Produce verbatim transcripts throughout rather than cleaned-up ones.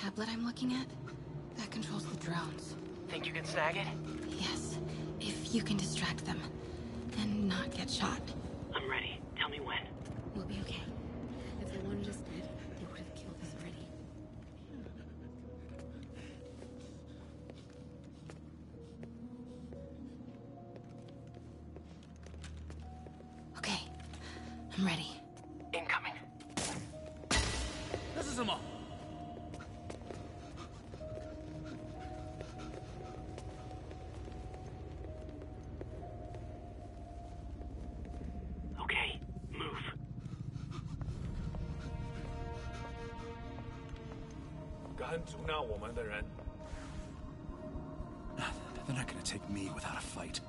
tablet I'm looking at? That controls the drones. Think you can snag it? Yes, if you can distract them. And not get shot. I'm ready. Tell me when. We'll be okay. If they wanted us dead, they would have killed us already. Okay, I'm ready. Incoming. 那是什么？ Okay, move. 敢阻挠我们的人， They're not gonna take me without a fight.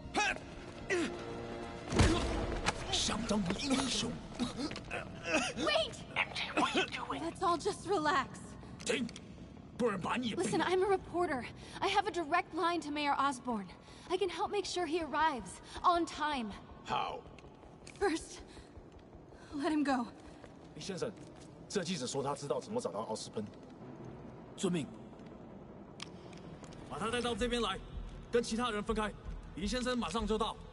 想当英雄。 Wait! M J, what are you doing? Let's all just relax. 停！不然把你也毙 Listen, I'm a reporter. I have a direct line to Mayor Osborn. I can help make sure he arrives on time. 好， First, let him go. 李先生，这记者说他知道怎么找到奥斯喷。 遵命。 把他带到这边来，跟其他人分开。李先生马上就到。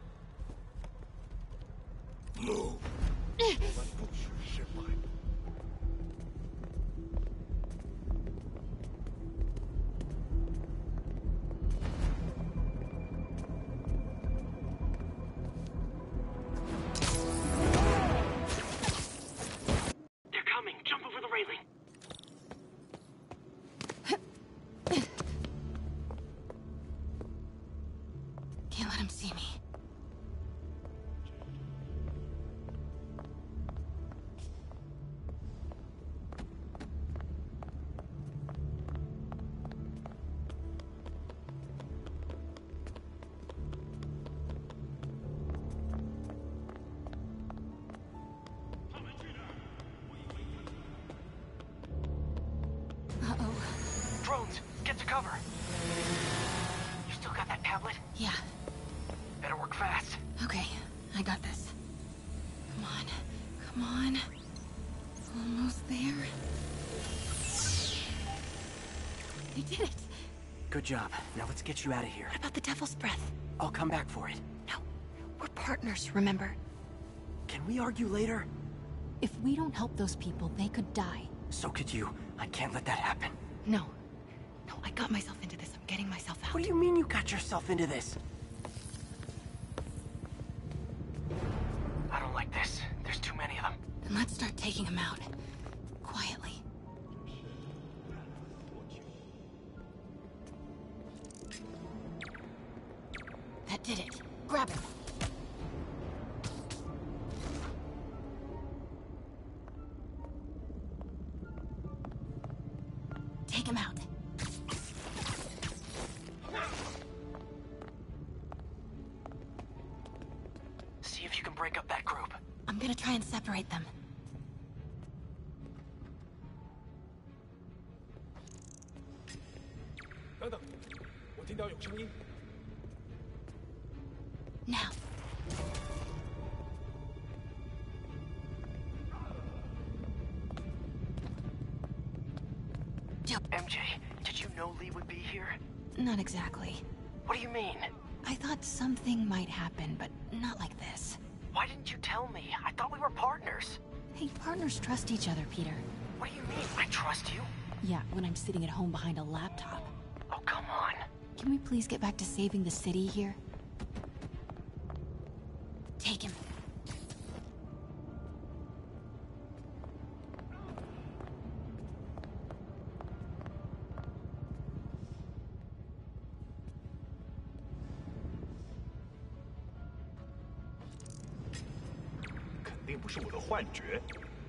路，我们不许失败。 They're coming. Jump over the railing. Can't let him see me. Uh-oh. Drones, get to cover. You still got that tablet? Yeah. Better work fast. Okay, I got this. Come on, come on. Almost there. I did it! Good job. Now let's get you out of here. What about the Devil's Breath? I'll come back for it. No, we're partners, remember? Can we argue later? If we don't help those people, they could die. So could you. I can't let that happen. No. No, I got myself into this. I'm getting myself out. What do you mean you got yourself into this? I don't like this. There's too many of them. Then let's start taking them out. Quietly. That did it. Grab him. Take him out. See if you can break up that group. I'm gonna try and separate them. "等等，我听到有声音。 Now. M J, did you know Lee would be here? Not exactly. What do you mean? I thought something might happen, but not like this. Why didn't you tell me? I thought we were partners. Hey, partners trust each other, Peter. What do you mean? I trust you? Yeah, when I'm sitting at home behind a laptop. Oh, come on. Can we please get back to saving the city here? Take him. 肯定不是我的幻觉。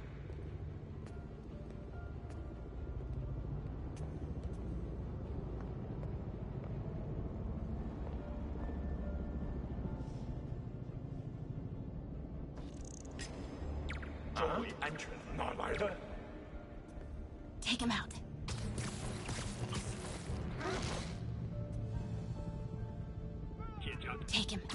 周围安全，哪来的？ Take him out. Take him.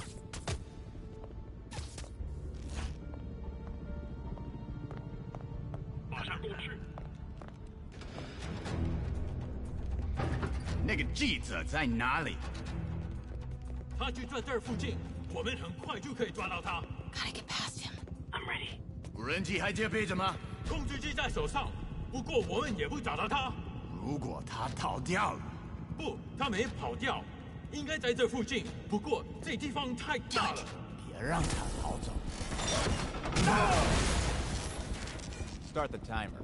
马上过去。 那个记者在哪里？ 他就在这儿附近，我们很快就可以抓到他。 Gotta get past him. I'm ready. 无人机还接备着吗？ 控制机在手上，不过我们也会找到他。 如果他逃掉了， 不，他没跑掉，应该在这附近。不过这地方太大了， 别让他逃走。 Start the timer.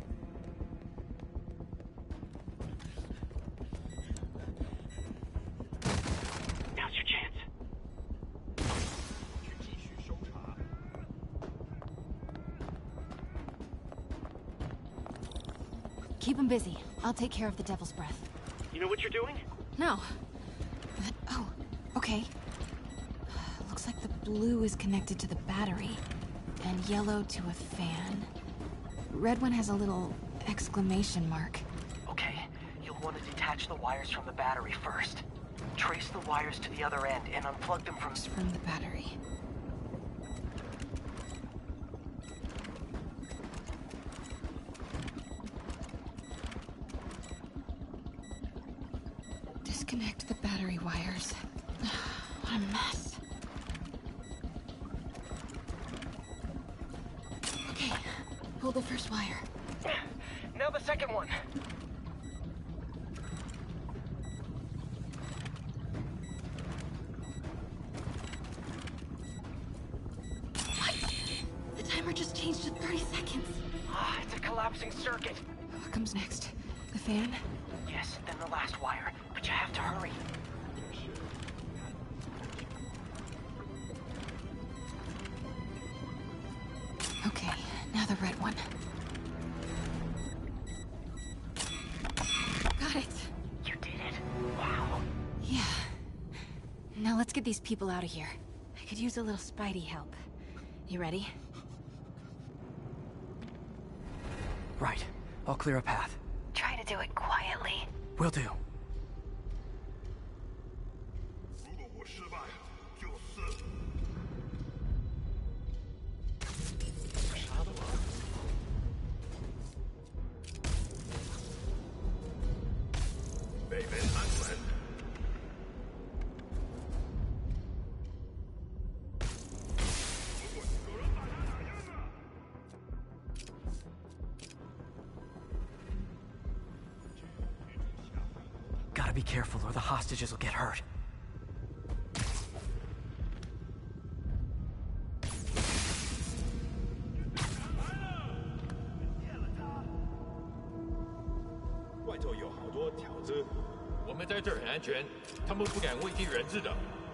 Now's your chance. Keep him busy. I'll take care of the Devil's Breath. You know what you're doing? No. But, oh, okay. Looks like the blue is connected to the battery, and yellow to a fan. Red one has a little exclamation mark. Okay, you'll want to detach the wires from the battery first. Trace the wires to the other end and unplug them from... From the battery. Disconnect the battery wires. What a mess. Okay, pull the first wire. Now the second one. What? The timer just changed to thirty seconds. Ah, it's a collapsing circuit. What comes next? The fan? Yes, then the last wire. But you have to hurry. Okay, now the red one. Got it. You did it. Wow. Yeah. Now let's get these people out of here. I could use a little Spidey help. You ready? Right. I'll clear a path. Try to do it quietly. Will do. Gotta be careful or the hostages will get hurt. 外头有好多条子，我们在这儿很安全，他们不敢危及人质的。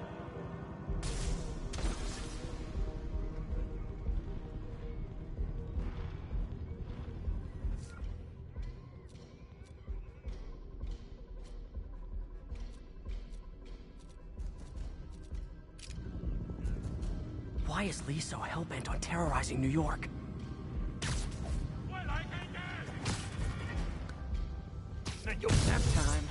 Why is Lee so hell-bent on terrorizing New York? Nap time.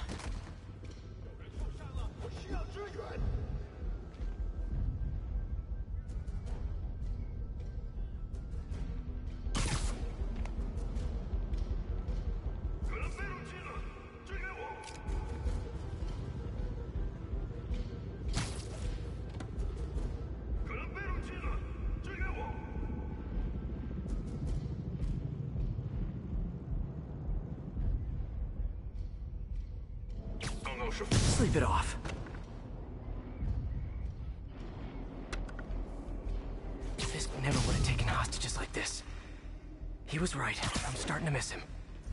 Sleep it off. Fisk never would have taken hostages like this. He was right. I'm starting to miss him.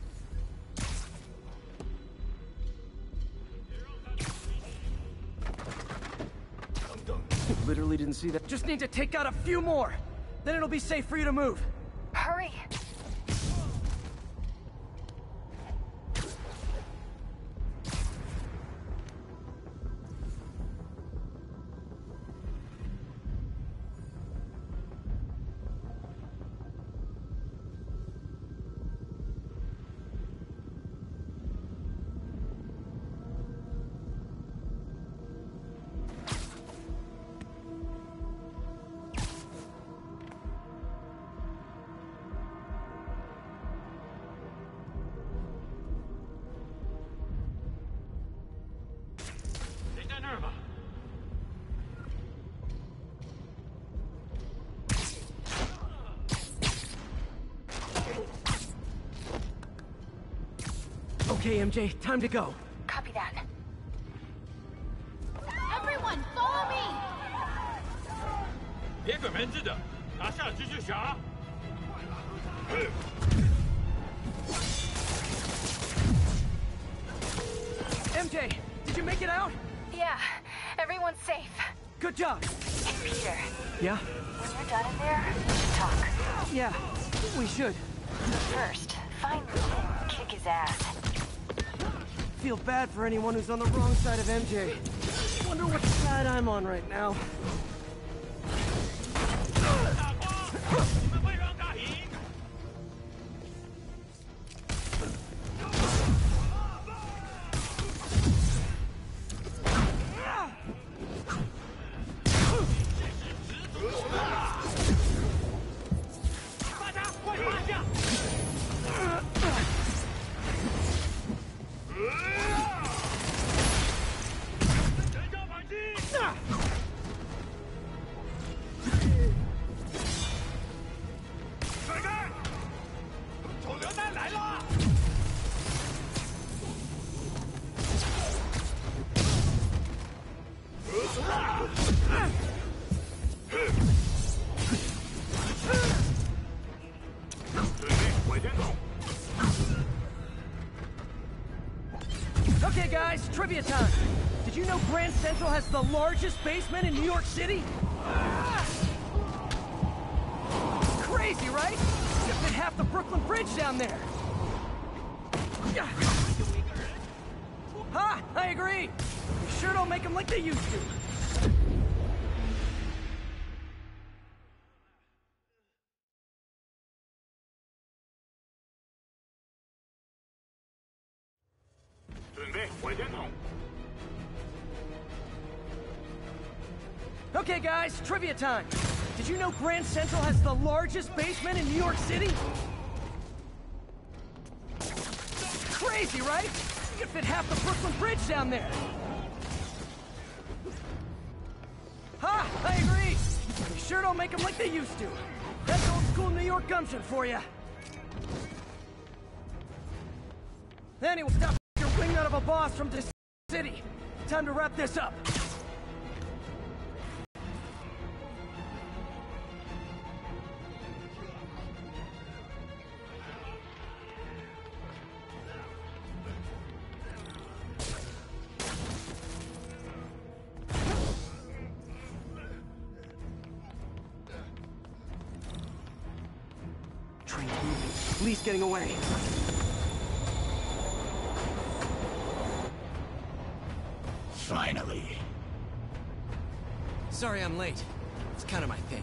Literally didn't see that. Just need to take out a few more. Then it'll be safe for you to move. Hurry! Okay, M J, time to go. Copy that. Everyone, follow me! 别拐门子的，拿下蜘蛛侠！ M J, did you make it out? Yeah, everyone's safe. Good job. Peter, Yeah? when you're done in there, we should talk. Yeah, we should. First, find Lee and kick his ass. Feel bad for anyone who's on the wrong side of M J. Wonder what side I'm on right now. 大光，你们会让他赢？ Okay, guys, trivia time. Did you know Grand Central has the largest basement in New York City? Crazy, right? You fit half the Brooklyn Bridge down there. Ha! I agree. You sure don't make them like they used to. Okay, guys, trivia time. Did you know Grand Central has the largest basement in New York City? Crazy, right? You could fit half the Brooklyn Bridge down there. Ha! I agree. You sure don't make them like they used to. That's old school New York gumption for you. Anyway, stop your wing out of a boss from this city. Time to wrap this up. Train's moving. Lee's getting away. Finally. Sorry I'm late. It's kind of my thing.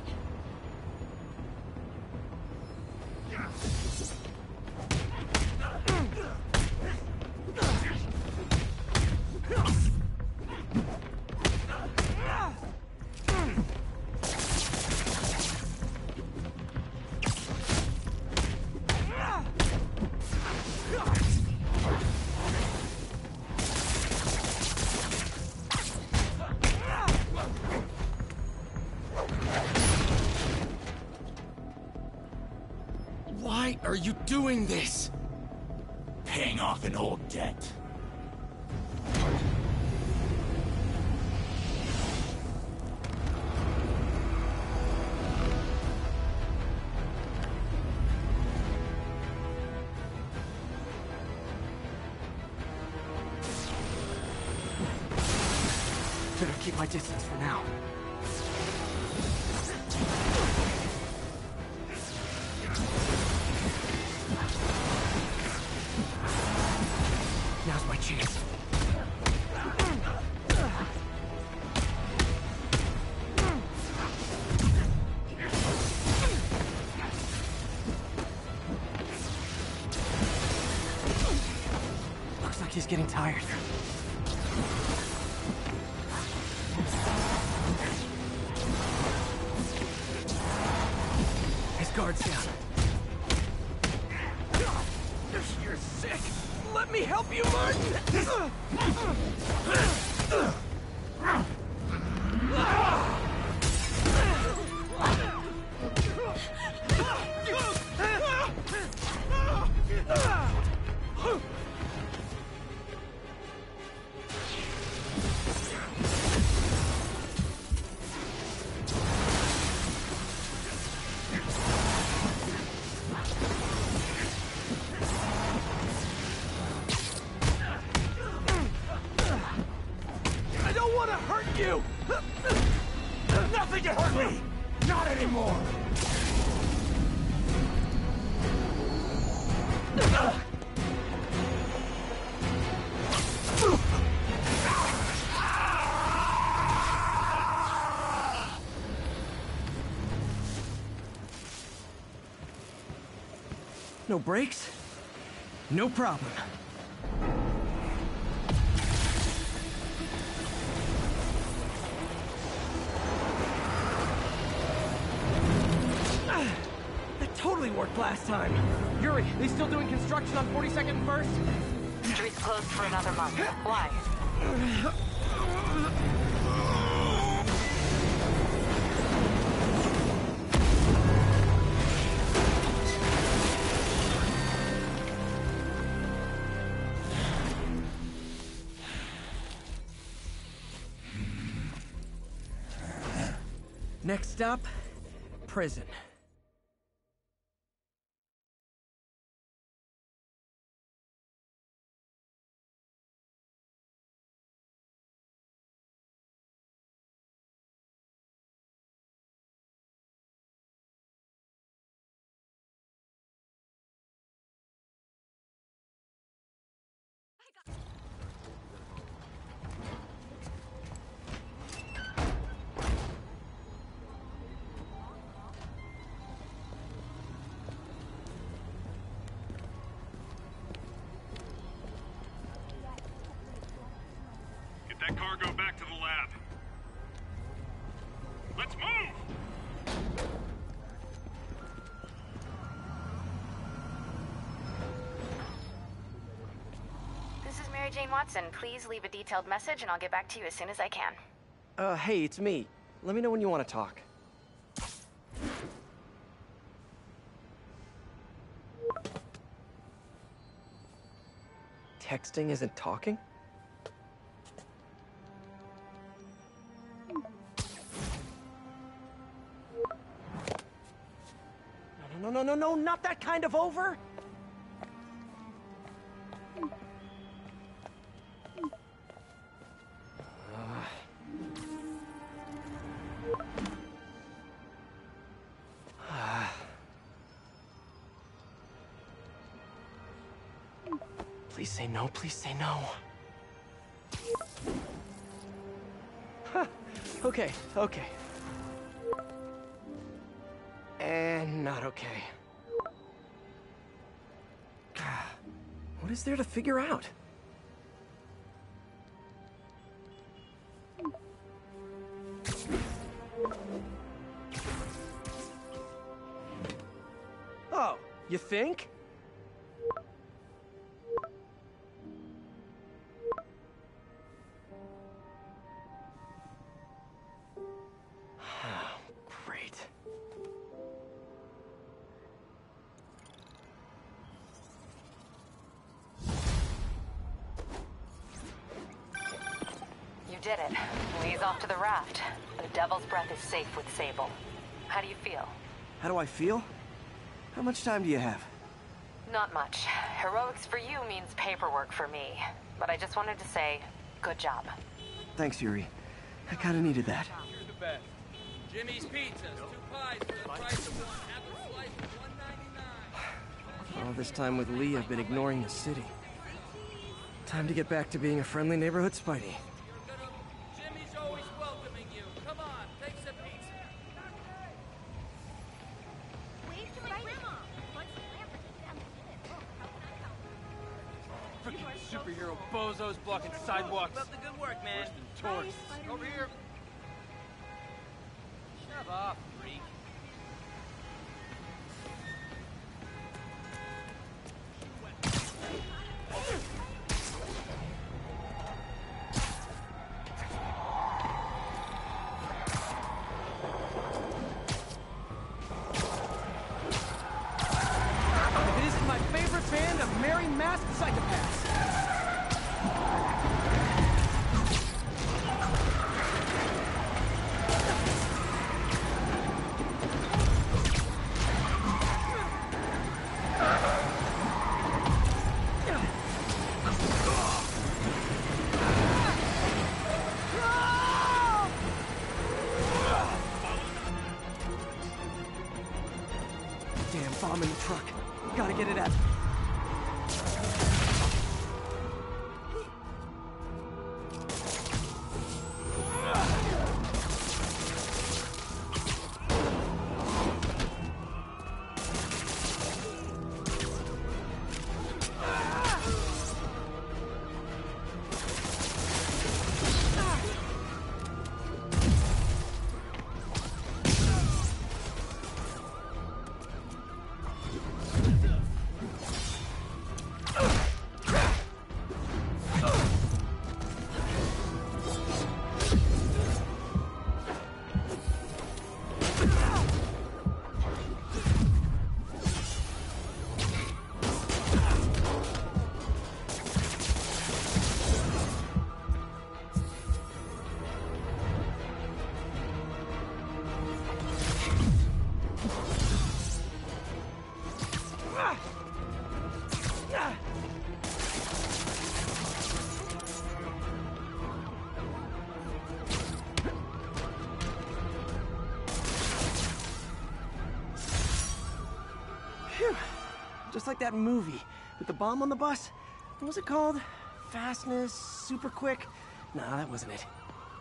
Why are you doing this? Paying off an old debt. Better keep my distance for now. Now's my chance. Looks like he's getting tired. His guard's down. You're sick. Let me help you, Martin! you! Nothing can hurt me! Not anymore! No brakes? No problem. Ah, that totally worked last time. Yuri, they still doing construction on forty-second and First? Street's closed for another month. Why? Next stop, prison. Get that cargo back to the lab. Let's move! This is Mary Jane Watson. Please leave a detailed message and I'll get back to you as soon as I can. Uh, hey, it's me. Let me know when you want to talk. Texting isn't talking? No, no, no, no, no, not that kind of over! Please say no, please say no. Huh. Okay, okay. And not okay. What is there to figure out? Oh, you think? Great. You did it. Lee's off to the raft. The Devil's Breath is safe with Sable. How do you feel? How do I feel? How much time do you have? Not much. Heroics for you means paperwork for me. But I just wanted to say, good job. Thanks, Yuri. I kinda needed that. You're the best. Jimmy's Pizzas, two pies for the price of one. Have a slice for one ninety-nine. All this time with Lee, I've been ignoring the city. Time to get back to being a friendly neighborhood Spidey. You're gonna... Jimmy's always welcoming you. Come on, take some pizza. Wave to my grandma. Bunch of Lamberts down the minute. Freaking superhero bozos blocking sidewalks. Keep up the good work, man. Worse than tourists. Over here. Shove off, freak. If it isn't my favorite band of merry masked psychopaths. Damn bomb in the truck. Gotta get it out. Just like that movie with the bomb on the bus. What was it called? Fastness, Super Quick? Nah, that wasn't it.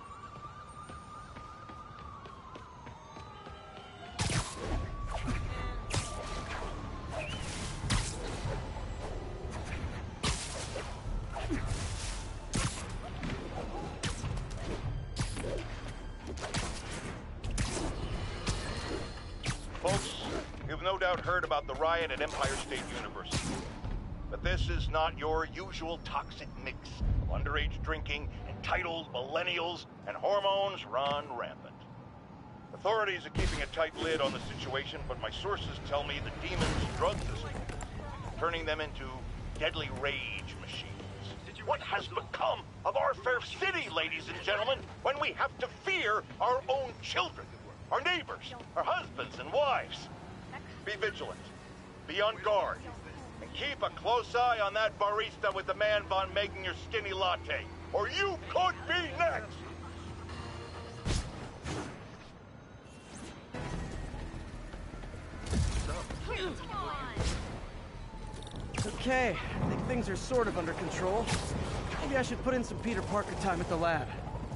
No doubt heard about the riot at Empire State University. But this is not your usual toxic mix of underage drinking, entitled millennials, and hormones run rampant. Authorities are keeping a tight lid on the situation, but my sources tell me the demons drug this people, turning them into deadly rage machines. What has become of our fair city, ladies and gentlemen, when we have to fear our own children, our neighbors, our husbands and wives? Be vigilant, be on guard, and keep a close eye on that barista with the man bun making your skinny latte, or you could be next! Okay, I think things are sort of under control. Maybe I should put in some Peter Parker time at the lab.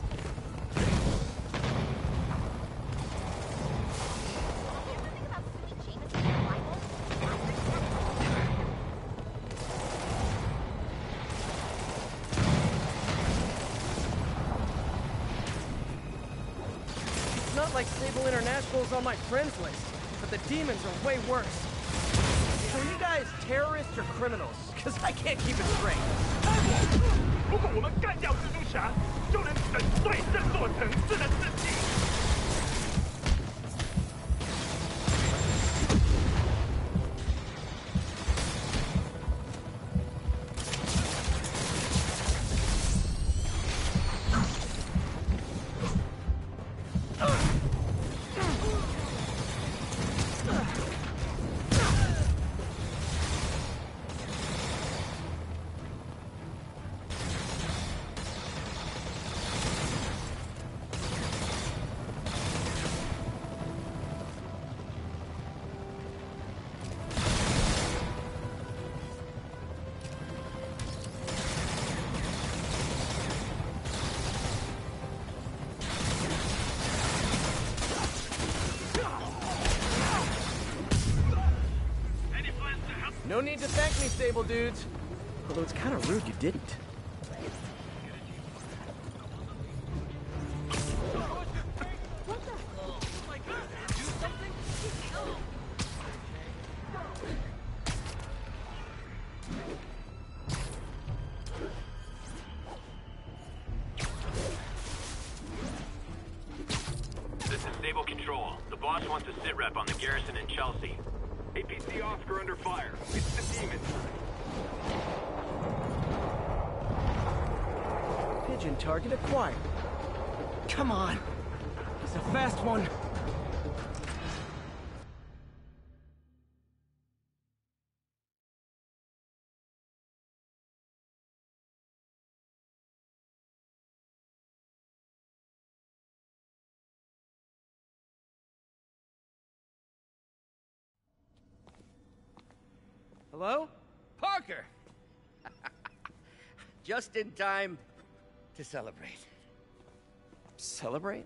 Not like Sable International's on my friends list, but the demons are way worse. So are you guys terrorists or criminals? Because I can't keep it straight. 如果我们干掉蜘蛛侠，就能粉碎这座城市的自己。 No need to thank me, Sable dudes. Although it's kind of rude you didn't. This is Sable Control. The boss wants a sit rep on the garrison in Chelsea. A P C Oscar under fire. It's the demons. Pigeon target acquired. Come on. It's a fast one. Hello? Parker! Just in time to celebrate. Celebrate?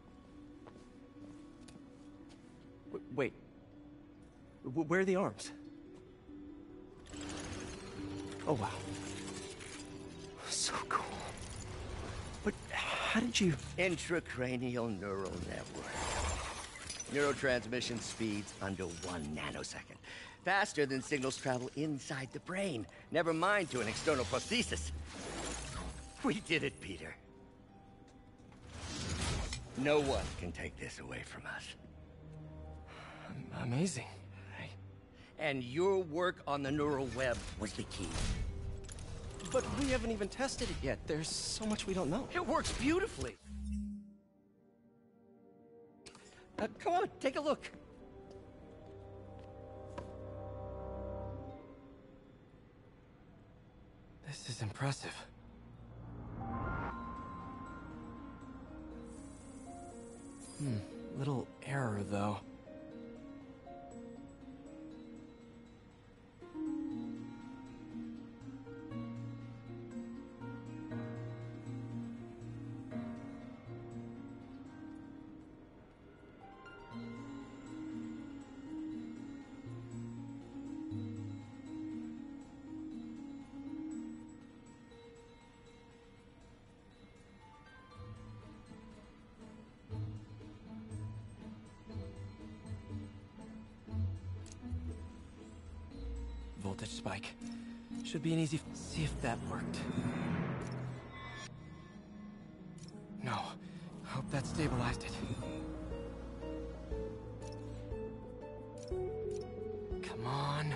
W wait. W where are the arms? Oh, wow. So cool. But how did you... Intracranial neural network. Neurotransmission speeds under one nanosecond. Faster than signals travel inside the brain. Never mind to an external prosthesis. We did it, Peter. No one can take this away from us. Amazing. And your work on the neural web was the key. But we haven't even tested it yet. There's so much we don't know. It works beautifully. Uh, come on, take a look. This is impressive. Hmm, little error, though. Voltage spike. Should be an easy... See if that worked. No. Hope that stabilized it. Come on.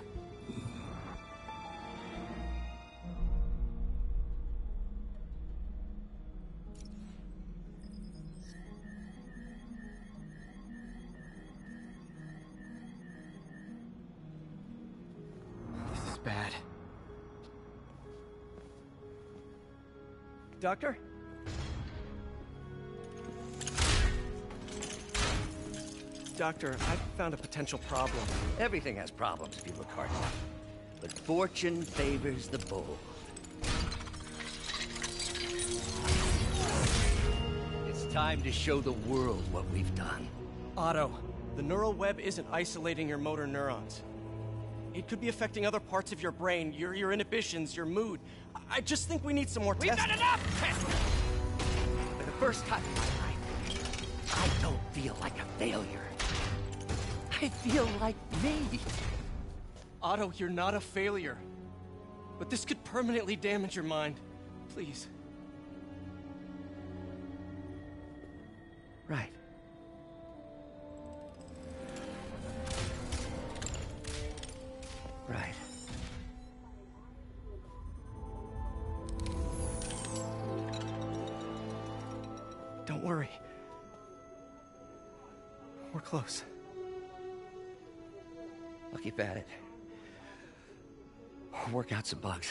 Bad. Doctor? Doctor, I found a potential problem. Everything has problems if you look hard enough. But fortune favors the bold. It's time to show the world what we've done. Otto, the neural web isn't isolating your motor neurons. It could be affecting other parts of your brain, your your inhibitions, your mood. I just think we need some more We've testing. got enough! For the first time in my life, I don't feel like a failure. I feel like me. Otto, you're not a failure. But this could permanently damage your mind. Please. Right. Right. Don't worry. We're close. I'll keep at it. I'll work out some bugs.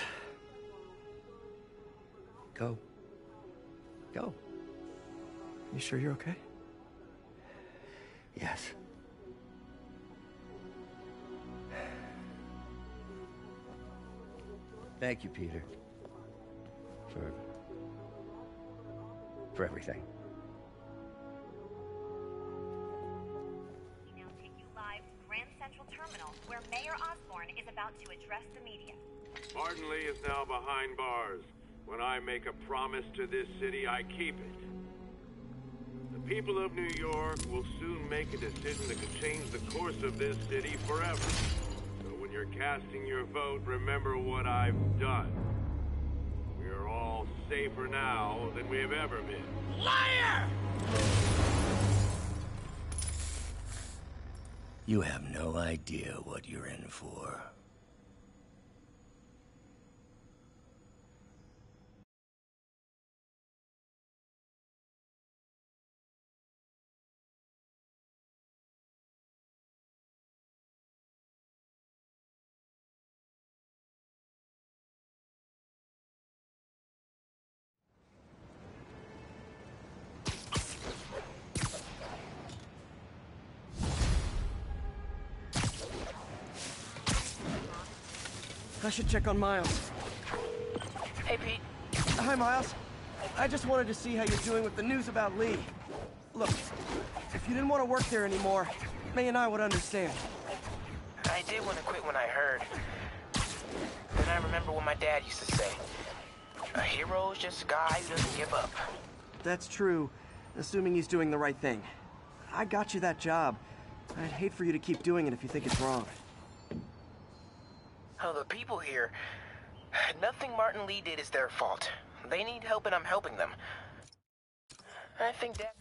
Go. Go. You sure you're okay? Yes. Thank you, Peter. For... for everything. We now take you live to Grand Central Terminal, where Mayor Osborn is about to address the media. Martin Lee is now behind bars. When I make a promise to this city, I keep it. The people of New York will soon make a decision that could change the course of this city forever. So when you're casting your vote, remember what I've done. We are all safer now than we have ever been. Liar! You have no idea what you're in for. I should check on Miles. Hey, Pete. Hi, Miles. I just wanted to see how you're doing with the news about Lee. Look, if you didn't want to work there anymore, May and I would understand. I did want to quit when I heard. Then I remember what my dad used to say. A hero is just a guy who doesn't give up. That's true, assuming he's doing the right thing. I got you that job. I'd hate for you to keep doing it if you think it's wrong. Oh, the people here. Nothing Martin Lee did is their fault. They need help and I'm helping them. I think that...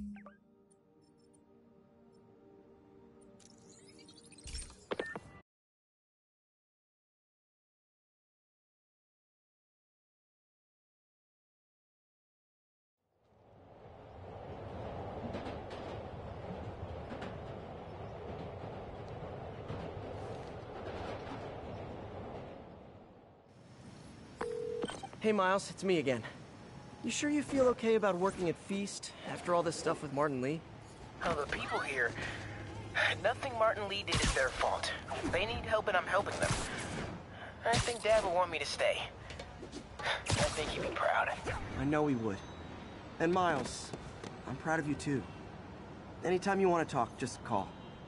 Hey, Miles, it's me again. You sure you feel okay about working at Feast after all this stuff with Martin Lee? Oh, the people here. Nothing Martin Lee did is their fault. They need help and I'm helping them. I think Dad will want me to stay. I think he'd be proud. I know he would. And Miles, I'm proud of you too. Anytime you want to talk, just call.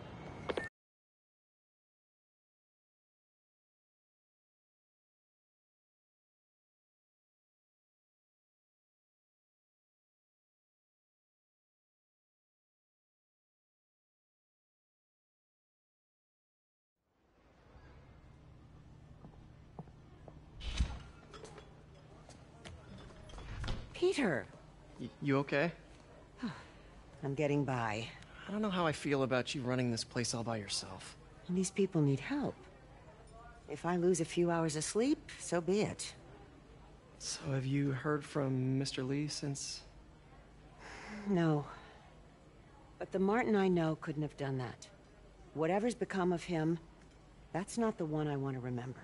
Peter! Y you okay? I'm getting by. I don't know how I feel about you running this place all by yourself. And these people need help. If I lose a few hours of sleep, so be it. So have you heard from Mister Lee since... No. But the Martin I know couldn't have done that. Whatever's become of him, that's not the one I want to remember.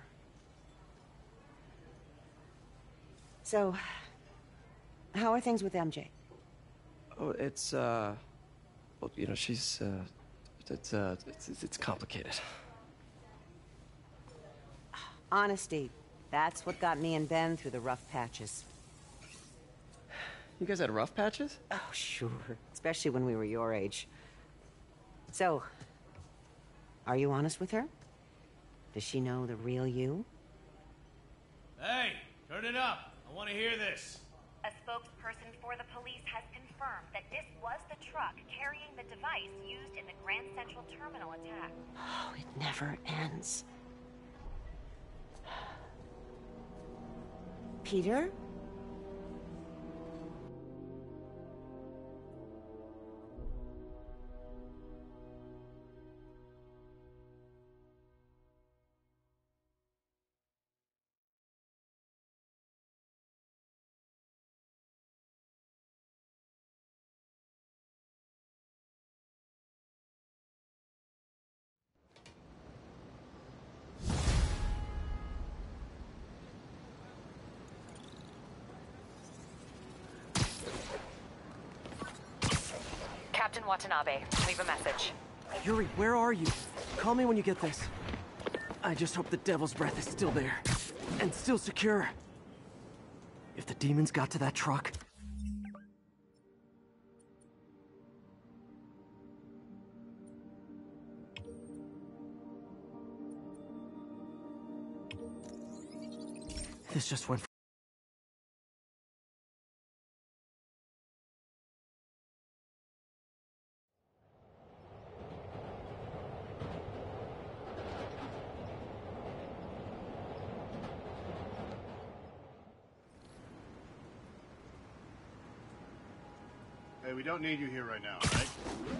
So, how are things with M J? Oh, it's, uh... Well, you know, she's, uh... It's, uh... It's, it's complicated. Honesty. That's what got me and Ben through the rough patches. You guys had rough patches? Oh, sure. Especially when we were your age. So, are you honest with her? Does she know the real you? Hey, turn it up. I want to hear this. A spokesperson for the police has confirmed that this was the truck carrying the device used in the Grand Central Terminal attack. Oh, it never ends. Peter? Captain Watanabe, leave a message. Yuri, where are you? Call me when you get this. I just hope the Devil's Breath is still there. And still secure. If the demons got to that truck... This just went... Hey, we don't need you here right now, all right?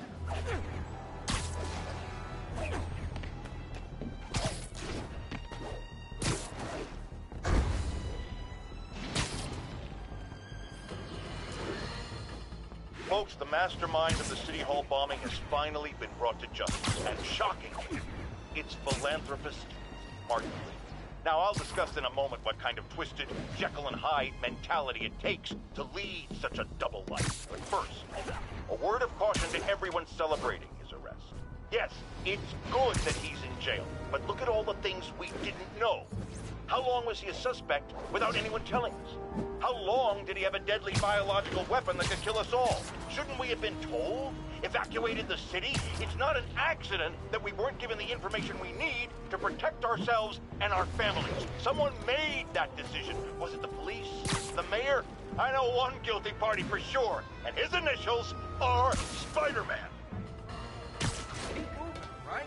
Folks, the mastermind of the City Hall bombing has finally been brought to justice. And shockingly, it's philanthropist Martin Lee. Now, I'll discuss in a moment what kind of twisted Jekyll and Hyde mentality it takes to lead such a double life. But first, a word of caution to everyone celebrating his arrest. Yes, it's good that he's in jail, but look at all the things we didn't know. How long was he a suspect without anyone telling us? How long did he have a deadly biological weapon that could kill us all? Shouldn't we have been told? Evacuated the city? It's not an accident that we weren't given the information we need to protect ourselves and our families. Someone made that decision. Was it the police? The mayor? I know one guilty party for sure, and his initials are Spider-Man. Keep moving, right?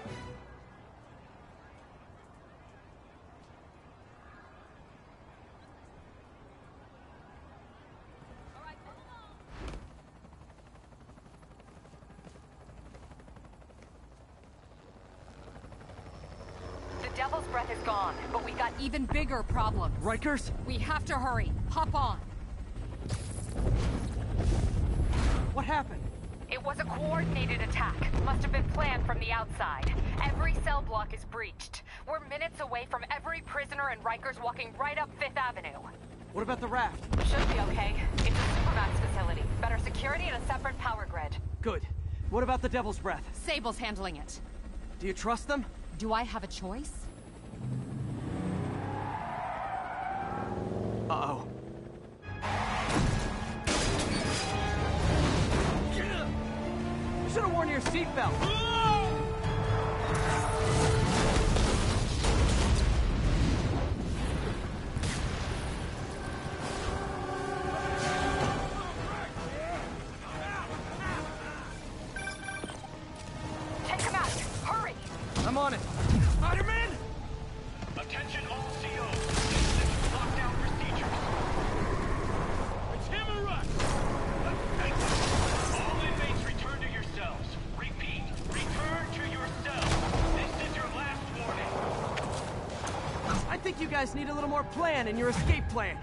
Devil's Breath is gone, but we got even bigger problems. Rikers? We have to hurry. Hop on. What happened? It was a coordinated attack. Must have been planned from the outside. Every cell block is breached. We're minutes away from every prisoner and Rikers walking right up Fifth Avenue. What about the raft? Should be okay. It's a Supermax facility. Better security and a separate power grid. Good. What about the Devil's Breath? Sable's handling it. Do you trust them? Do I have a choice? Uh-oh. You should have worn your seatbelt. Take him out! Hurry! I'm on it. Spider-Man! Attention all C Os. This is lockdown procedures. It's him or us. All inmates return to your cells. Repeat, return to your cells. This is your last warning. I think you guys need a little more plan in your escape plan.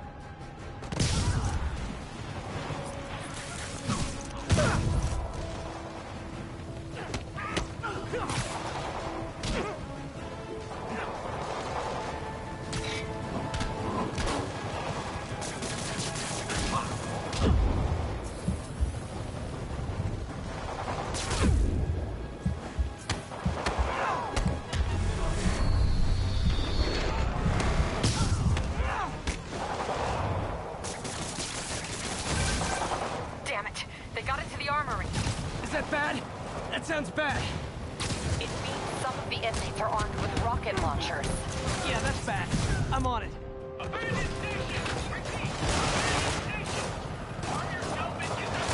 Sounds bad. It means some of the inmates are armed with rocket launchers. Yeah, that's bad. I'm on it. Abandoned station! Repeat! Abandoned station! Arm yourself and get them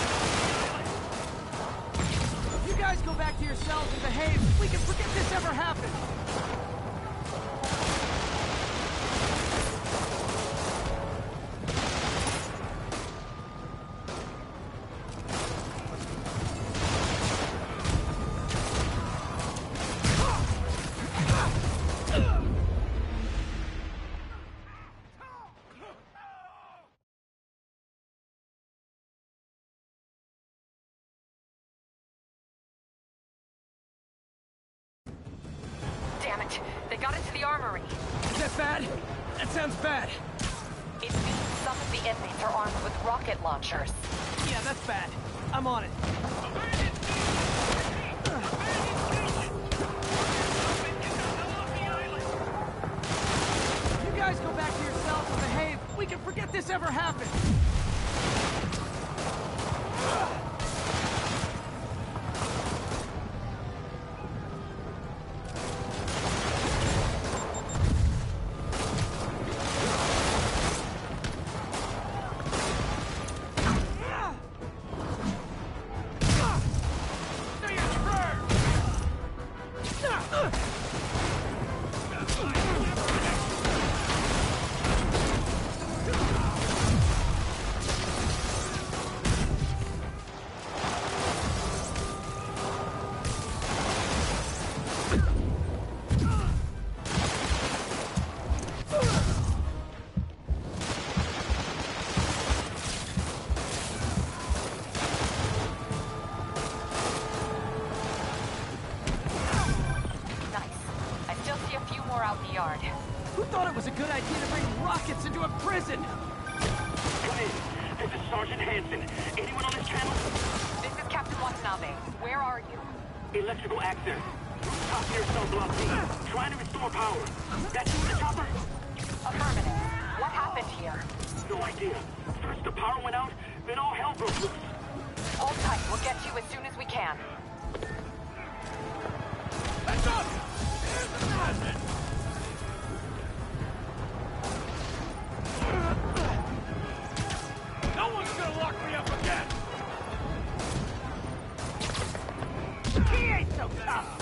to the island! If you guys go back to your cells and behave, we can forget this ever happened. Damn it! They got into the armory. Is that bad? That sounds bad. It means some of the inmates are armed with rocket launchers. Yeah, that's bad. I'm on it. Abandoned station! Repeat! Abandoned station! Arm yourself and get the hell off the island! If you guys go back to your cells and behave, we can forget this ever happened. Who thought it was a good idea to bring rockets into a prison? Come in. This is Sergeant Hansen. Anyone on this channel? This is Captain Watanabe. Where are you? Electrical access. Rooftop near cell block B. Trying to restore power. That's you, the chopper? Affirmative. What happened here? No idea. First the power went out, then all hell broke loose. Hold tight. We'll get to you as soon as we can. Let's go! Here's the madman! No one's gonna lock me up again! He ain't so tough!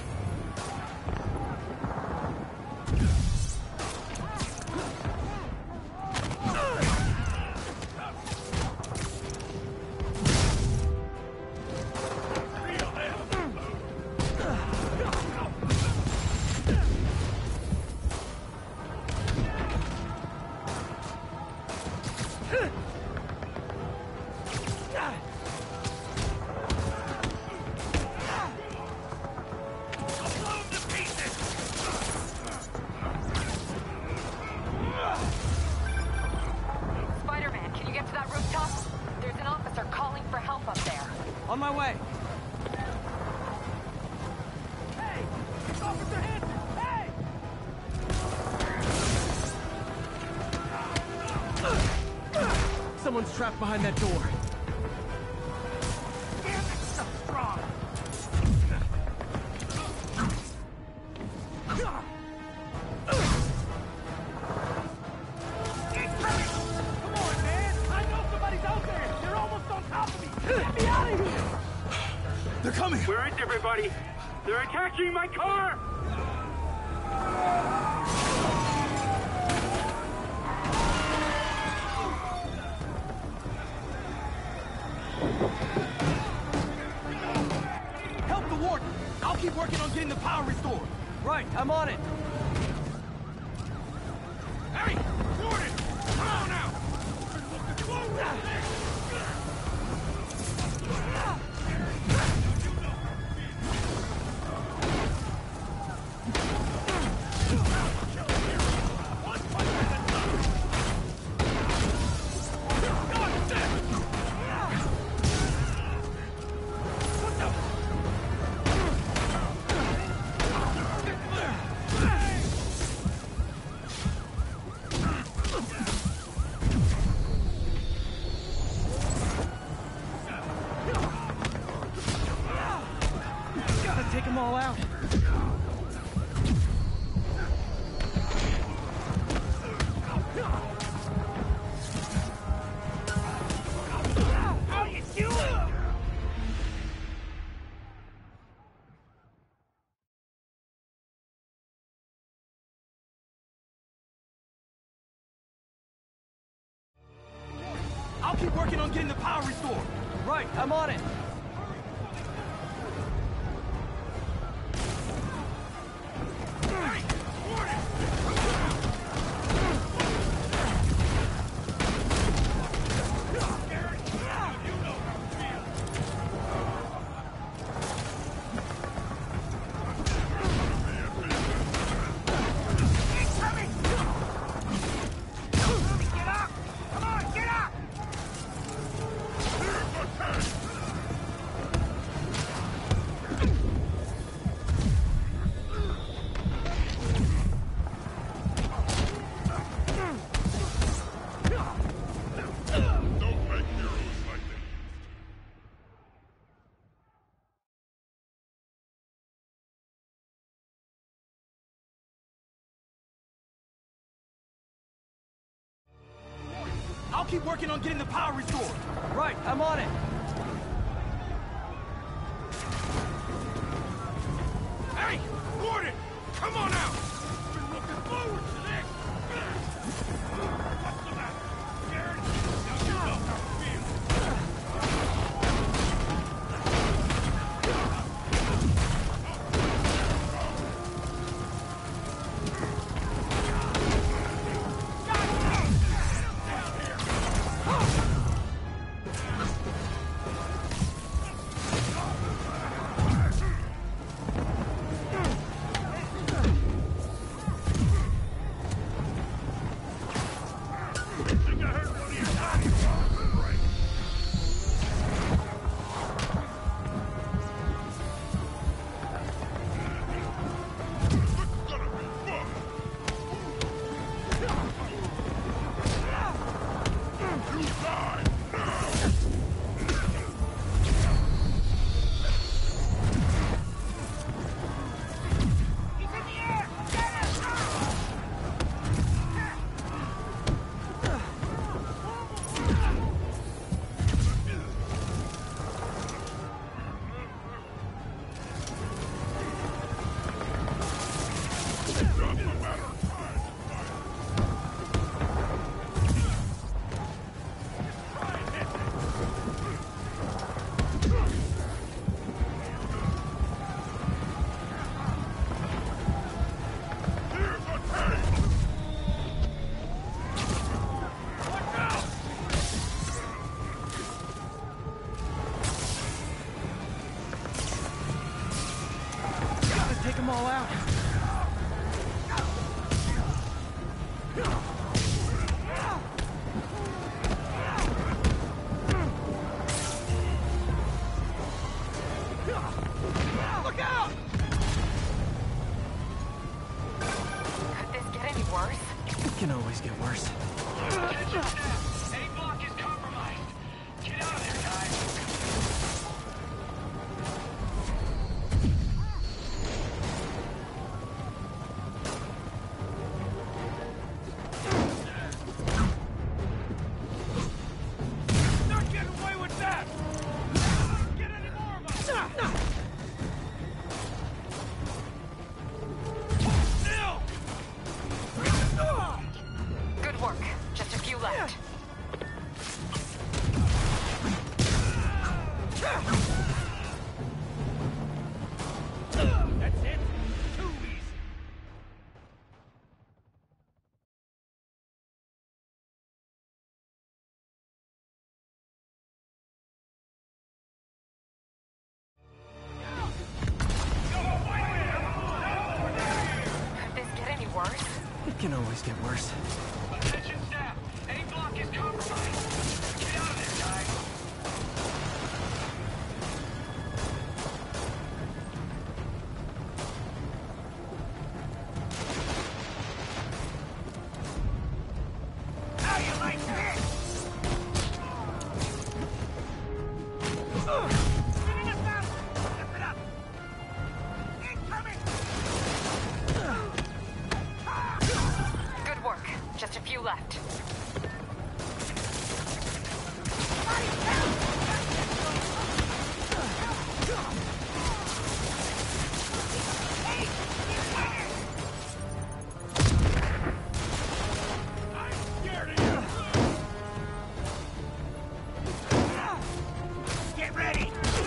On my way. Hey! It's Officer Hanson! Hey! Someone's trapped behind that door. Damn, it's so strong! He's coming! Come on, man! I know somebody's out there! They're almost on top of me! Get me out of here! They're coming! Where is everybody? They're attacking my car! Help the warden! I'll keep working on getting the power restored. Right, I'm on it. Hey! Warden! Come on now! Take them all out. How you doing? I'll keep working on getting the power restored. Right, I'm on it. I'll keep working on getting the power restored. Right, I'm on it. Hey! Warden! Come on out! Been looking forward to this! What's the matter? Scared? Now you know how it feels! Take them all out. Look out! Could this get any worse? It can always get worse. Attention staff! A block is compromised. Get out of there, guys. Good work. Just a few left. That's it. Too easy. Could this get any worse? It can always get worse. Attention staff! A block is compromised. Get out of there, guys. How you like this? Getting us out! Zip it up! Incoming! Good work. Just a few left. Get ready!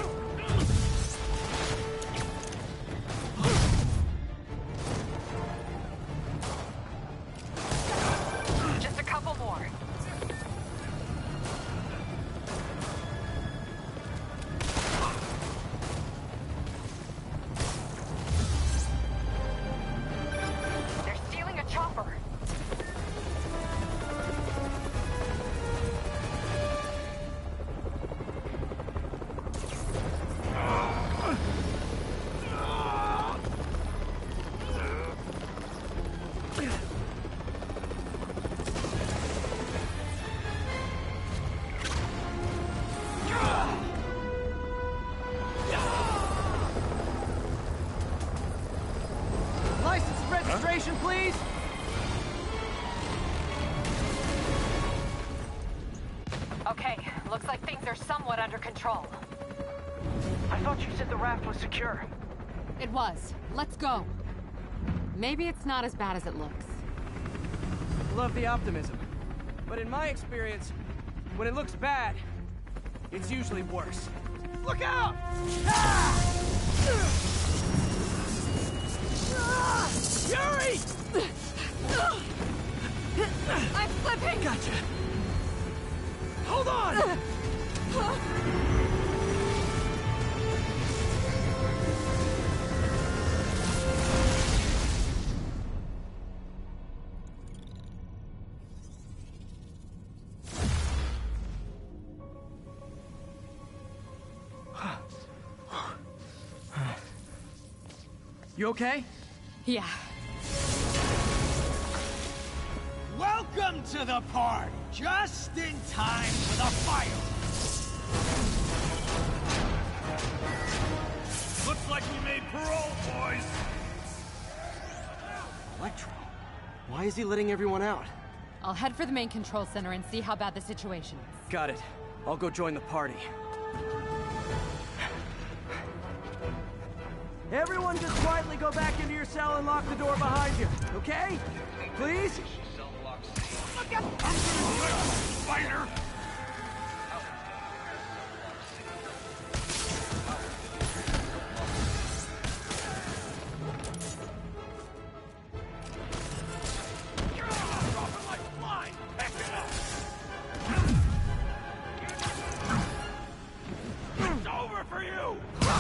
Just a couple more. They're stealing a chopper. License and registration, please! Okay, looks like things are somewhat under control. I thought you said the raft was secure. It was. Let's go. Maybe it's not as bad as it looks. Love the optimism. But in my experience, when it looks bad, it's usually worse. Look out! Ah! Yuri! I'm slipping! Gotcha. Hold on! You okay? Yeah. Welcome to the party! Just in time for the fire! Looks like we made parole, boys. Electro? Why is he letting everyone out? I'll head for the main control center and see how bad the situation is. Got it. I'll go join the party. Everyone just quietly go back into your cell and lock the door behind you, okay? Please? Look at spider! It's over for you!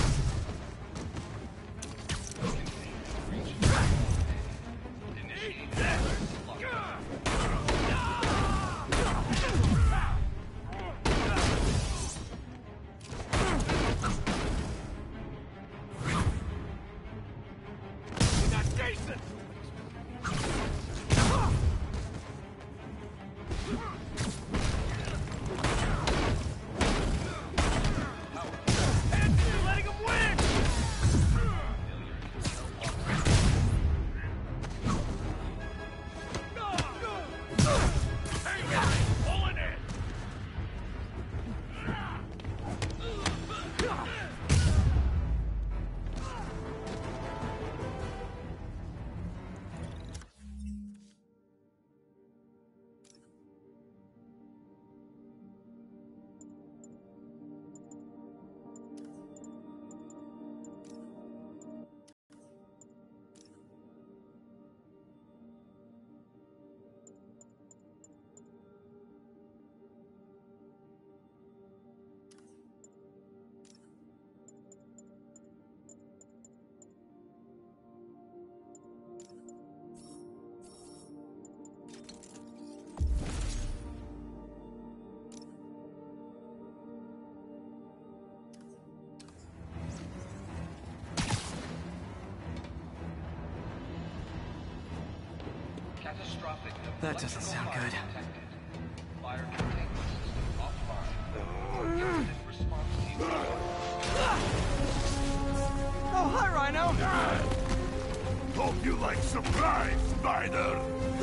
That doesn't sound good. Oh, hi, Rhino! Hope you like surprise, Spider!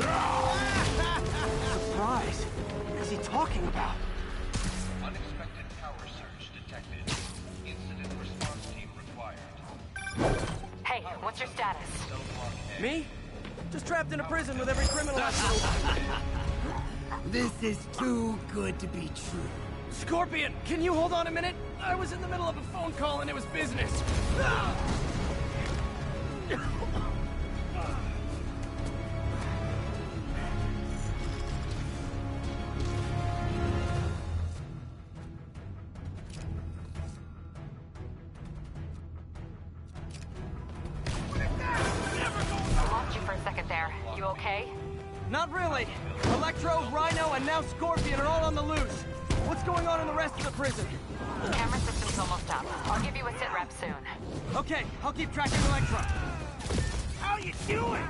Surprise? What's he talking about? Unexpected power surge detected. Incident response team required. Hey, what's your status? Me? Just trapped in a prison with every criminal I This is too good to be true. Scorpion, can you hold on a minute? I was in the middle of a phone call and it was business. Not really. Electro, Rhino, and now Scorpion are all on the loose. What's going on in the rest of the prison? Camera system's almost up. I'll give you a sit rep soon. Okay, I'll keep tracking Electro. How you doing?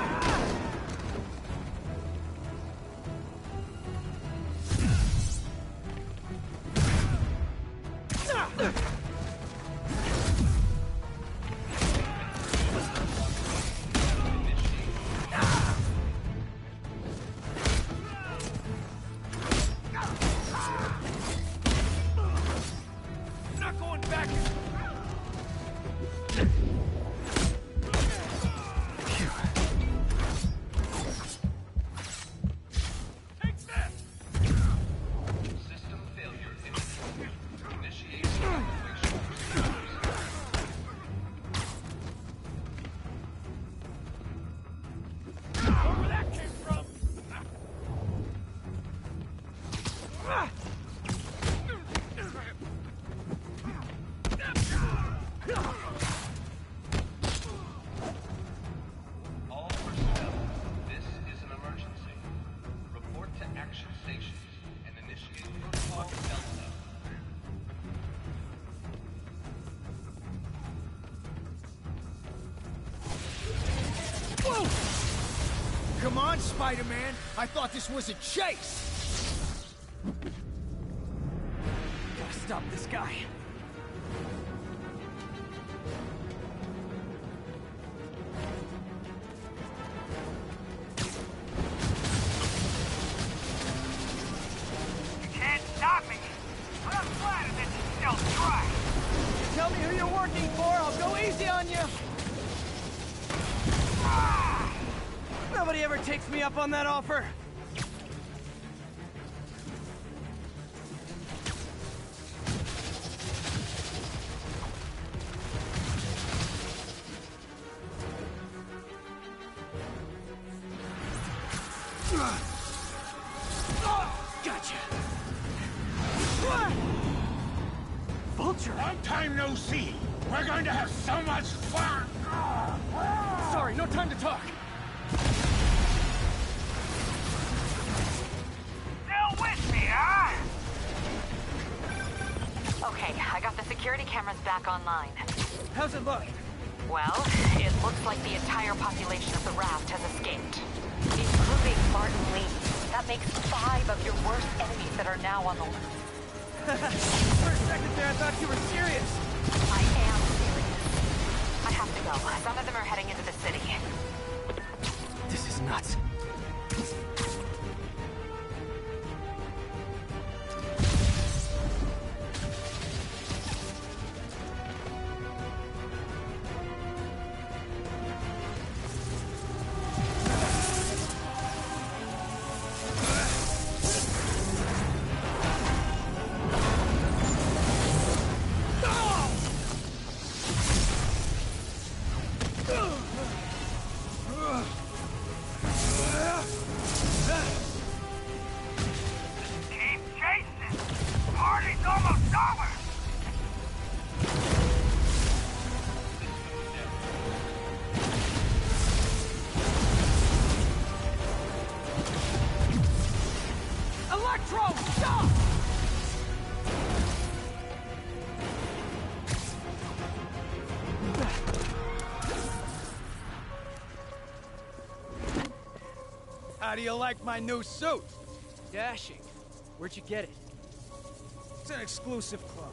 Come on, Spider-Man! I thought this was a chase! Gotta stop this guy. You can't stop me! But I'm flattered that you still try! Tell me who you're working for, I'll go easy on you! Anybody ever takes me up on that offer? Gotcha. Vulture! Long time no see. We're going to have so much fun. Sorry, no time to talk. Still with me, huh? Okay, I got the security cameras back online. How's it look? Well, it looks like the entire population of the raft has escaped, including Martin Lee. That makes five of your worst enemies that are now on the loose. For a second there, I thought you were serious. I am serious. I have to go. Some of them are heading into the city. This is nuts. Keep chasing. Party's almost over. Electro, stop! How do you like my new suit? Dashing. Where'd you get it? It's an exclusive club.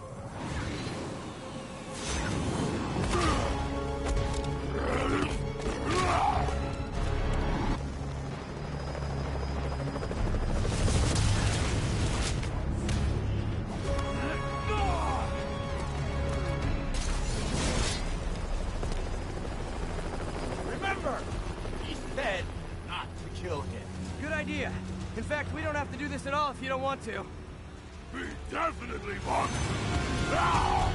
Remember, he said not to kill him. Good idea. In fact, we don't have to do this at all if you don't want to. We definitely want. Now!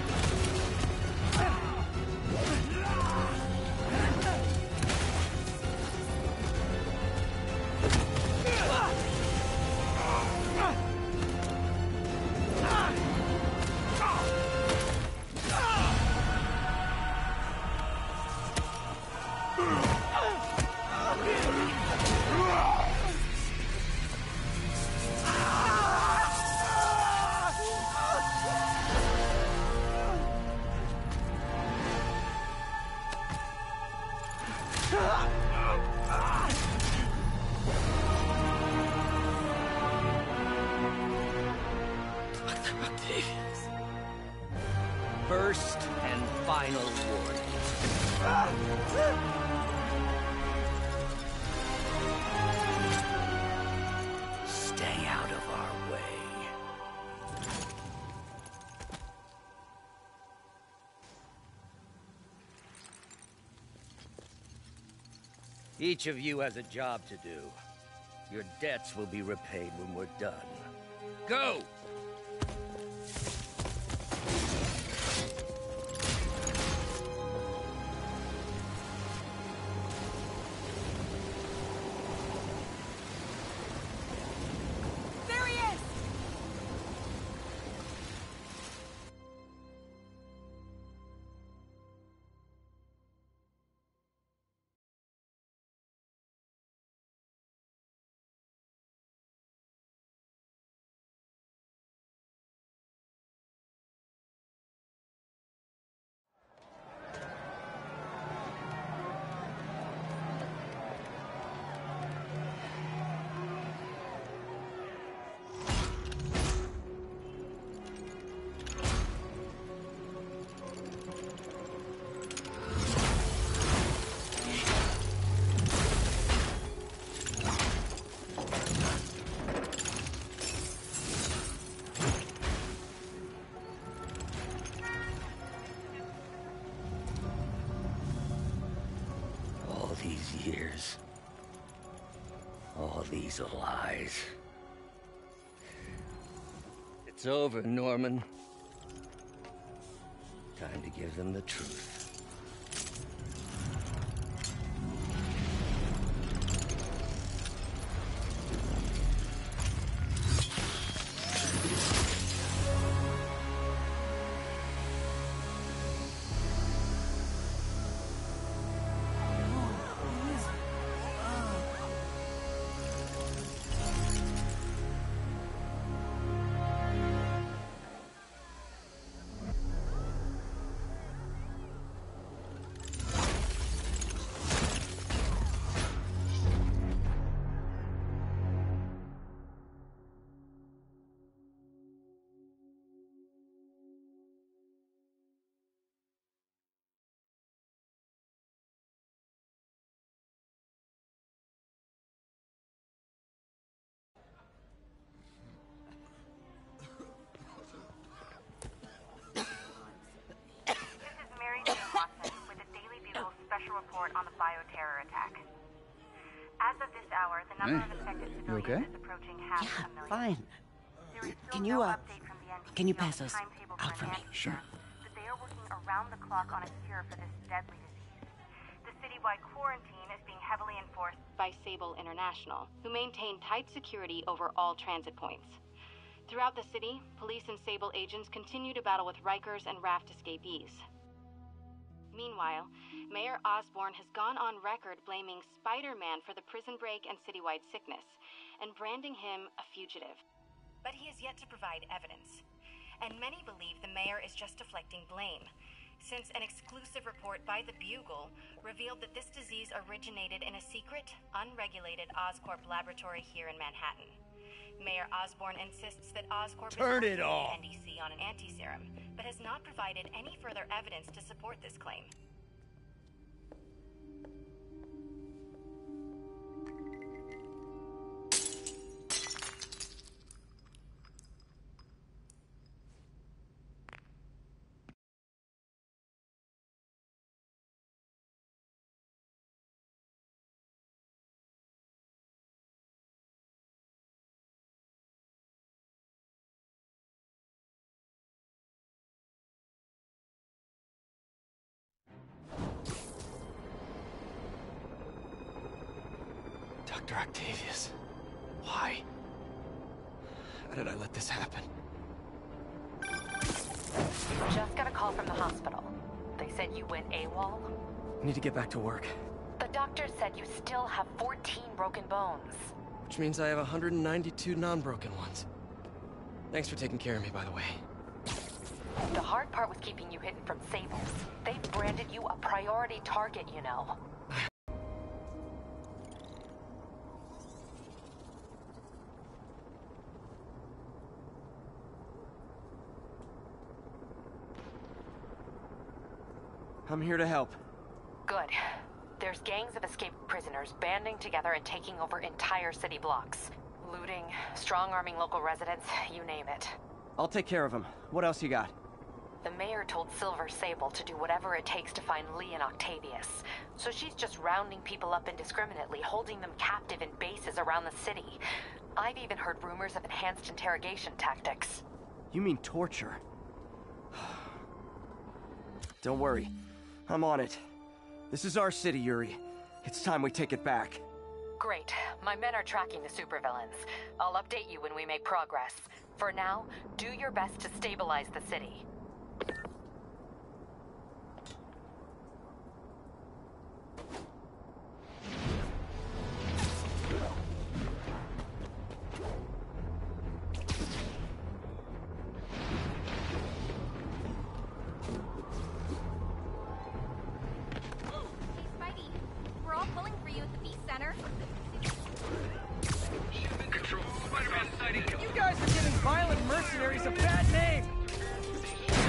First and final warning. Stay out of our way. Each of you has a job to do. Your debts will be repaid when we're done. Go! All these are lies. It's over, Norman. Time to give them the truth. Report on the bioterror attack. As of this hour, the number Hey, of infected you civilians okay? is approaching half Yeah, a million. fine. There is still Can you, no uh, update from the N T C can you on pass the us timetable out for for an me? antiserum, but they are working around the clock on a cure for this deadly disease. The citywide quarantine is being heavily enforced By Sable International, who maintain tight security over all transit points. Throughout the city, police and Sable agents continue to battle with Rikers and Raft escapees. Meanwhile, Mayor Osborn has gone on record blaming Spider-Man for the prison break and citywide sickness, and branding him a fugitive. but he has yet to provide evidence. And many believe the mayor is just deflecting blame, since an exclusive report by the Bugle revealed that this disease originated in a secret, unregulated Oscorp laboratory here in Manhattan. Mayor Osborn insists that Oscorp Turn is it working with off. the N D C on an anti-serum, but has not provided any further evidence to support this claim. Doctor Octavius. Why? How did I let this happen? Just got a call from the hospital. They said you went AWOL. I need to get back to work, The doctor said you still have fourteen broken bones. which means I have one hundred ninety-two non-broken ones. Thanks for taking care of me, by the way. The hard part was keeping you hidden from Sables. They've branded you a priority target, you know. I'm here to help. Good. There's gangs of escaped prisoners banding together and taking over entire city blocks. Looting, strong-arming local residents, you name it. I'll take care of them. What else you got? The mayor told Silver Sable to do whatever it takes to find Lee and Octavius. So she's just rounding people up indiscriminately, holding them captive in bases around the city. I've even heard rumors of enhanced interrogation tactics. You mean torture? Don't worry. I'm on it. This is our city, Yuri. It's time we take it back. Great. My men are tracking the supervillains. I'll update you when we make progress. For now, do your best to stabilize the city. We're all pulling for you at the Beast Center. Control. Spider-Man sighting. You guys are giving violent mercenaries a bad name!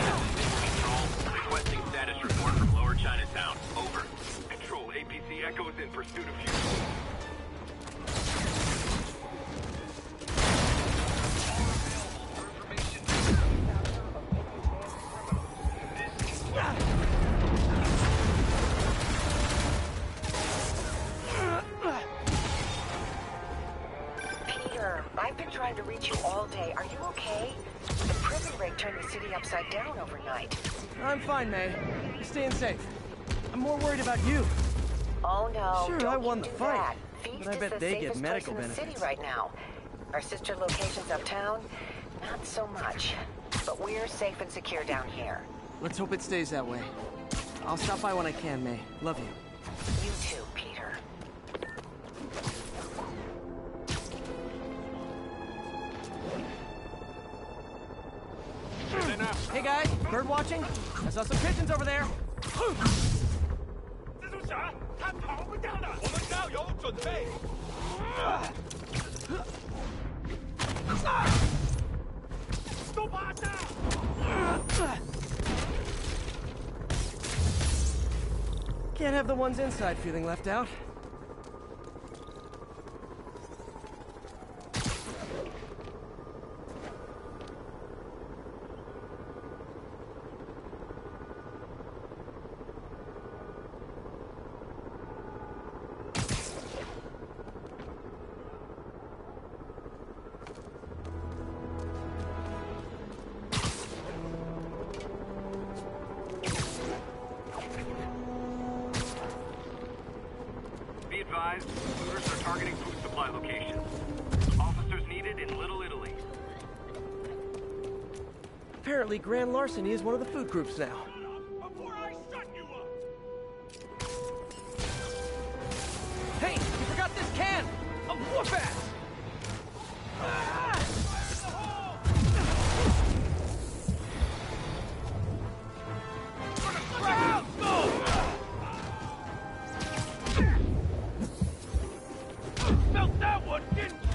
trying to reach you all day. Are you okay? The prison break turned the city upside down overnight. I'm fine, May. You're staying safe. I'm more worried about you. Oh no, Sure, don't I won you the do fight, that. but Feast I is bet the they get safest medical place in the benefits. city right now. Our sister locations uptown, not so much. But we're safe and secure down here. Let's hope it stays that way. I'll stop by when I can, May. Love you. You too, Peter. Hey guys, bird watching? I saw some pigeons over there. 蜘蛛侠，他跑不掉的。我们加油，准备。 都趴下！ Can't have the ones inside feeling left out. Be advised, looters are targeting food supply locations. Officers needed in Little Italy. Apparently, grand larceny is one of the food groups now. Hey, you forgot this can! A whoop ass! Felt that one, didn't you?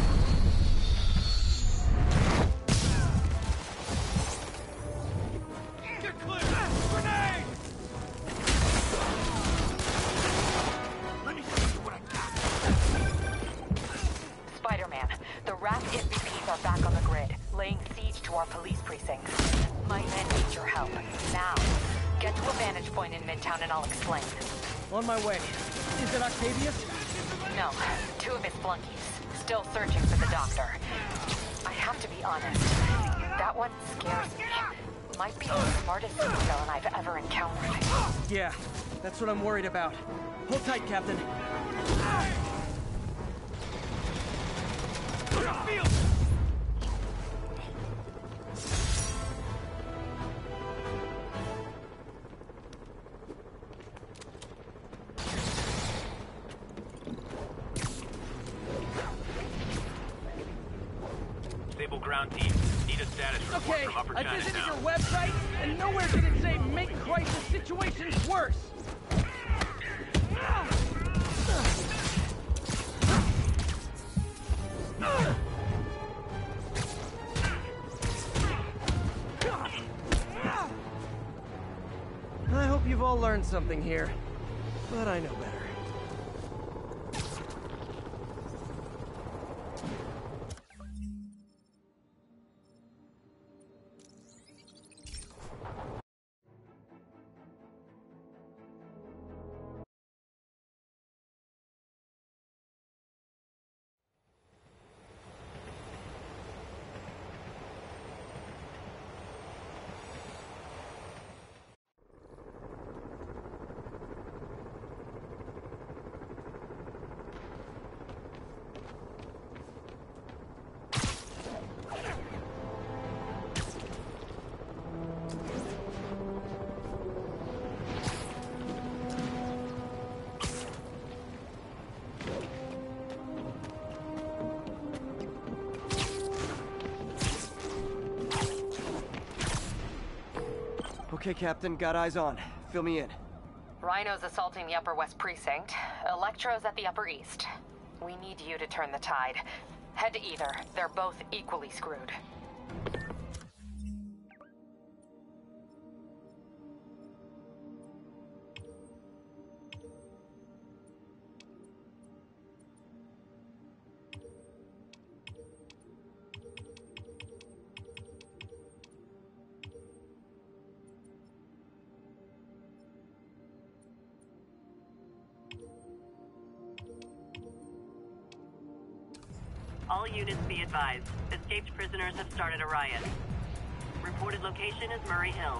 Get clear! Grenade! Let me show you what I got. Spider-Man, the Raft M V Ps are back on the grid, laying siege to our police precincts. My men need your help. Now. Get to a vantage point in Midtown and I'll explain. On my way. Is it Octavius? No, two of his flunkies. Still searching for the doctor. I have to be honest. That one scares me. Might be the smartest supervillain I've ever encountered. Yeah, that's what I'm worried about. Hold tight, Captain. Sable ground team, need a status report Okay, from Upper I visited your Chinatown. website, and nowhere did it say make crisis situations worse. I hope you've all learned something here, but I know better. Okay, Captain, got eyes on. Fill me in. Rhino's assaulting the Upper West Precinct. Electro's at the Upper East. We need you to turn the tide. Head to either. They're both equally screwed. All units be advised. Escaped prisoners have started a riot. Reported location is Murray Hill.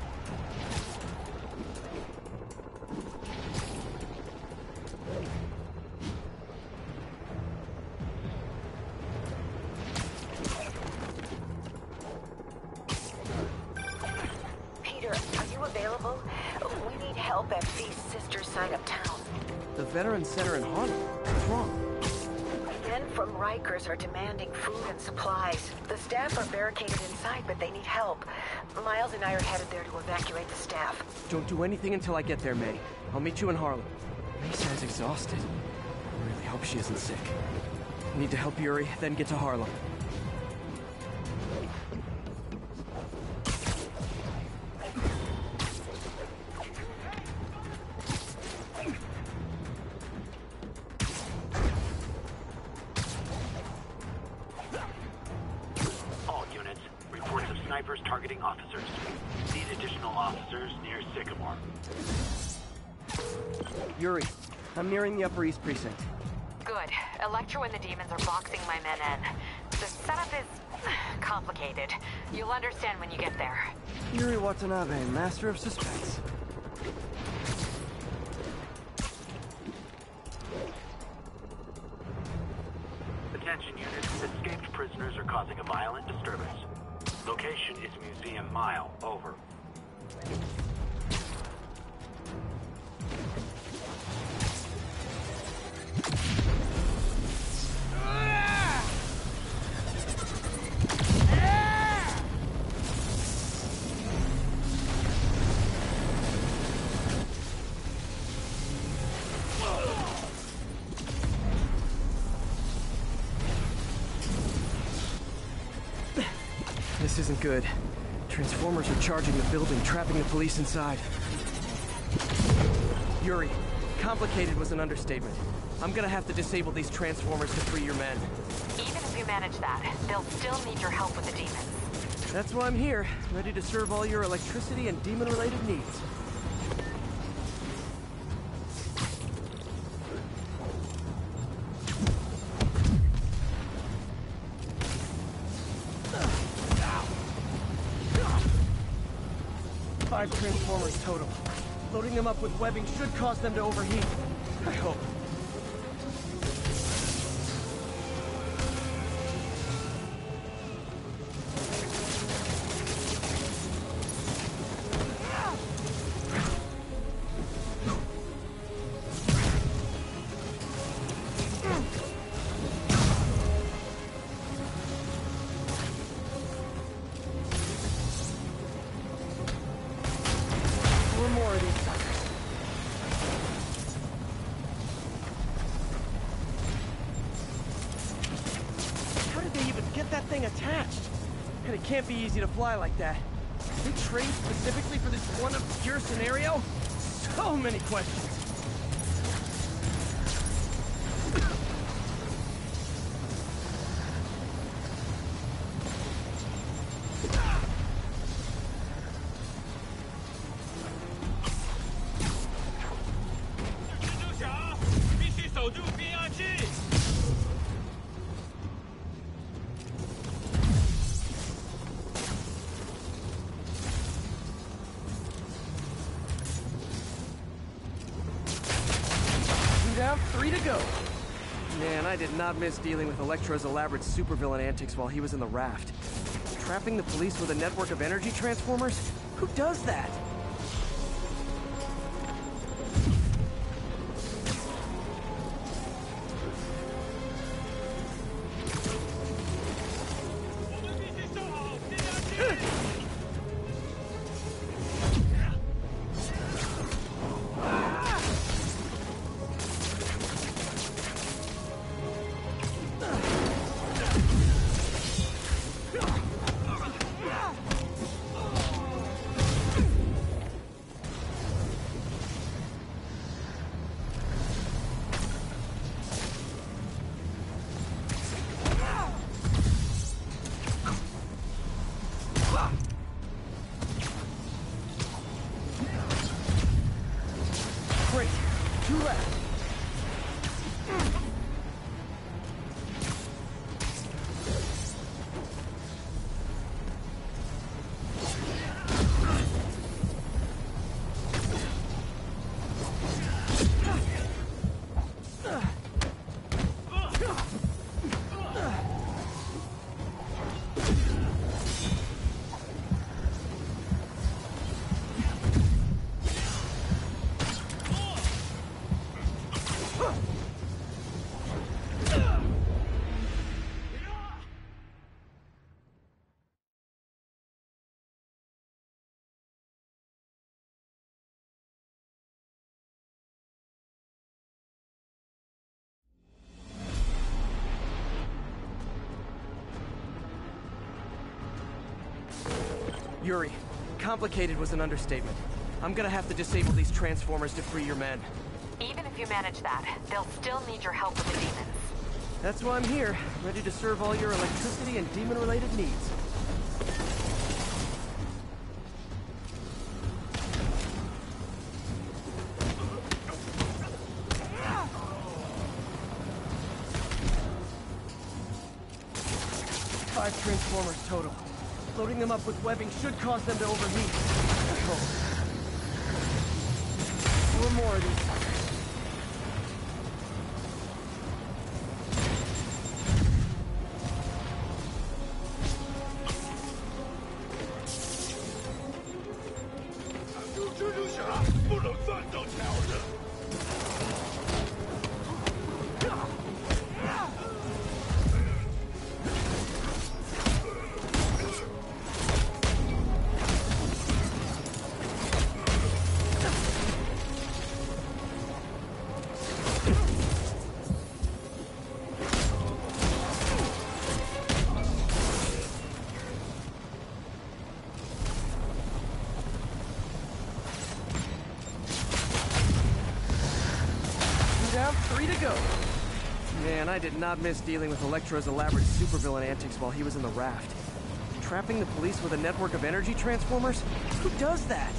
Peter, are you available? We need help at Feast's sister's side of town. The Veterans Center in Harlem. What's wrong? Men from Rikers are demanding food and supplies. The staff are barricaded inside, but they need help. Miles and I are headed there to evacuate the staff. Don't do anything until I get there, May. I'll meet you in Harlem. May sounds exhausted. I really hope she isn't sick. I need to help Yuri, then get to Harlem. All units, reports of snipers targeting officers. Need additional officers near Sycamore. Yuri, I'm nearing the Upper East Precinct. Good. Electro and the demons are boxing my men in. The setup is complicated. You'll understand when you get there. Yuri Watanabe, master of suspense. Attention units, escaped prisoners are causing a violent disturbance. Location is Museum Mile. Over. This isn't good. Transformers are charging the building, trapping the police inside. Yuri, complicated was an understatement. I'm gonna have to disable these transformers to free your men. Even if you manage that, they'll still need your help with the demons. That's why I'm here, ready to serve all your electricity and demon-related needs. Five transformers total. Loading them up with webbing should cause them to overheat. I hope. Attached. And it can't be easy to fly like that. They trained specifically for this one obscure scenario? So many questions. Down, three to go. Man, I did not miss dealing with Electro's elaborate supervillain antics while he was in the raft. Trapping the police with a network of energy transformers? Who does that? Yuri. Complicated was an understatement. I'm gonna have to disable these transformers to free your men. Even if you manage that, they'll still need your help with the demons. That's why I'm here, ready to serve all your electricity and demon-related needs. Five transformers total. Loading them up with webbing should cause them to overheat. Oh. Four more of these. Three to go. Man, I did not miss dealing with Electro's elaborate supervillain antics while he was in the raft. Trapping the police with a network of energy transformers? Who does that?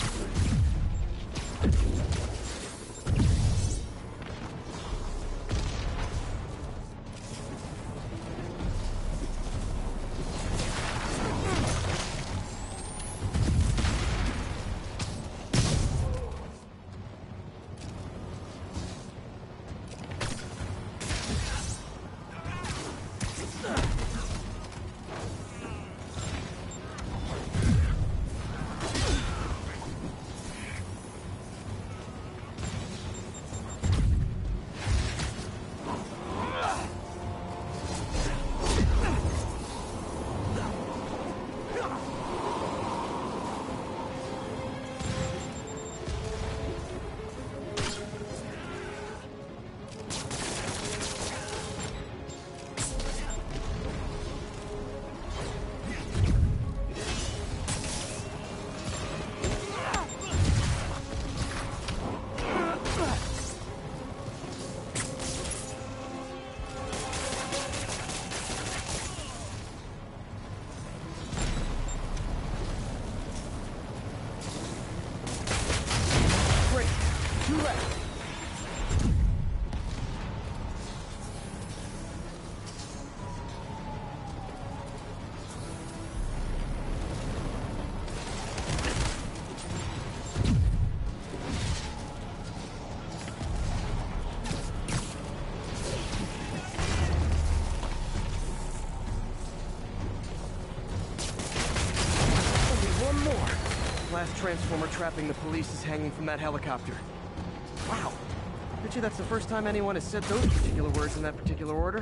Last transformer trapping the police is hanging from that helicopter. Wow. Bet you that's the first time anyone has said those particular words in that particular order.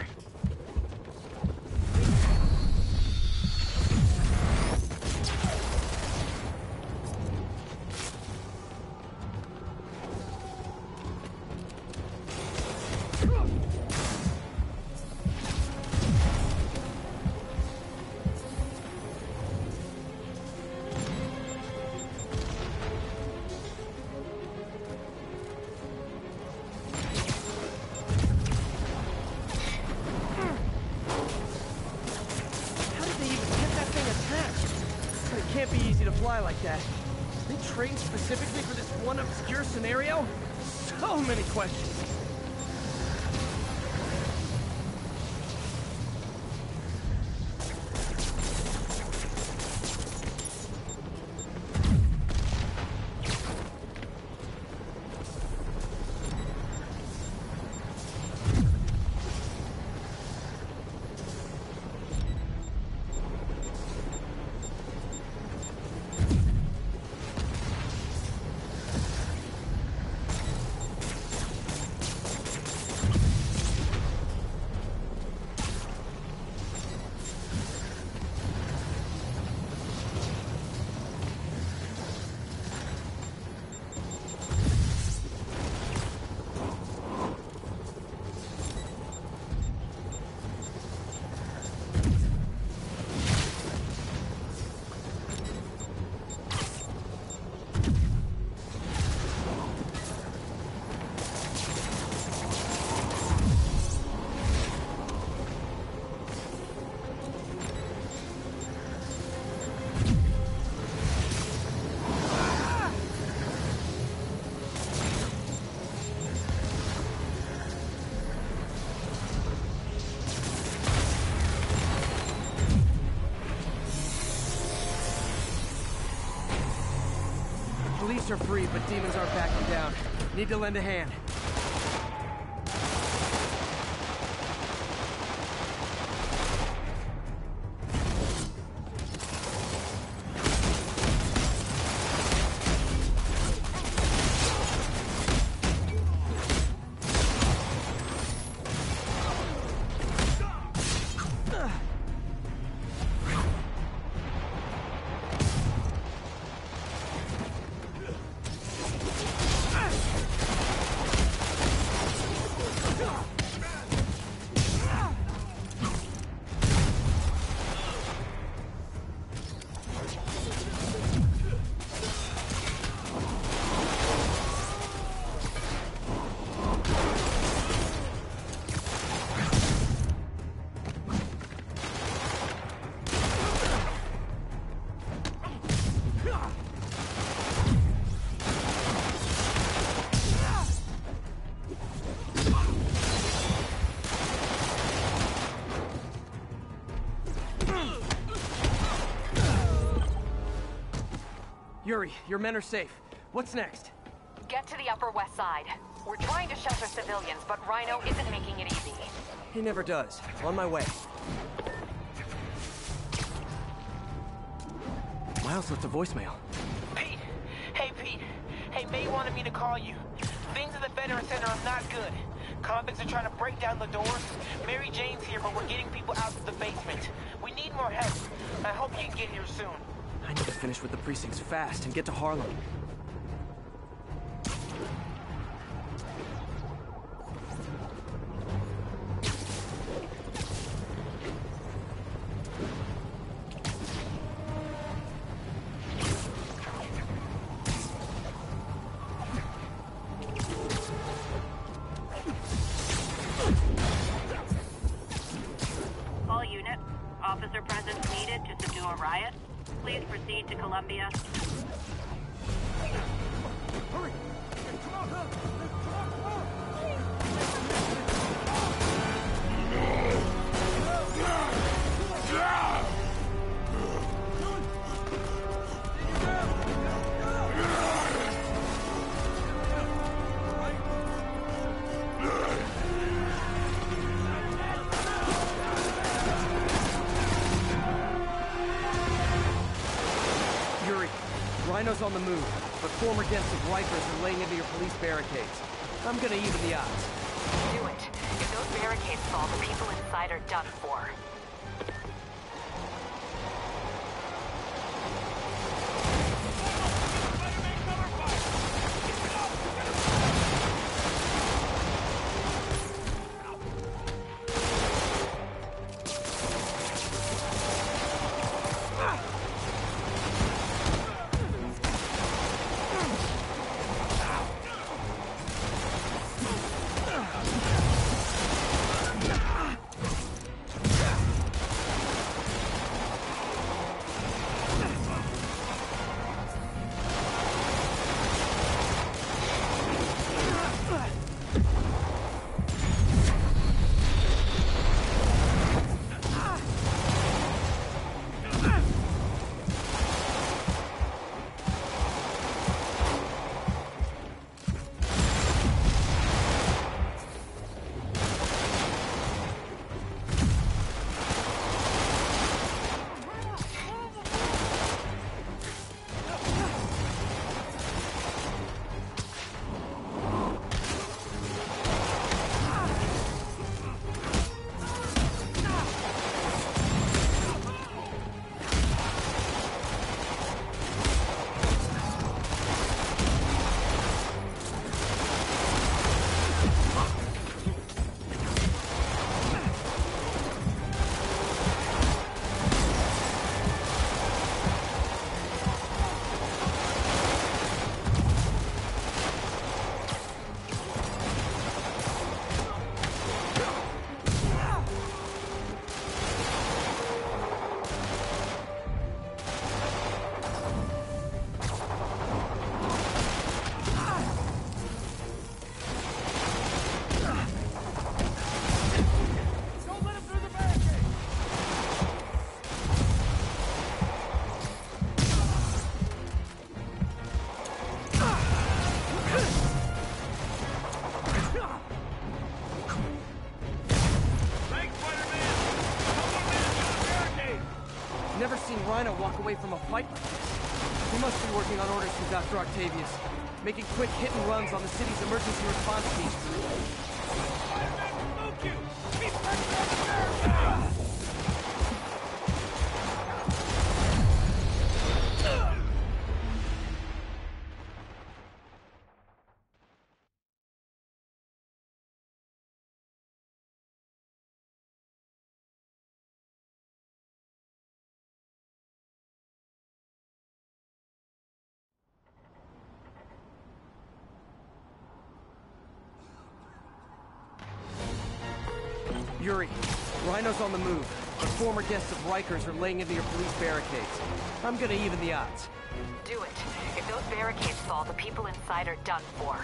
Can't be easy to fly like that. They trained specifically for this one obscure scenario? So many questions. Police are free, but demons aren't backing down. Need to lend a hand. Yuri, your men are safe. What's next? Get to the Upper West Side. We're trying to shelter civilians, but Rhino isn't making it easy. He never does. On my way. Miles left a voicemail. Pete! Hey, Pete. Hey, May wanted me to call you. Things at the Veteran Center are not good. Convicts are trying to break down the doors. Mary Jane's here, but we're getting people out to the basement. We need more help. I hope you can get here soon. I need to finish with the precincts fast and get to Harlem. All units, officer presence needed to subdue a riot. Please proceed to Columbia. Hurry! Come on, come on! Rhino's on the move, but former guests of Rikers are laying into your police barricades. I'm gonna even the odds. Do it. If those barricades fall, the people inside are done for. seen Rhino walk away from a fight like this. He must be working on orders from Doctor Octavius, making quick hit and runs on the city's emergency response teams. Yuri, Rhino's on the move, but former guests of Rikers are laying into your police barricades. I'm gonna even the odds. Do it. If those barricades fall, the people inside are done for.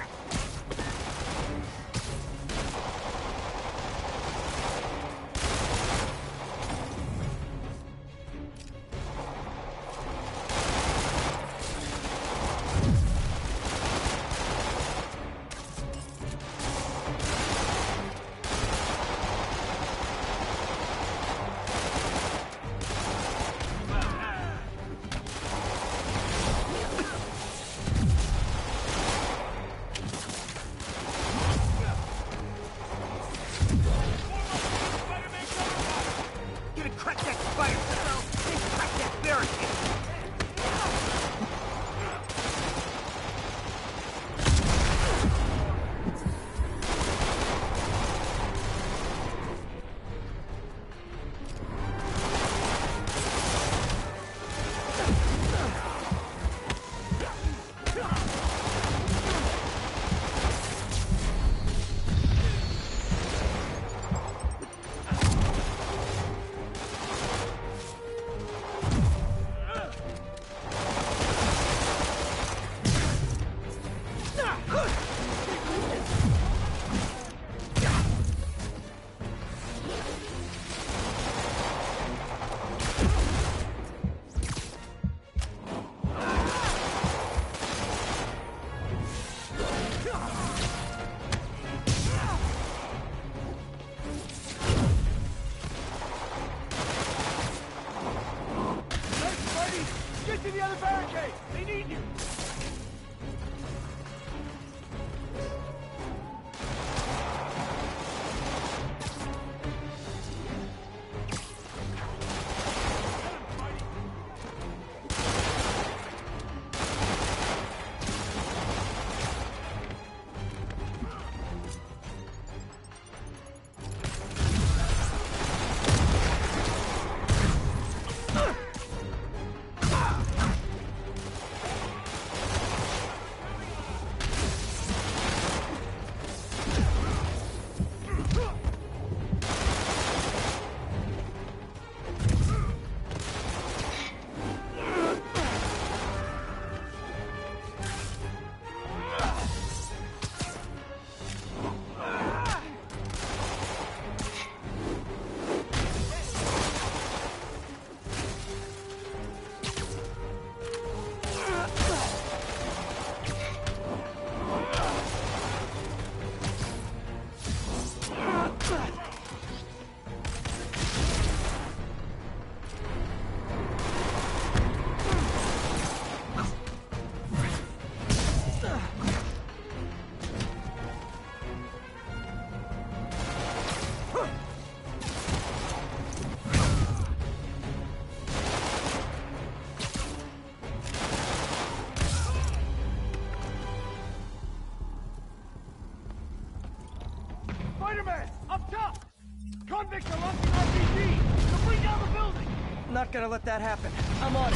Spider-Man! Up top! Convicts are launching R P G! So bring down the building! Not gonna let that happen. I'm on it.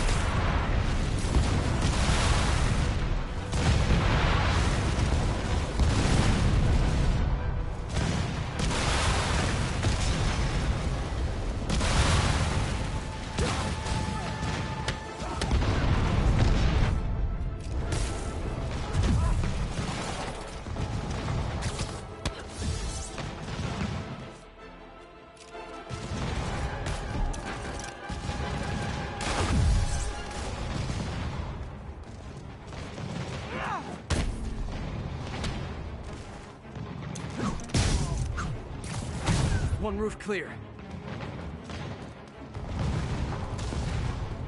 One roof clear.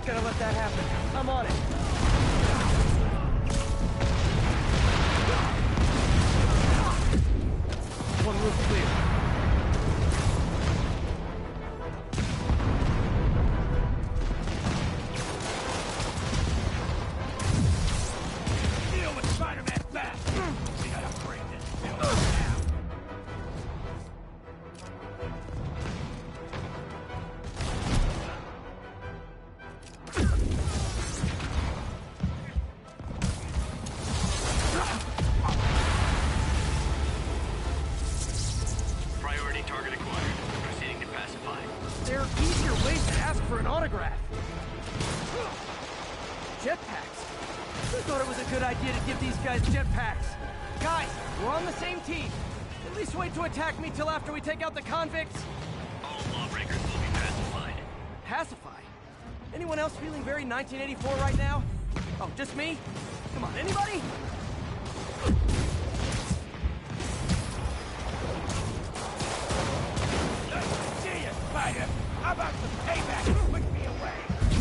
gonna let that happen. I'm on it. One roof clear. Deal with Spider-Man fast! We gotta break this building now! Priority target acquired. Proceeding to pacify. There are easier ways to ask for an autograph. Jetpacks. I thought it was a good idea to give these guys jetpacks. Guys, we're on the same team. At least wait to attack me till after we take out the convicts. All lawbreakers will be pacified. Pacify? Anyone else feeling very nineteen eighty-four right now? Oh, just me? Come on, anybody? See ya, Spider! How about some payback? Put me away!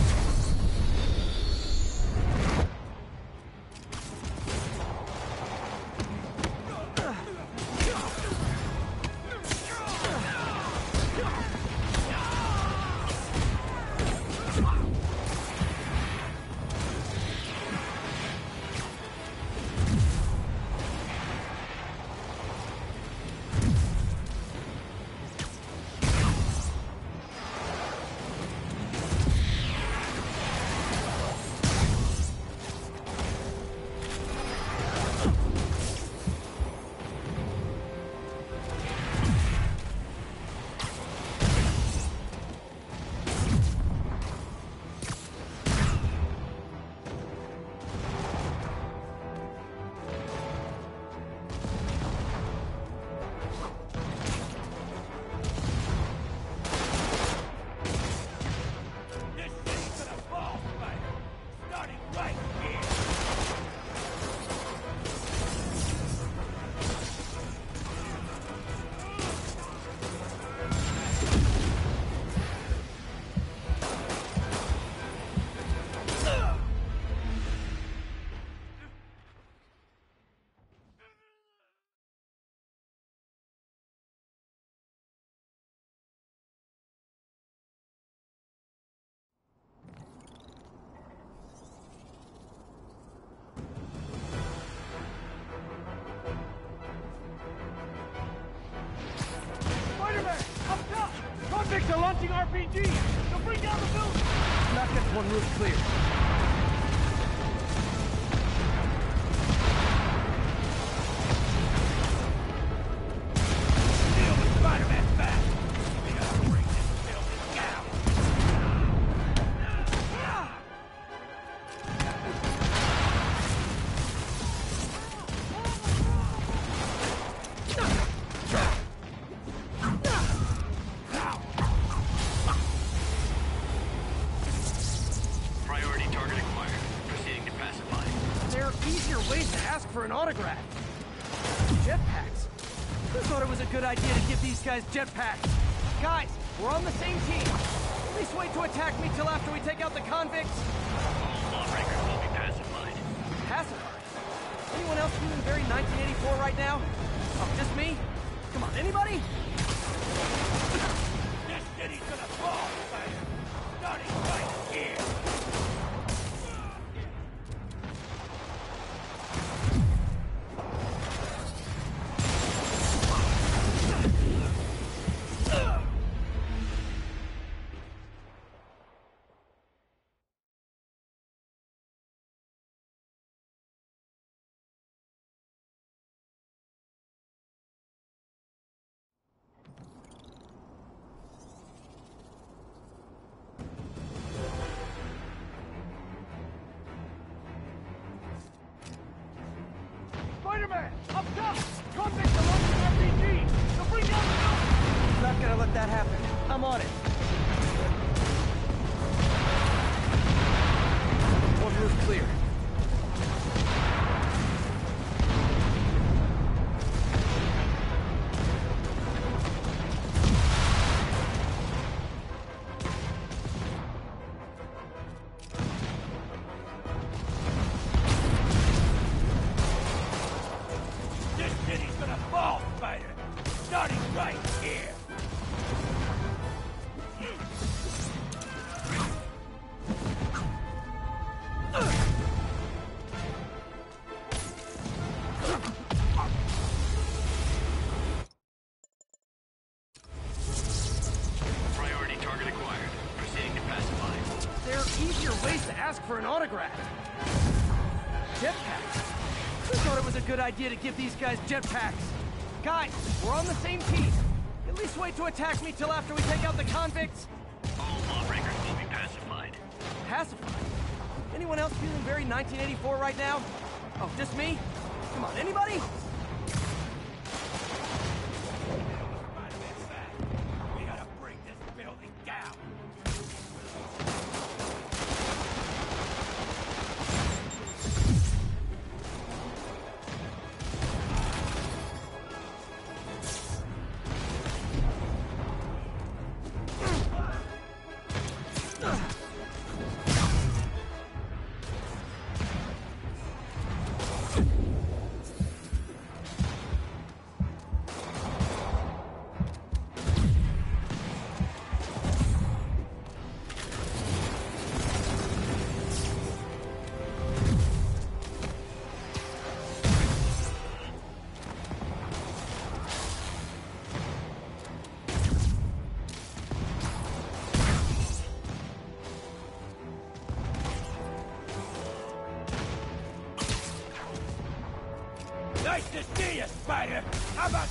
This city's gonna fall, Spider! Starting right here! Spider-Man! Up top! Convicts are launching R P Gs! They'll bring down the building! Not get one roof clear. Deal with Spider-Man fast! We gotta break this building down! Priority target acquired. Proceeding to pacify. There are easier ways to ask for an autograph. Jetpacks. I thought it was a good idea to give these guys jetpacks. Guys, we're on the same team. At least wait to attack me till after we take out the convicts. All lawbreakers will be pacified. Pacified? Anyone else feeling very nineteen eighty-four right now? Oh, just me? Come on, anybody? This city's gonna fall, Spider! Starting right here! Spider-Man! Up top! Convicts are launching R P Gs! They'll bring down the building! Not gonna let that happen. I'm on it. One roof clear. autograph. Jetpacks? Who thought it was a good idea to give these guys jetpacks? Guys, we're on the same team. At least wait to attack me till after we take out the convicts. All lawbreakers will be pacified. Pacified? Anyone else feeling very nineteen eighty-four right now? Oh, just me? Come on, anybody? We gotta bring this building down. Nice to see you, Spider! How about...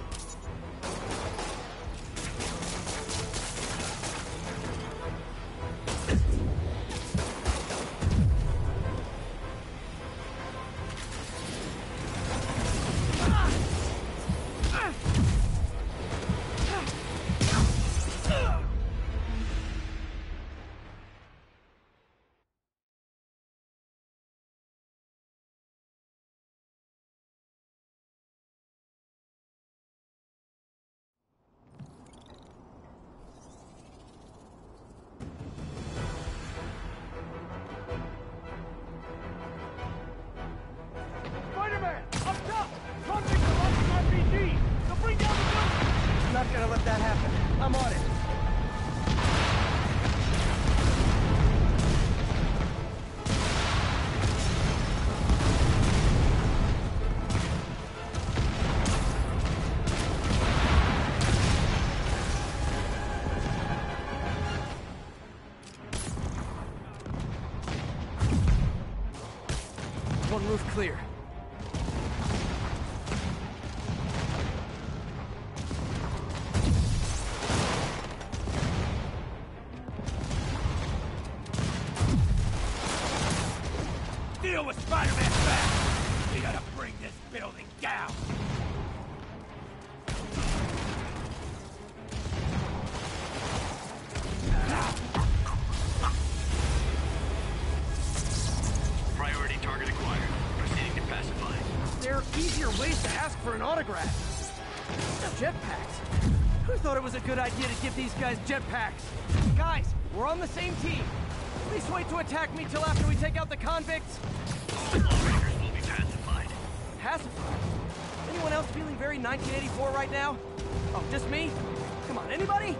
Spider-Man! Up top! Convicts are launching R P Gs! They'll bring down the building! Not gonna let that happen. I'm on it. One roof clear. Deal with Spider-Man fast! We gotta bring this building down! Priority target acquired. Proceeding to pacify. There are easier ways to ask for an autograph. Jetpacks? Who thought it was a good idea to give these guys jetpacks? Guys, we're on the same team. At least wait to attack me till after we take out the convicts. All lawbreakers will be pacified. Pacified? Anyone else feeling very nineteen eighty-four right now? Oh, just me? Come on, anybody?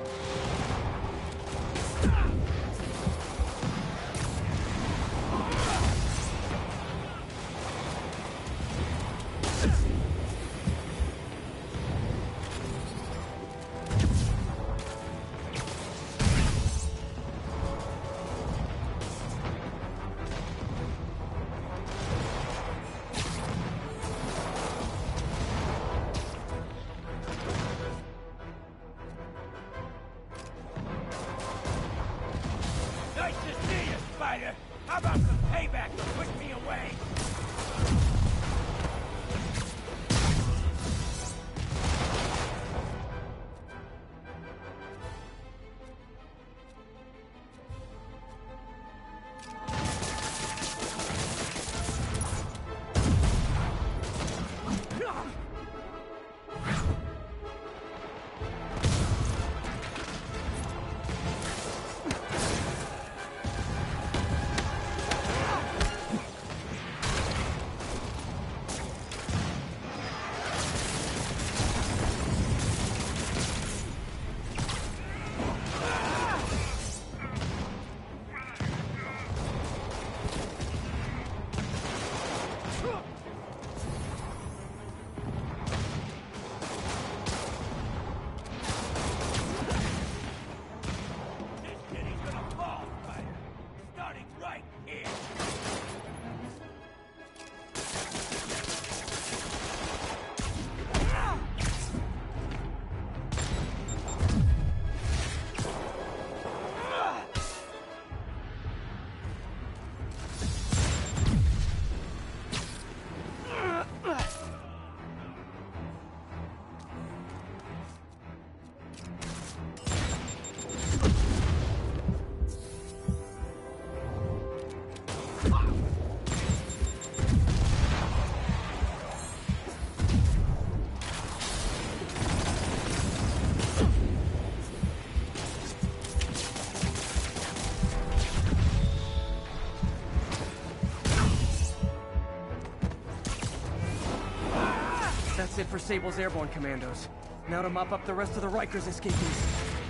That's it for Sable's airborne commandos. Now to mop up the rest of the Rikers escapees.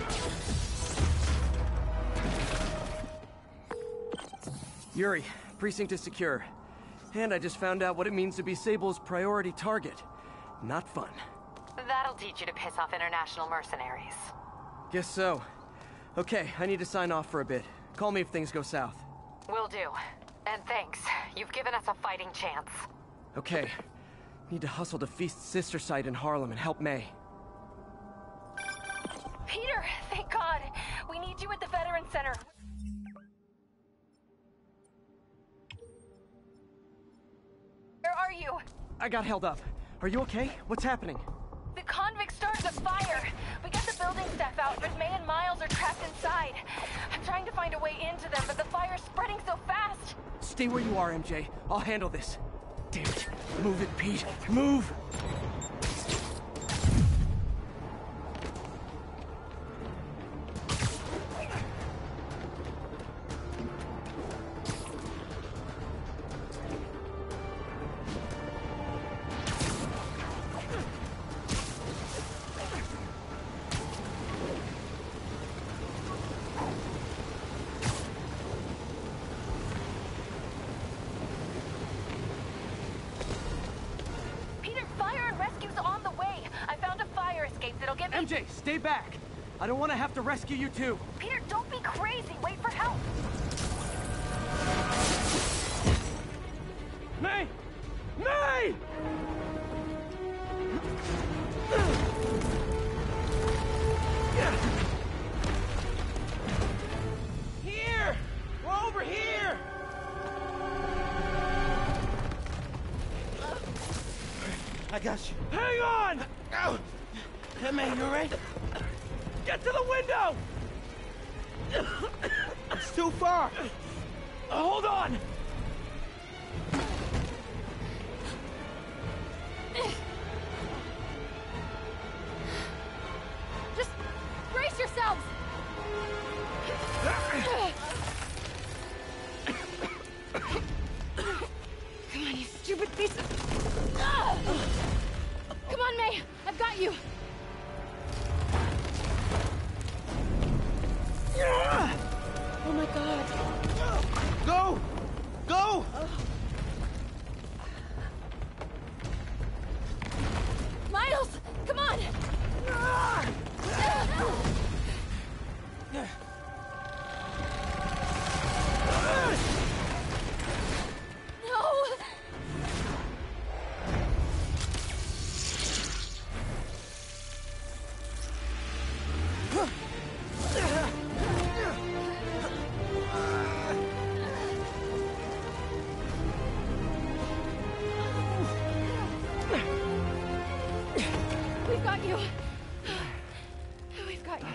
Yuri, precinct is secure. And I just found out what it means to be Sable's priority target. Not fun. That'll teach you to piss off international mercenaries. Guess so. Okay, I need to sign off for a bit. Call me if things go south. Will do. And thanks. You've given us a fighting chance. Okay. Need to hustle to Feast's sister site in Harlem and help May. Peter, thank God. We need you at the Veterans Center. Where are you? I got held up. Are you okay? What's happening? The convicts started a fire. We got the building staff out, but May and Miles are trapped inside. I'm trying to find a way into them, but the fire's spreading so fast. Stay where you are, M J. I'll handle this. Damn it. Move it, Pete. Move! M J, stay back! I don't want to have to rescue you too. Peter, don't be crazy! Wait for help! May! May! Here! We're over here! I got you. Hang on! Ow! Hey, man, you alright? Get to the window! It's too far. Uh, hold on! Just brace yourselves! Come on, you stupid piece of... Come on, May! I've got you! Oh my God. Go! Go! Miles! Come on! No! We've got you. We've got you.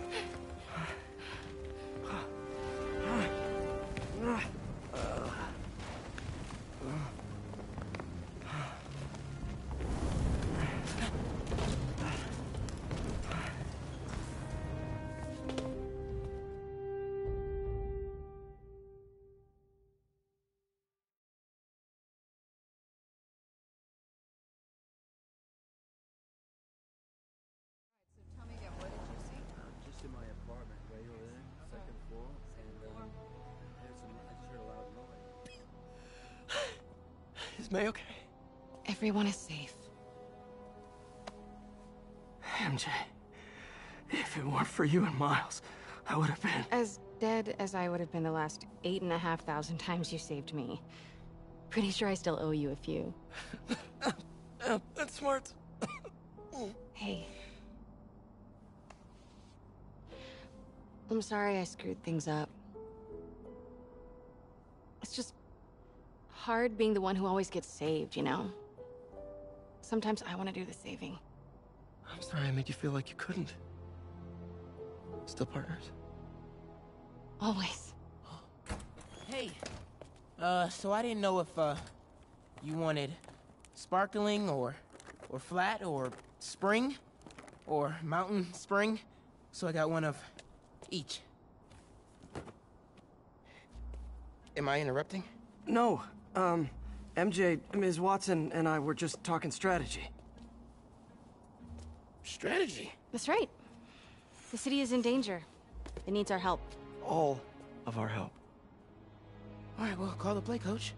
Just in my apartment, right over there, second floor, and um, there's some, I just heard a loud noise. Is May okay? Everyone is safe. M J, if it weren't for you and Miles, I would have been... As dead as I would have been the last eight and a half thousand times you saved me. Pretty sure I still owe you a few. uh, that's smart. Hey. I'm sorry I screwed things up. It's just hard being the one who always gets saved, you know? Sometimes I want to do the saving. I'm sorry I made you feel like you couldn't. Still partners? Always. Hey. Uh, so I didn't know if, uh, you wanted sparkling or, or flat or spring or mountain spring. So I got one of each. Am I interrupting? No. Um, M J, Miz Watson, and I were just talking strategy. strategy. That's right. The city is in danger. It needs our help. All of our help. All right, well, call the play, coach.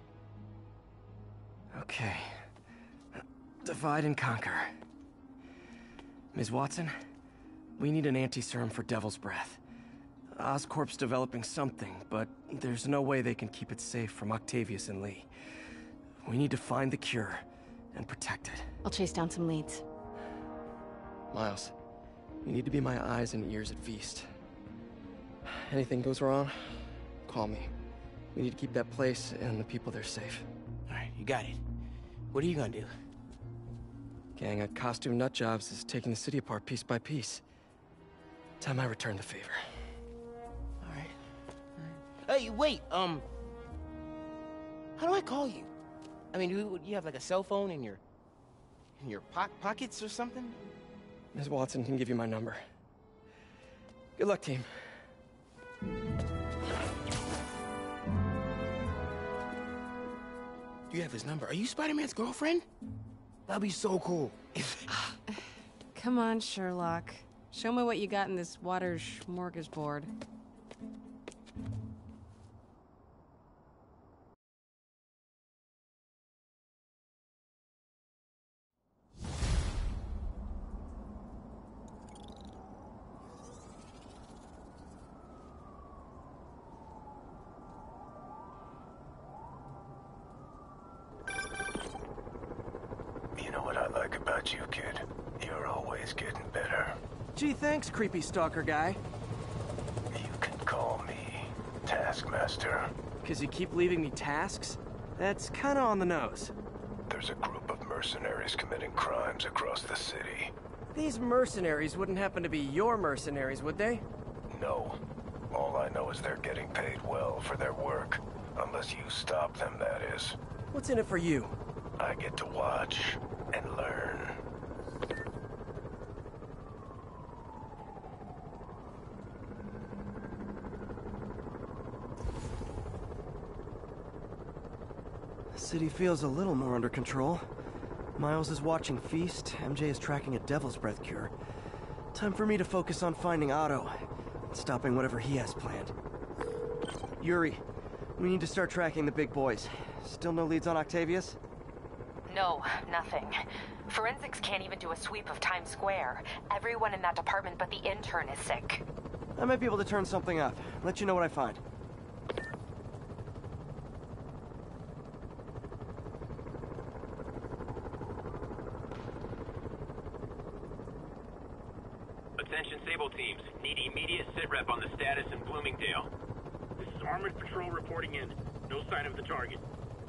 Okay. Divide and conquer. Miz Watson, we need an anti-serum for Devil's Breath. Oscorp's developing something, but there's no way they can keep it safe from Octavius and Lee. We need to find the cure and protect it. I'll chase down some leads. Miles, you need to be my eyes and ears at Feast. Anything goes wrong, call me. We need to keep that place and the people there safe. All right, you got it. What are you gonna do? Gang at Costume Nut Jobs is taking the city apart piece by piece. Time I return the favor. All right. All right. Hey, wait, um... how do I call you? I mean, do you have like a cell phone in your... in your po pockets or something? Miz Watson can give you my number. Good luck, team. Do you have his number? Are you Spider-Man's girlfriend? That'd be so cool. Come on, Sherlock. Show me what you got in this water smorgasbord. You know what I like about you, kid? You're always getting better. Gee, thanks, creepy stalker guy. You can call me Taskmaster. Cause you keep leaving me tasks? That's kinda on the nose. There's a group of mercenaries committing crimes across the city. These mercenaries wouldn't happen to be your mercenaries, would they? No. All I know is they're getting paid well for their work. Unless you stop them, that is. What's in it for you? I get to watch and learn. The city feels a little more under control. Miles is watching Feast, M J is tracking a Devil's Breath cure. Time for me to focus on finding Otto, and stopping whatever he has planned. Yuri, we need to start tracking the big boys. Still no leads on Octavius? No, nothing. Forensics can't even do a sweep of Times Square. Everyone in that department but the intern is sick. I might be able to turn something up. Let you know what I find. Attention Sable teams. Need immediate sitrep on the status in Bloomingdale. This is Armored Patrol reporting in. No sign of the target.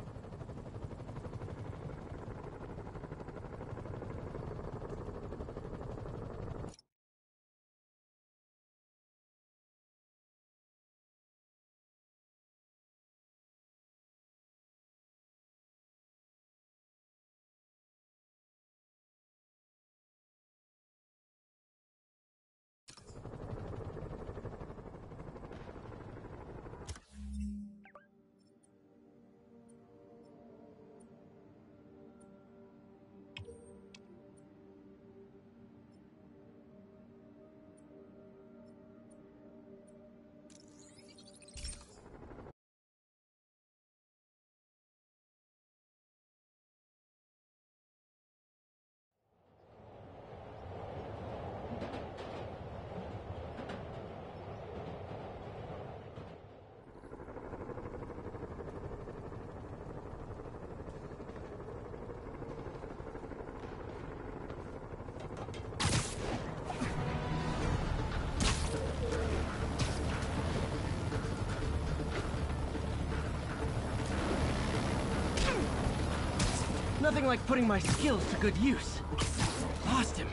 Nothing like putting my skills to good use. Lost him.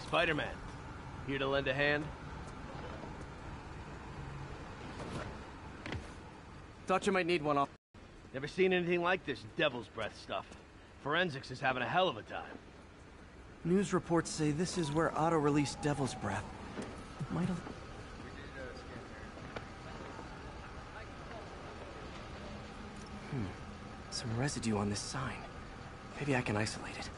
Spider-Man. Here to lend a hand? Thought you might need one off. Never seen anything like this Devil's Breath stuff. Forensics is having a hell of a time. News reports say this is where Otto released Devil's Breath. Might have... Hmm. Some residue on this sign. Maybe I can isolate it.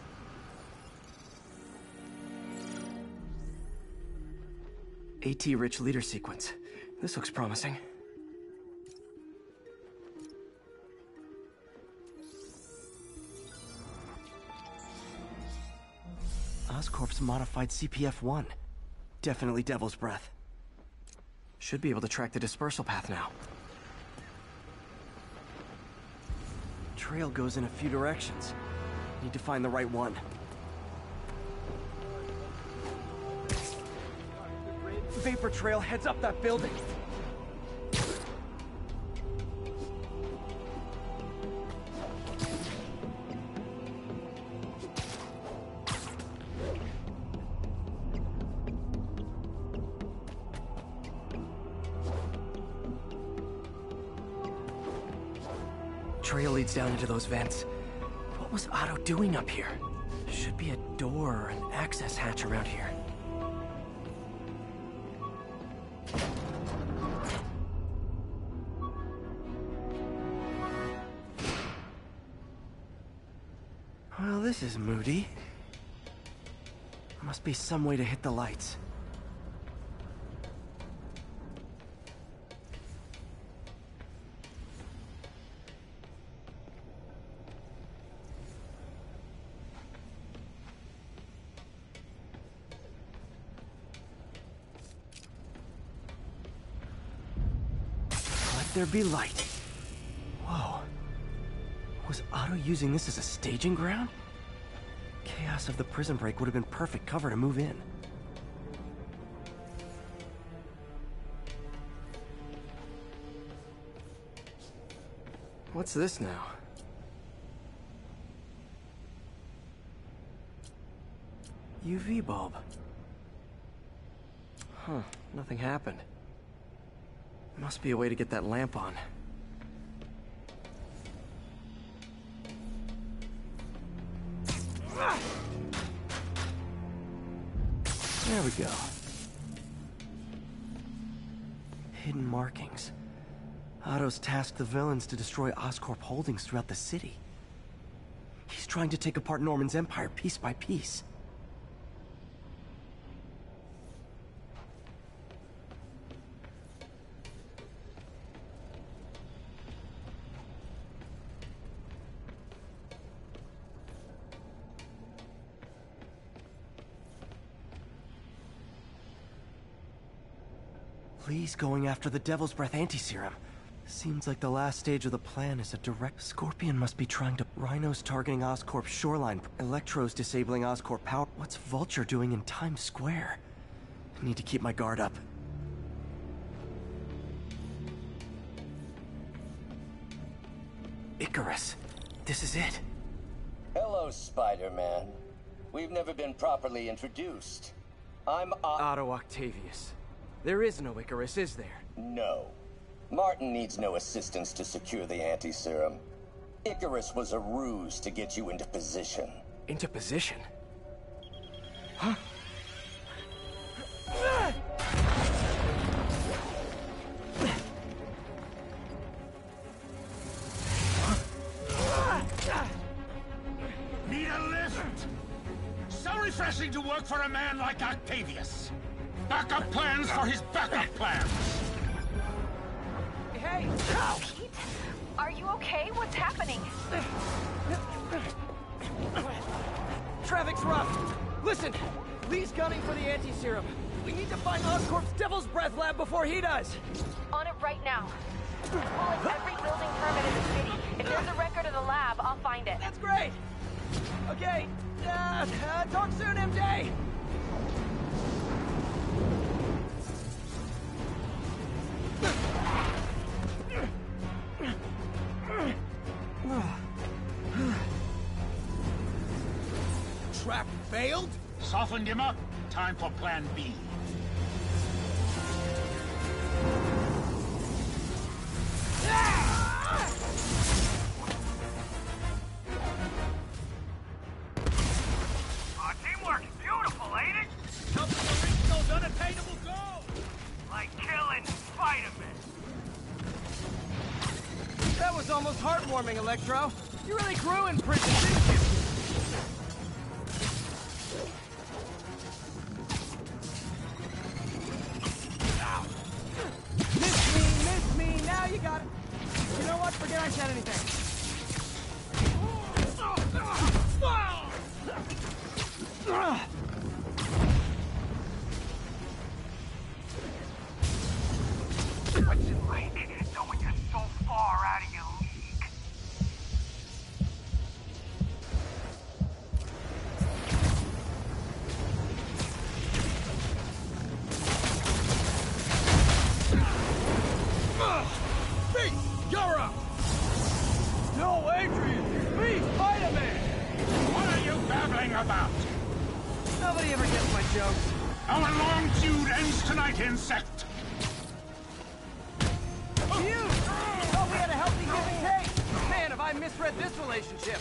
AT-rich leader sequence. This looks promising. Oscorp's modified C P F one. Definitely Devil's Breath. Should be able to track the dispersal path now. Trail goes in a few directions. Need to find the right one. Vapor trail heads up that building. Trail leads down into those vents. What was Otto doing up here? Should be a door or an access hatch around here. Well, this is moody. Must be some way to hit the lights. Let there be light. Whoa. Was Otto using this as a staging ground? Chaos of the prison break would have been perfect cover to move in. What's this now? U V bulb. Huh, nothing happened. Must be a way to get that lamp on. There we go. Hidden markings. Otto's tasked the villains to destroy Oscorp holdings throughout the city. He's trying to take apart Norman's empire piece by piece. Lee's going after the Devil's Breath anti-serum. Seems like the last stage of the plan is a direct... Scorpion must be trying to... Rhino's targeting Oscorp's shoreline. Electro's disabling Oscorp power. What's Vulture doing in Times Square? I need to keep my guard up. Icarus. This is it. Hello, Spider-Man. We've never been properly introduced. I'm o Otto Octavius. There is no Icarus, is there? No. Martin needs no assistance to secure the anti-serum. Icarus was a ruse to get you into position. Into position? Huh? Need a lift? So refreshing to work for a man like Octavius. Backup plans for his backup plans. Hey! Pete? Are you okay? What's happening? Traffic's rough. Listen, Lee's gunning for the anti-serum. We need to find Oscorp's Devil's Breath lab before he does. On it right now. Pull every building permit in the city. If there's a record of the lab, I'll find it. That's great. Okay. Uh, uh, talk soon, M J. Trap failed? Softened him up? Time for Plan B. Our teamwork is beautiful, ain't it? Helping to reach those unattainable goals! Like killing Spider-Man. That was almost heartwarming, Electro. You really grew in prison, didn't you? Miss me, miss me, now you got it. You know what? Forget I said anything. What's it like knowing you're so far out of your league? Pete, you're up! No, Adrian! It's me, Spider-Man! What are you babbling about? Nobody ever gets my jokes. Our long feud ends tonight, insect! You! Thought we had a healthy give and take! Man, have I misread this relationship!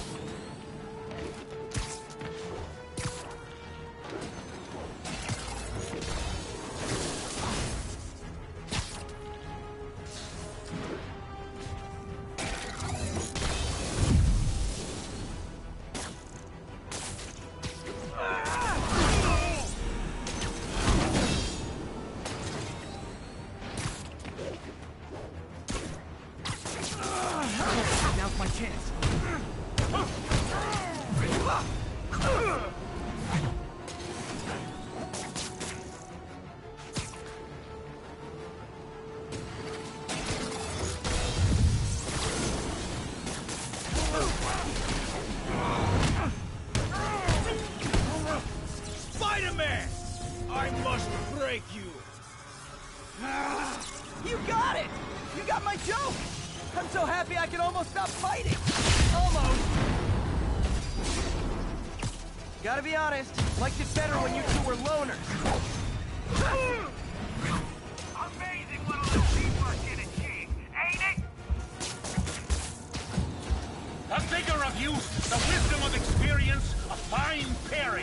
Now's my chance. Spider-Man! I must break you! You got it! You got my joke! I'm so happy I can almost stop fighting! Almost! Gotta be honest, liked it better when you two were loners. Amazing what a little teamwork can achieve, ain't it? The vigor of youth, the wisdom of experience, a fine pairing.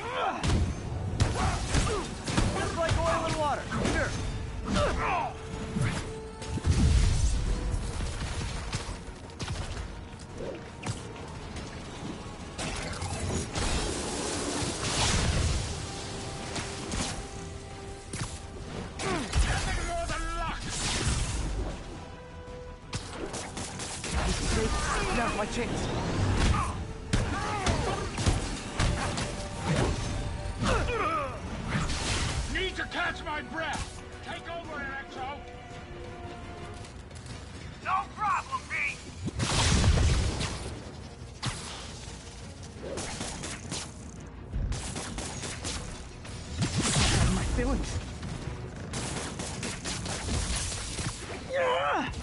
Just like oil and water, sure. Now's my chance. Need to catch my breath. Take over, Electro. No problem, Pete! Out of my feelings. Yeah!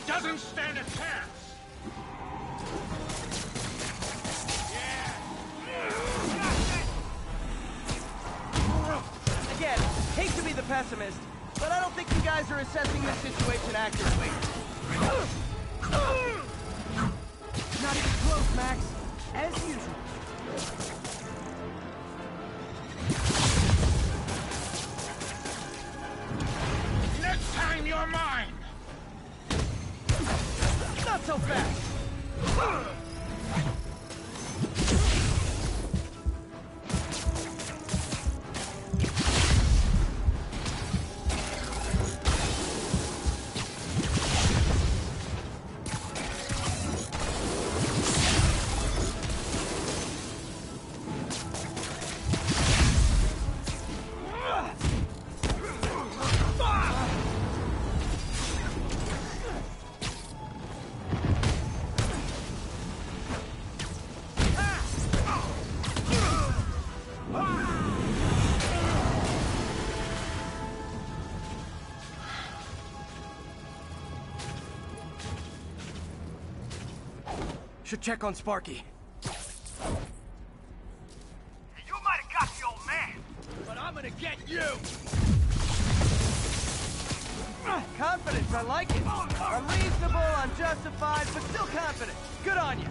doesn't stand a chance! Again, hate to be the pessimist, but I don't think you guys are assessing this situation accurately. Not even close, Max. As usual. Next time you're mine! Not so fast! Should check on Sparky. You might have got the old man, but I'm gonna get you! Confidence, I like it. Unreasonable, unjustified, but still confident. Good on you.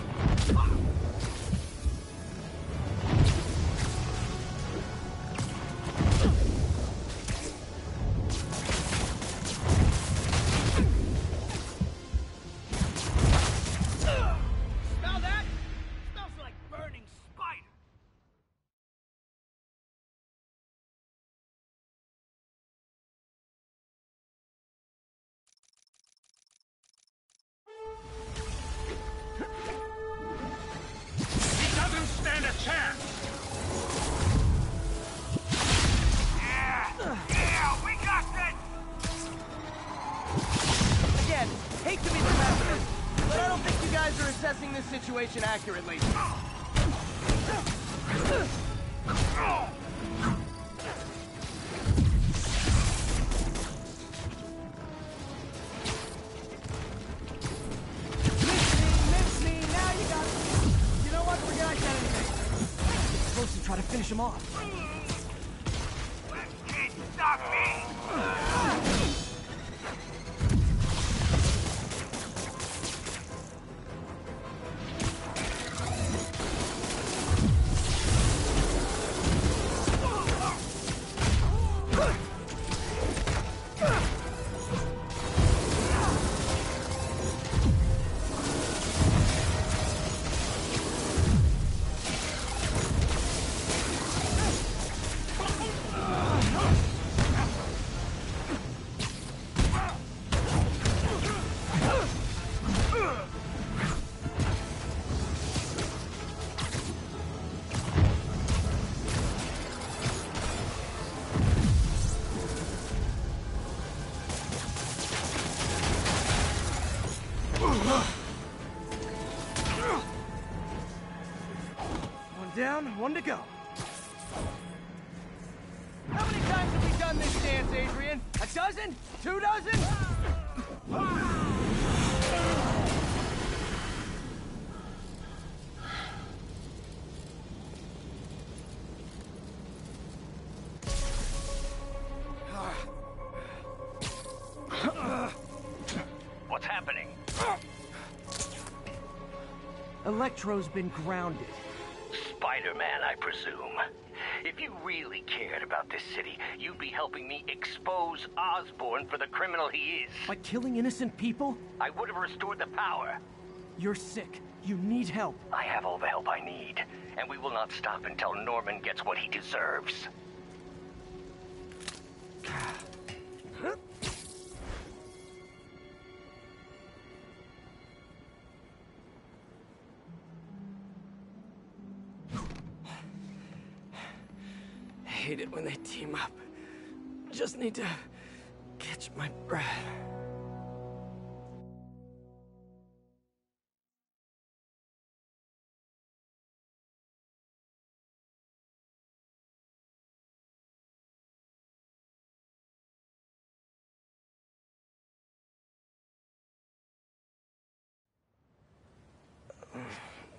Smell that? Smells like burning spider. He doesn't stand a chance! Yeah! Yeah, we got this! Again, hate to be the pessimist, but I don't think you guys are assessing this situation accurately. Miss me, now you got it. You know what? Forget I said anything. Get close and try to finish him off. Can't stop me! One down, one to go. How many times have we done this dance, Adrian? A dozen? Two dozen? What's happening? Electro's been grounded. Spider-Man, I presume. If you really cared about this city, you'd be helping me expose Osborn for the criminal he is. By killing innocent people? I would have restored the power. You're sick. You need help. I have all the help I need, and we will not stop until Norman gets what he deserves. I hate it when they team up. Just need to catch my breath.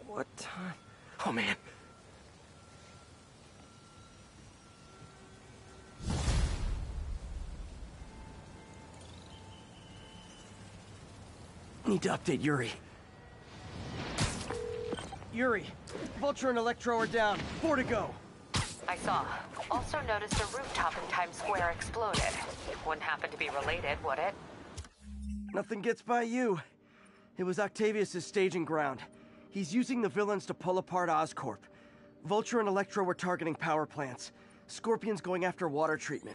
What time? Oh, man. Need to update Yuri. Yuri, Vulture and Electro are down. Four to go. I saw. Also noticed a rooftop in Times Square exploded. Wouldn't happen to be related, would it? Nothing gets by you. It was Octavius' staging ground. He's using the villains to pull apart Oscorp. Vulture and Electro were targeting power plants. Scorpion's going after water treatment.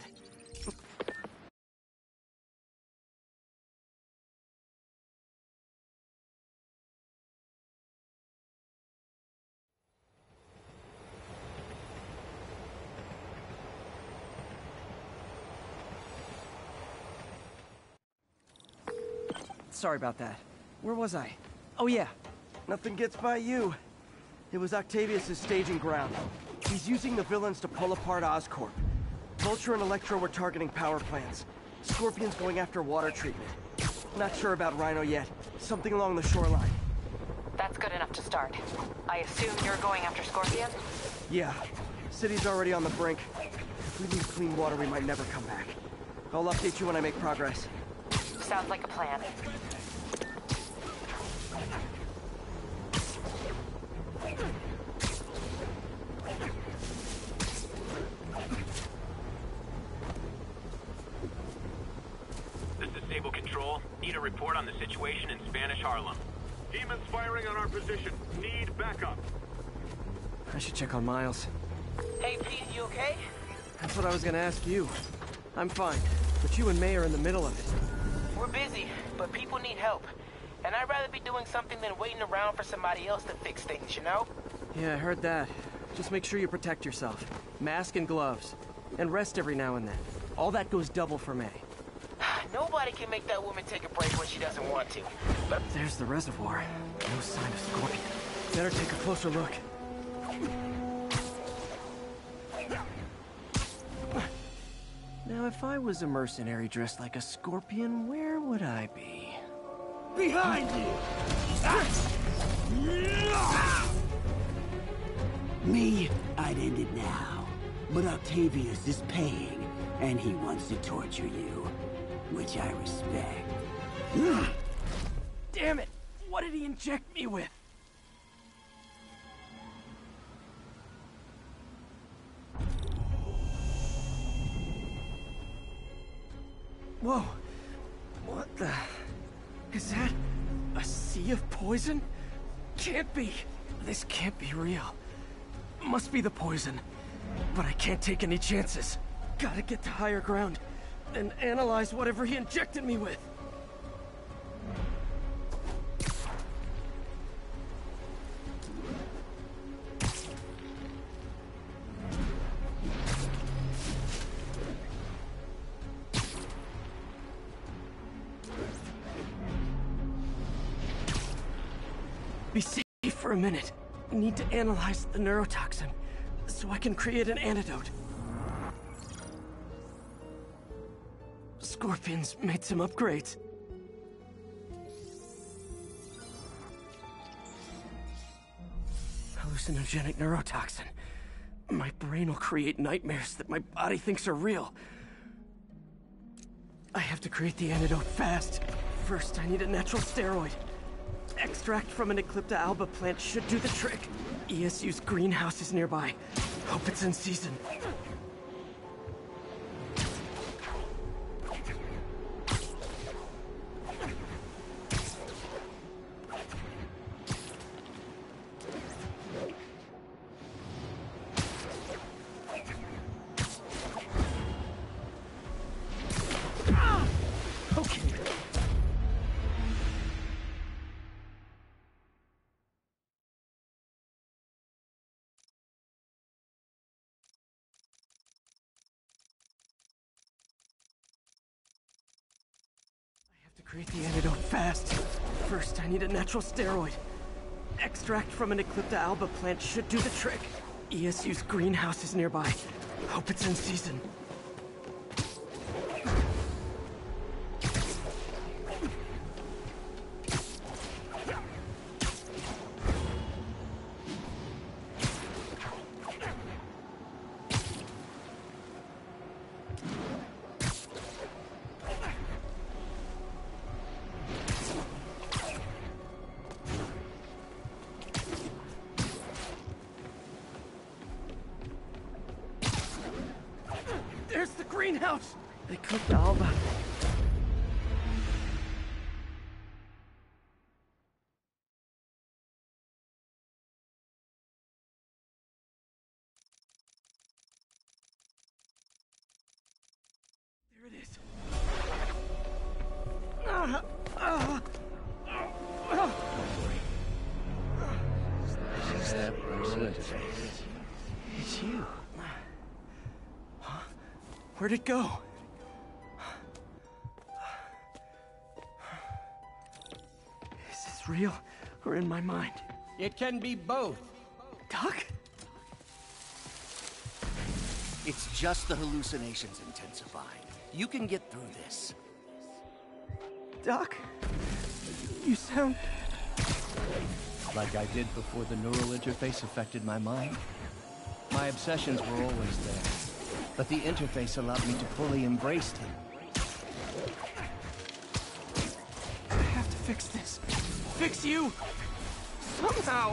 Sorry about that. Where was I? Oh yeah. Nothing gets by you. It was Octavius' staging ground. He's using the villains to pull apart Oscorp. Vulture and Electro were targeting power plants. Scorpion's going after water treatment. Not sure about Rhino yet. Something along the shoreline. That's good enough to start. I assume you're going after Scorpion? Yeah. City's already on the brink. If we lose clean water, we might never come back. I'll update you when I make progress. Sounds like a plan. This is Sable Control. Need a report on the situation in Spanish Harlem. Demons firing on our position. Need backup. I should check on Miles. Hey, Pete, you okay? That's what I was gonna ask you. I'm fine, but you and May are in the middle of it. We're busy, but people need help. And I'd rather be doing something than waiting around for somebody else to fix things, you know? Yeah, I heard that. Just make sure you protect yourself. Mask and gloves. And rest every now and then. All that goes double for May. Nobody can make that woman take a break when she doesn't want to. But there's the reservoir. No sign of Scorpion. Better take a closer look. Now, if I was a mercenary dressed like a Scorpion, where would I be? Behind you! Me, I'd end it now. But Octavius is paying, and he wants to torture you. Which I respect. Damn it! What did he inject me with? Whoa! What the... Is that... a sea of poison? Can't be! This can't be real. Must be the poison. But I can't take any chances. Gotta get to higher ground and analyze whatever he injected me with. Be safe for a minute. Need to analyze the neurotoxin so I can create an antidote. Scorpion's made some upgrades. Hallucinogenic neurotoxin. My brain will create nightmares that my body thinks are real. I have to create the antidote fast. First, I need a natural steroid. Extract from an Eclipta alba plant should do the trick. E S U's greenhouse is nearby. Hope it's in season. Okay. Create the antidote fast. First, I need a natural steroid. Extract from an Eclipta alba plant should do the trick. E S U's greenhouse is nearby. Hope it's in season. Ouch! They cooked Alba. There it is. Uh, uh, uh, It's you. Huh? Where'd it go? Is this real or in my mind? It can be both. Doc? It's just the hallucinations intensifying. You can get through this. Doc? You sound... Like I did before the neural interface affected my mind. My obsessions were always there, but the interface allowed me to fully embrace him. I have to fix this. Fix you! Somehow!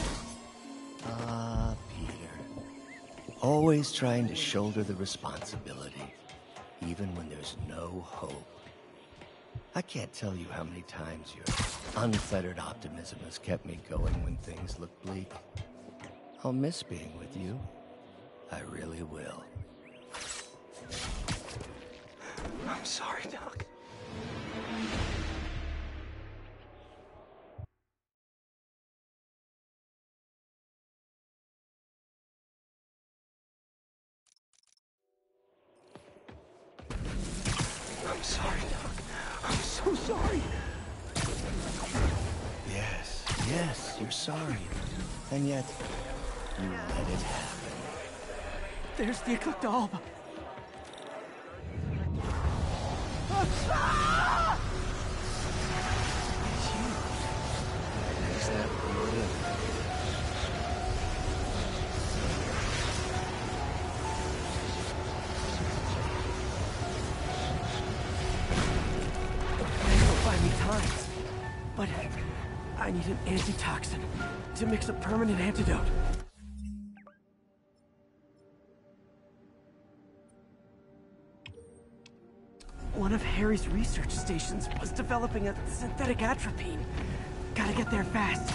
Ah, Peter. Always trying to shoulder the responsibility, even when there's no hope. I can't tell you how many times your unfettered optimism has kept me going when things look bleak. I'll miss being with you. I really will. I'm sorry, Doc. I'm sorry, Doc. I'm so sorry. Yes, yes, you're sorry. And yet, you let it happen. There's the Eclipta Alba. Is that brutal? It'll buy me time, but I need an antitoxin to mix a permanent antidote. One of Harry's research stations was developing a synthetic atropine. Gotta get there fast.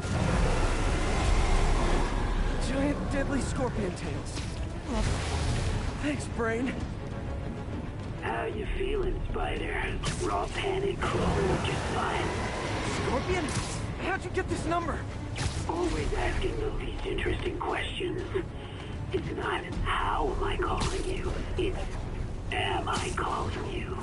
Giant deadly scorpion tails. Love them. Thanks, Brain. How you feeling, Spider? Raw panic, crawl, just fine. Scorpion? How'd you get this number? Always asking these interesting questions. It's not how am I calling you, it's am I calling you?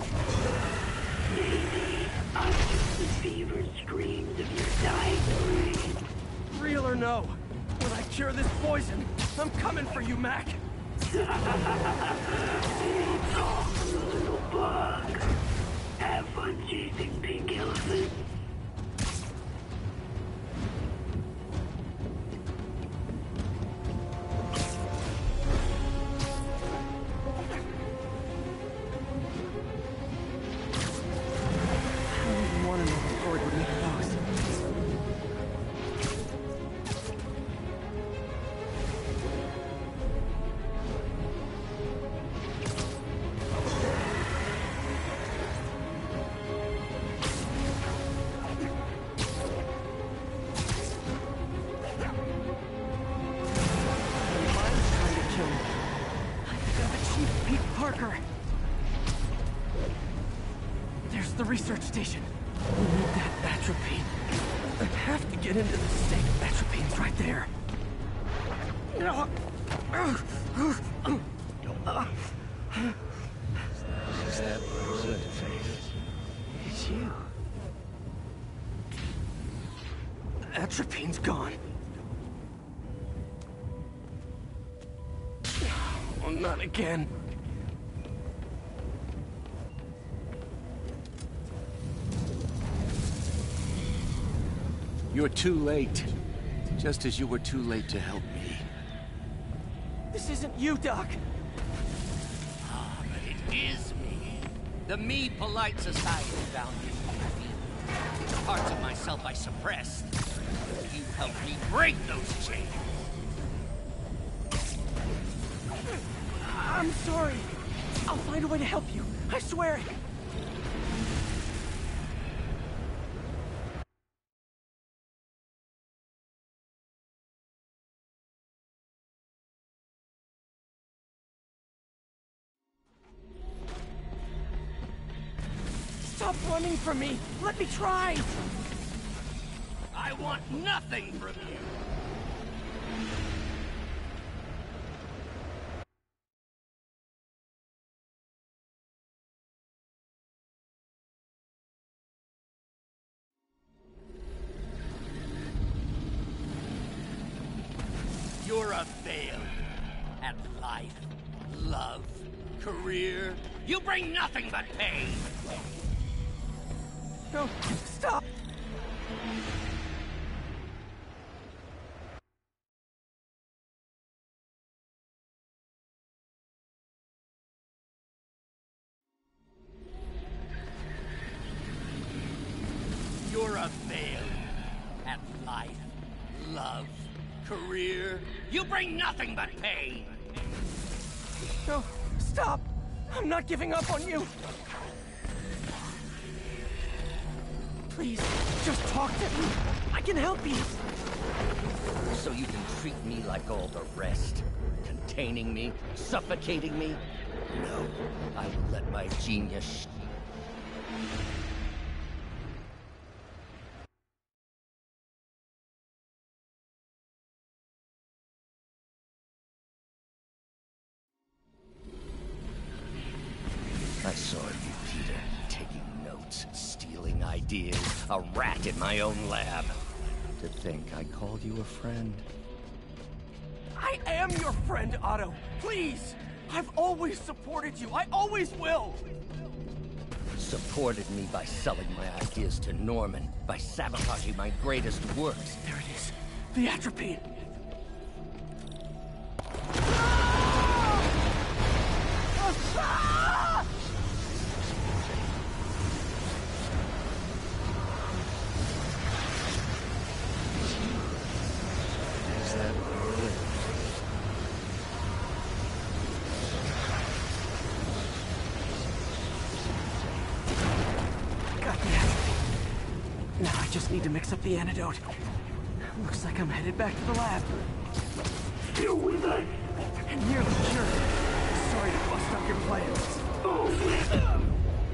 Maybe I'm just the fevered screams of your dying brain. Real or no, when I cure this poison, I'm coming for you, Mac. Oh, little bug. Have fun chasing pink elephants. There's the research station. We need that atropine. I have to get into the state. Atropine's right there. It's you. Atropine's gone. Oh, not again. You're too late. Just as you were too late to help me. This isn't you, Doc. Ah, but it is me. The me polite society found in me. Parts of myself I suppressed. You helped me break those chains. I'm sorry. I'll find a way to help you. I swear it. Stop running from me! Let me try! I want nothing from you! You're a failure at life, love, career. You bring nothing but pain! No, stop! You're a failure at life, love, career. You bring nothing but pain! No, stop! I'm not giving up on you! Please, just talk to me. I can help you. So you can treat me like all the rest? Containing me? Suffocating me? No, I will let my genius... I saw you, Peter, taking notes, stealing ideas, a rat in my own lab. To think I called you a friend. I am your friend, Otto. Please! I've always supported you. I always will! Supported me by selling my ideas to Norman, by sabotaging my greatest works. There it is. The atropine. Is that good? Got the atropine. Now I just need to mix up the antidote. Looks like I'm headed back to the lab. Still with us? And nearly cured. Sorry to bust up your plans. Oh, man.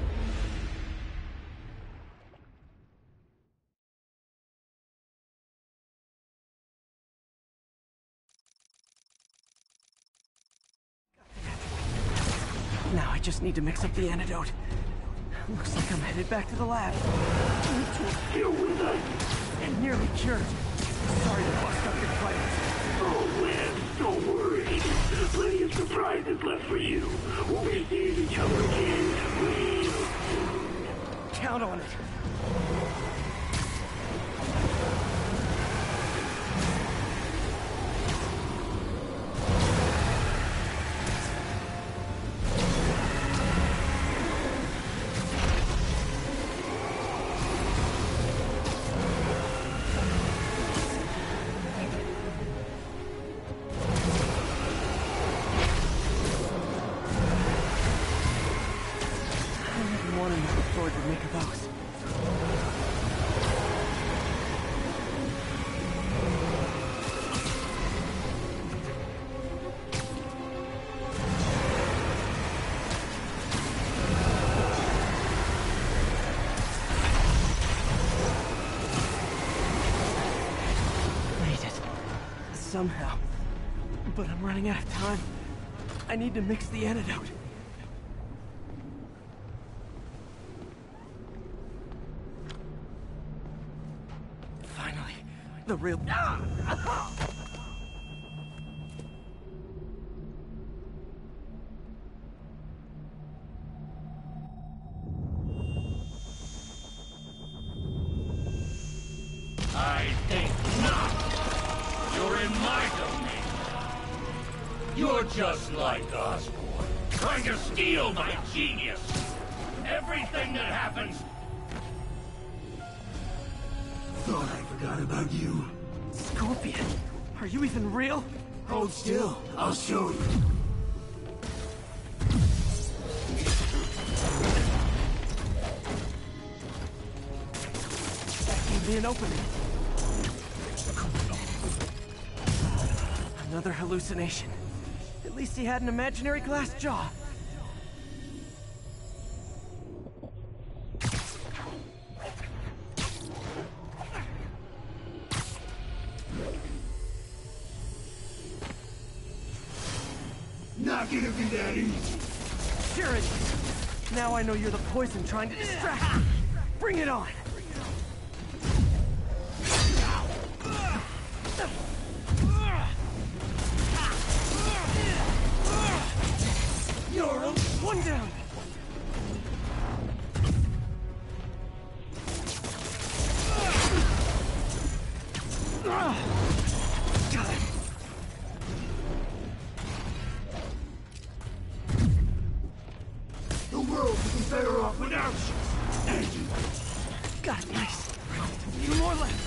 Now I just need to mix up the antidote. Looks like I'm headed back to the lab. Still with us? And nearly cured. Sorry to bust up your plans. Oh, man, don't worry. Plenty of surprises left for you. We'll be seeing each other again real soon. Count on it. Somehow. But I'm running out of time. I need to mix the antidote. Finally, the real... Ah! I think not. You're in my domain. You're just like Osborn, trying to steal my genius. Everything that happens... Thought I forgot about you. Scorpion, are you even real? Hold still. I'll show you. me an opening. Another hallucination. At least he had an imaginary glass jaw. Not gonna be that easy. Sure it is. Now I know you're the poison trying to distract me. Bring it on. You're a one down. Got it. The world would be better off without you. And you. Got it, nice. A few more left.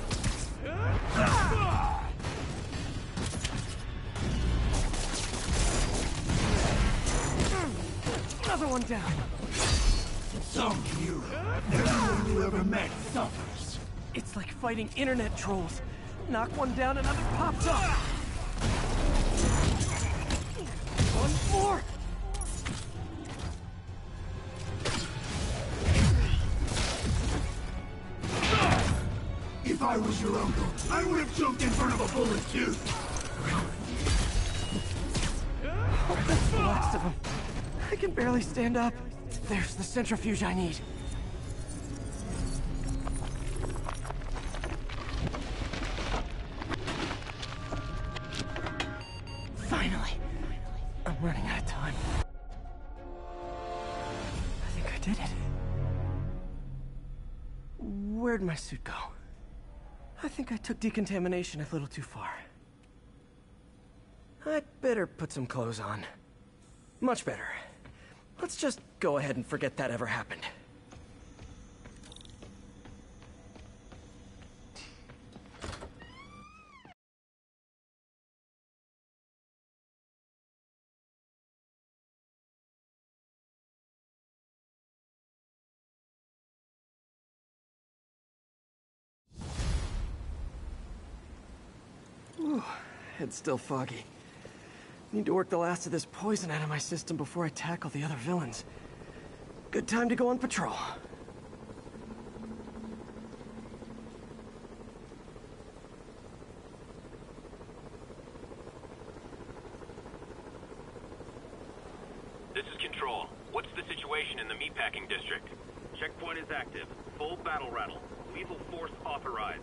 Another one down. Some hero. Everyone you ever met suffers. It's like fighting internet trolls. Knock one down, another pops up. One more. If I was your uncle, I would have jumped in front of a bullet too. Oh, that's the last of them. I can barely stand up. There's the centrifuge I need. Finally. I'm running out of time. I think I did it. Where'd my suit go? I think I took decontamination a little too far. I'd better put some clothes on. Much better. Let's just go ahead and forget that ever happened. Ooh, head's still foggy. Need to work the last of this poison out of my system before I tackle the other villains. Good time to go on patrol. This is Control. What's the situation in the meatpacking district? Checkpoint is active. Full battle rattle. Lethal force authorized.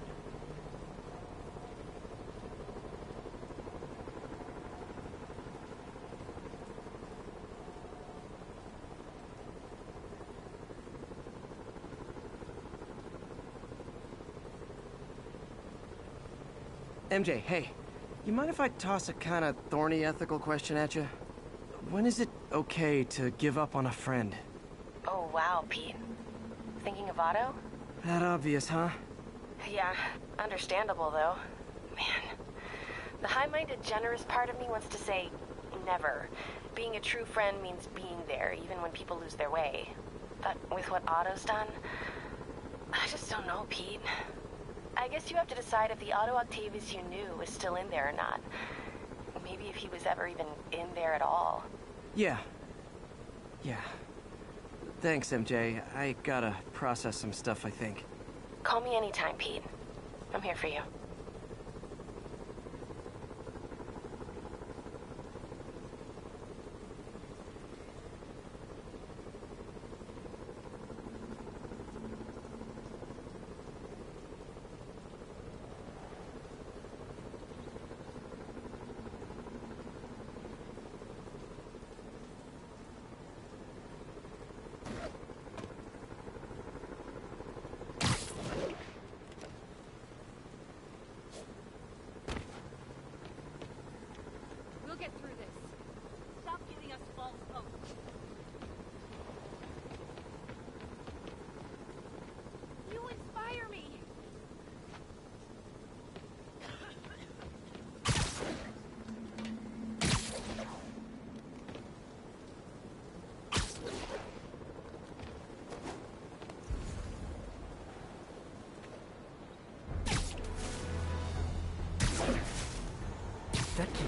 M J, hey. You mind if I toss a kind of thorny ethical question at you? When is it okay to give up on a friend? Oh, wow, Pete. Thinking of Otto? That obvious, huh? Yeah, understandable, though. Man. The high-minded, generous part of me wants to say, never. Being a true friend means being there, even when people lose their way. But with what Otto's done, I just don't know, Pete. I guess you have to decide if the Otto Octavius you knew is still in there or not. Maybe if he was ever even in there at all. Yeah. Yeah. Thanks, M J. I gotta process some stuff, I think. Call me anytime, Pete. I'm here for you.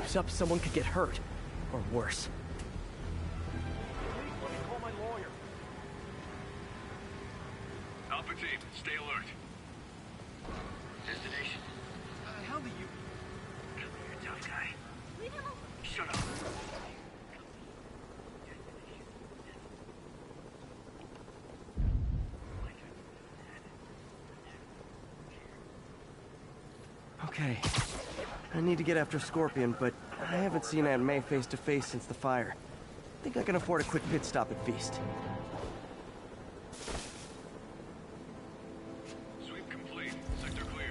moves up, someone could get hurt. Or worse. Let me call my lawyer. Alpha team, stay alert. Destination. Uh, how do you... Come here, tough guy. Leave him alone. Shut up. Okay. I need to get after Scorpion, but I haven't seen Aunt May face to face since the fire. I think I can afford a quick pit stop at Feast. Sweep complete. Sector clear.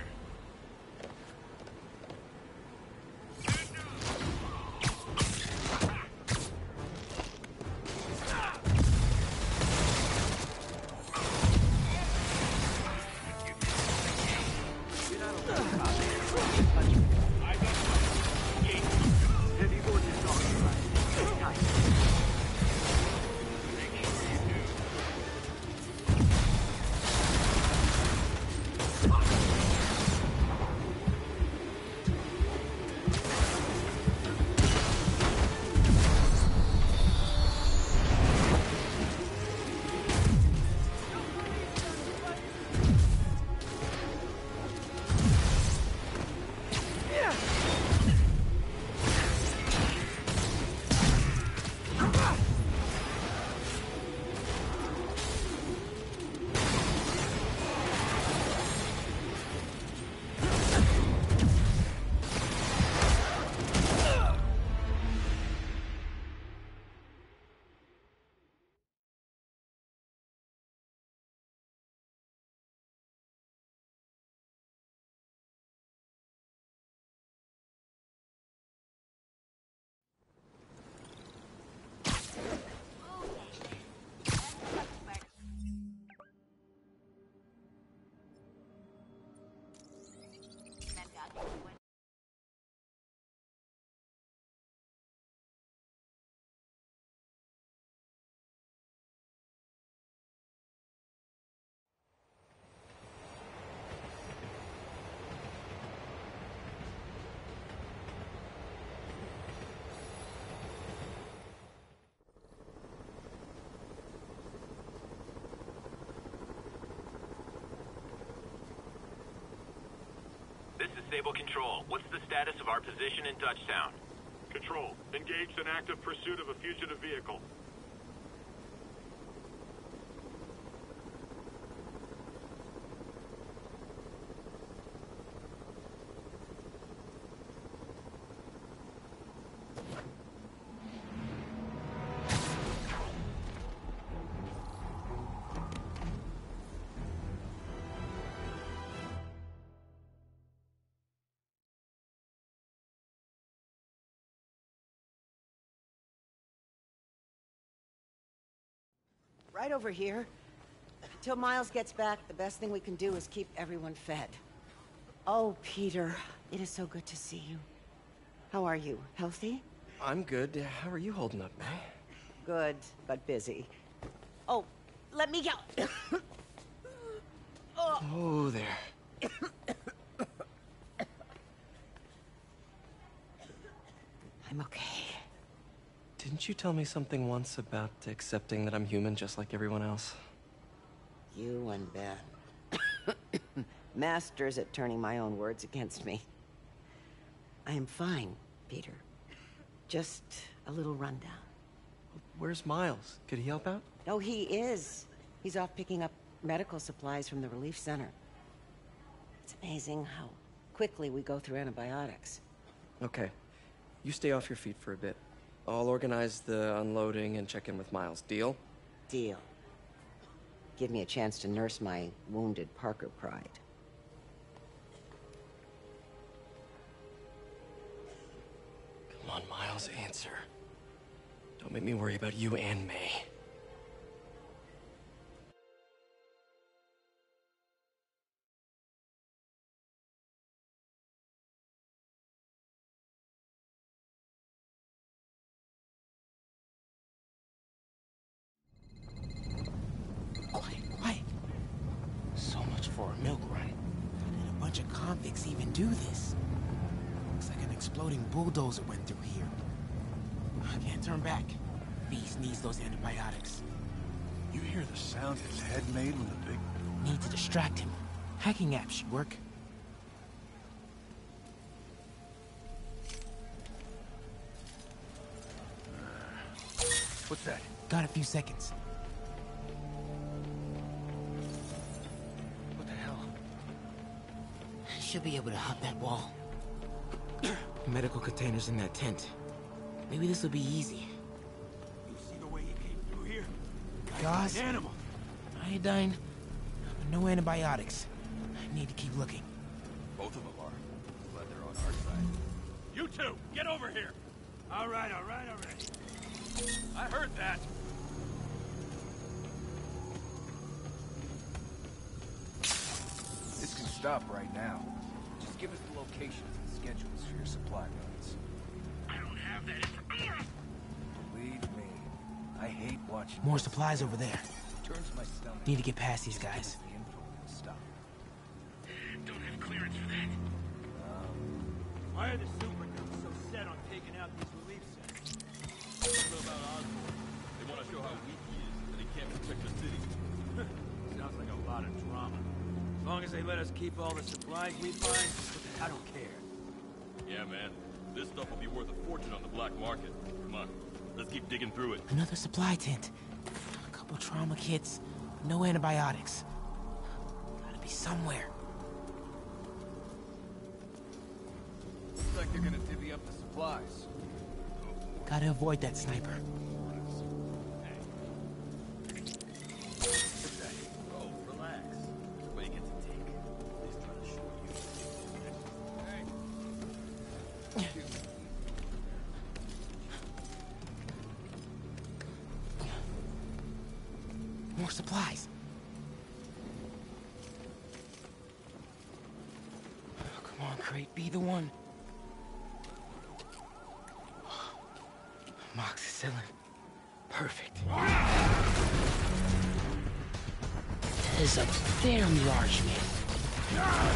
This is Sable Control. What's the status of our position in Touchtown? Control, engaged in active pursuit of a fugitive vehicle. Right over here. Until Miles gets back, the best thing we can do is keep everyone fed. Oh, Peter, it is so good to see you. How are you? Healthy? I'm good. How are you holding up, May? Good, but busy. Oh, let me go. oh. oh, there. I'm okay. Didn't you tell me something once about accepting that I'm human just like everyone else? You and Ben. Masters at turning my own words against me. I am fine, Peter. Just a little rundown. Where's Miles? Could he help out? Oh, he is. He's off picking up medical supplies from the relief center. It's amazing how quickly we go through antibiotics. Okay. You stay off your feet for a bit. I'll organize the unloading and check in with Miles. Deal? Deal. Give me a chance to nurse my wounded Parker pride. Come on, Miles, answer. Don't make me worry about you and May. For a milk run. How did a bunch of convicts even do this? Looks like an exploding bulldozer went through here. I can't turn back. Beast needs those antibiotics. You hear the sound his head made when the big... Need to distract him. Hacking apps should work. What's that? Got a few seconds. What the hell? Should be able to hop that wall. Medical containers in that tent. Maybe this will be easy. You see the way he came through here? Gauze? An animal. Iodine? No antibiotics. I need to keep looking. Both of them are. Glad they're on our side. You two, get over here. All right, all right, all right. I heard that. This can stop right now. Just give us the locations and schedules for your supply runs. I don't have that information. Believe me, I hate watching... More supplies over there. Turns my stomach. Need to get past these guys. The info and stop. Don't have clearance for that. Why are the superdudes so set on taking out these relief centers? What about Osborn? They want to show how weak he is, that he can't protect the city. Sounds like a lot of drama. As long as they let us keep all the supplies we find, I don't care. Yeah, man. This stuff will be worth a fortune on the black market. Come on, let's keep digging through it. Another supply tent. A couple trauma kits. No antibiotics. Gotta be somewhere. Looks like they're gonna divvy up the supplies. Gotta avoid that sniper. Oh, relax. Everybody gets a take. He's trying to show you. More supplies. Oh, come on, Crate, be the one. Moxicillin. Perfect. That is a very large man.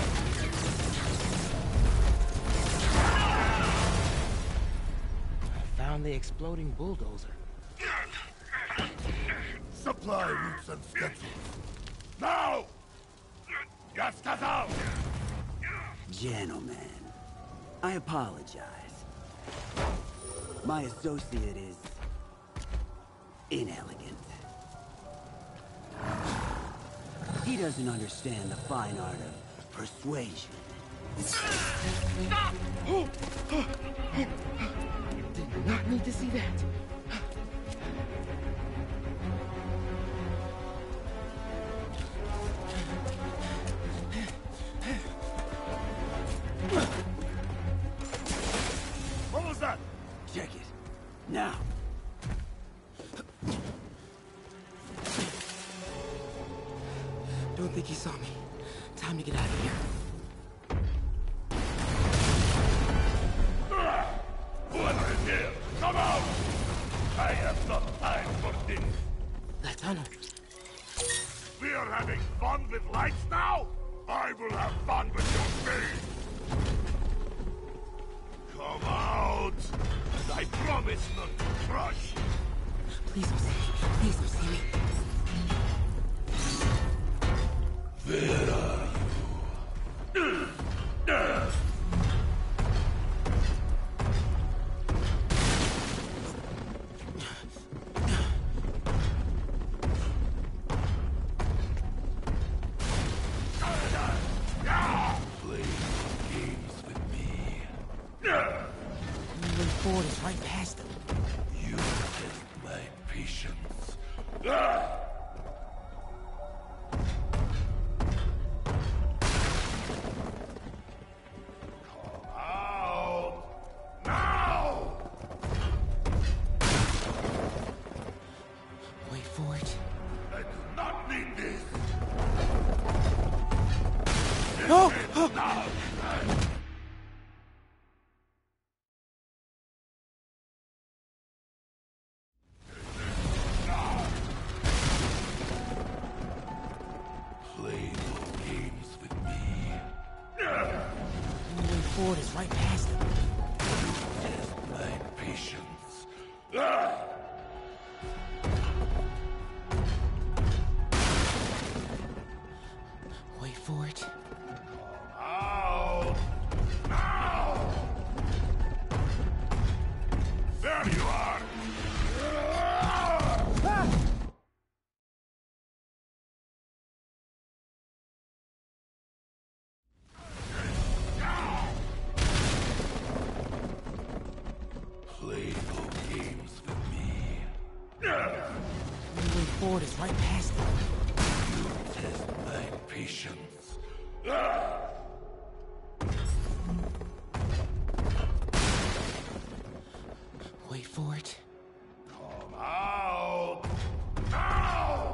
Found the exploding bulldozer. Supply routes and schedules. Now! Gas out! Gentlemen, I apologize. My associate is inelegant. He doesn't understand the fine art of persuasion. Stop! Did not need to see that. What was that? Check it. Now. Don't think he saw me. Time to get out of here. Whoever is here, come out! I have no time for this. That tunnel. We are having fun with lights now? I will have fun with your face! Come out! And I promise not to crush! Please don't see me. Please don't see me. Where are you? Ford is right past them. You test my patience. Come out! Now! Wait for it. I do not need this! No! Now! Ford is right past them. My patience. Ah! Wait for it. Ow! Ow! There you are! Ah! Play no games with me. Wait Ford is right past them. You test my patience. Ah! Wait for it. Come out! Now!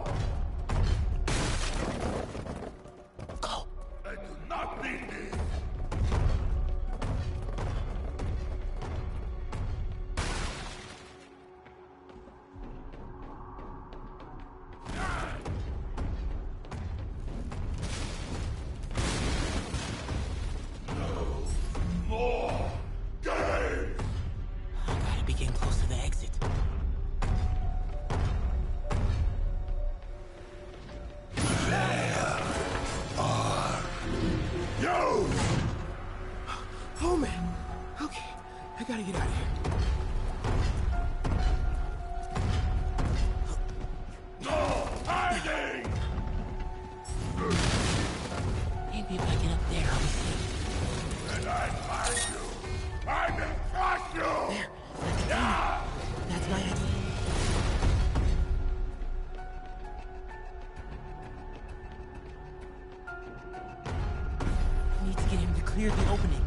Go! I do not need this! No more games! I gotta be getting close to the exit. You! Oh man. Okay. I gotta get out of here. No hiding! Maybe if I get up there, I'll be safe. And I find you! I will crush you! There. That's yeah. That's my exit. I need to get him to clear the opening.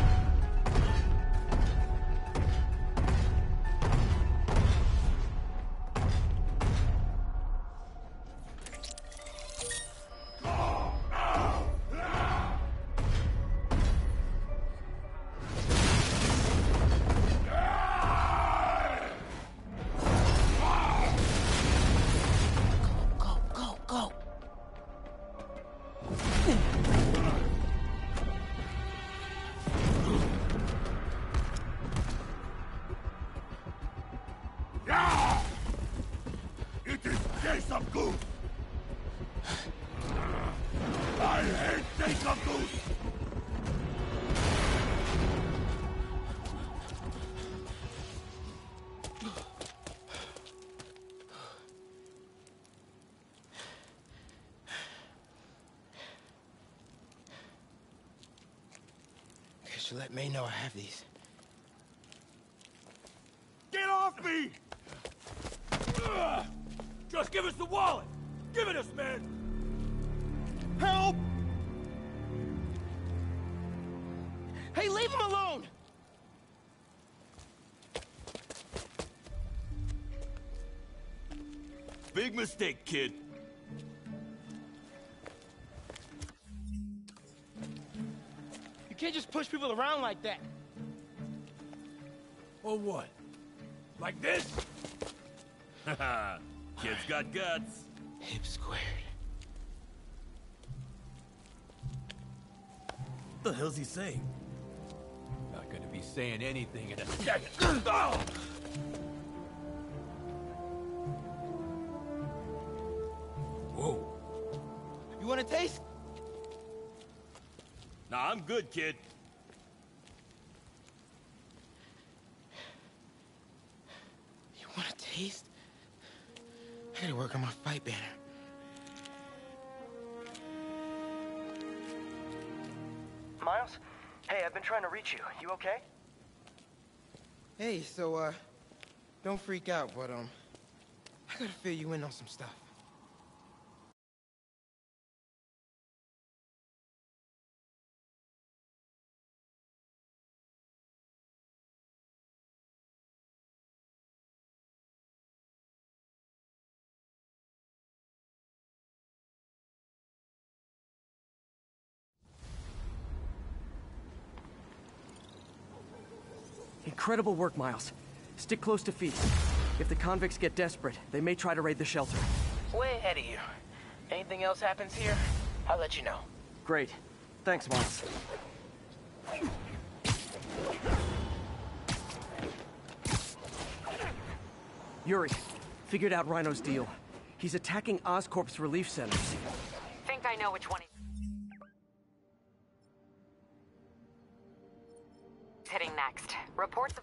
Go, go, go. Yeah! It is Jacob Goose! I hate Jacob Goose! Okay, so let May know I have these. Get off me! Ugh! Just give us the wallet! Give it us, man! Help! Hey, leave him alone! Big mistake, kid. You can't just push people around like that. Or what? Like this? Haha, kid's got guts. Hip squared. What the hell's he saying? Not gonna be saying anything in a second. Oh! Whoa. You want a taste? Nah, I'm good, kid. You want a taste? I gotta work on my fight banner. Miles? Hey, I've been trying to reach you. You okay? Hey, so, uh, don't freak out, but, um, I gotta fill you in on some stuff. Incredible work, Miles. Stick close to Feast. If the convicts get desperate, they may try to raid the shelter. Way ahead of you. Anything else happens here, I'll let you know. Great. Thanks, Miles. Yuri, figured out Rhino's deal. He's attacking Oscorp's relief centers. Think I know which one he's hitting next. Reports of...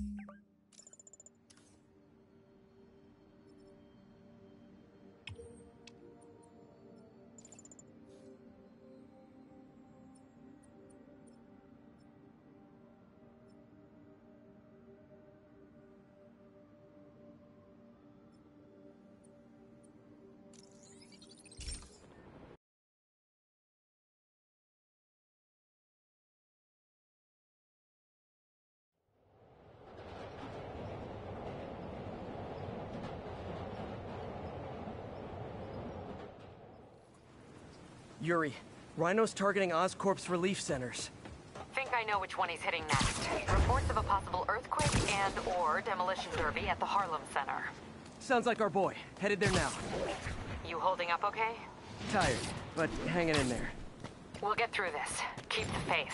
Yuri, Rhino's targeting Oscorp's relief centers. Think I know which one he's hitting next. Reports of a possible earthquake and or demolition derby at the Harlem Center. Sounds like our boy. Headed there now. You holding up okay? Tired, but hanging in there. We'll get through this. Keep the faith.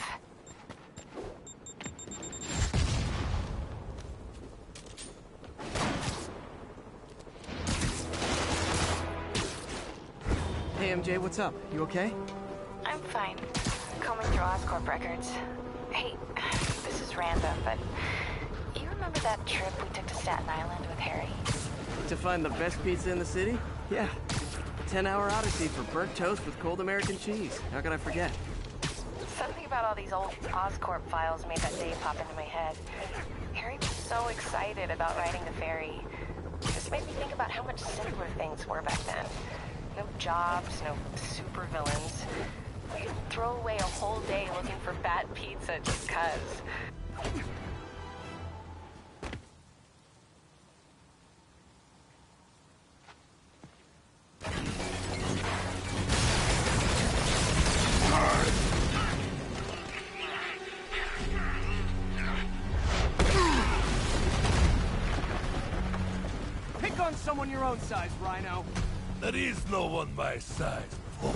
Hey, M J, what's up? You okay? I'm fine. Combing through Oscorp records. Hey, this is random, but you remember that trip we took to Staten Island with Harry? To find the best pizza in the city? Yeah. Ten-hour odyssey for burnt toast with cold American cheese. How could I forget? Something about all these old Oscorp files made that day pop into my head. Harry was so excited about riding the ferry. It just made me think about how much simpler things were back then. No jobs, no supervillains. We could throw away a whole day looking for bad pizza just cuz. Pick on someone your own size, Rhino. There is no one my size, folk.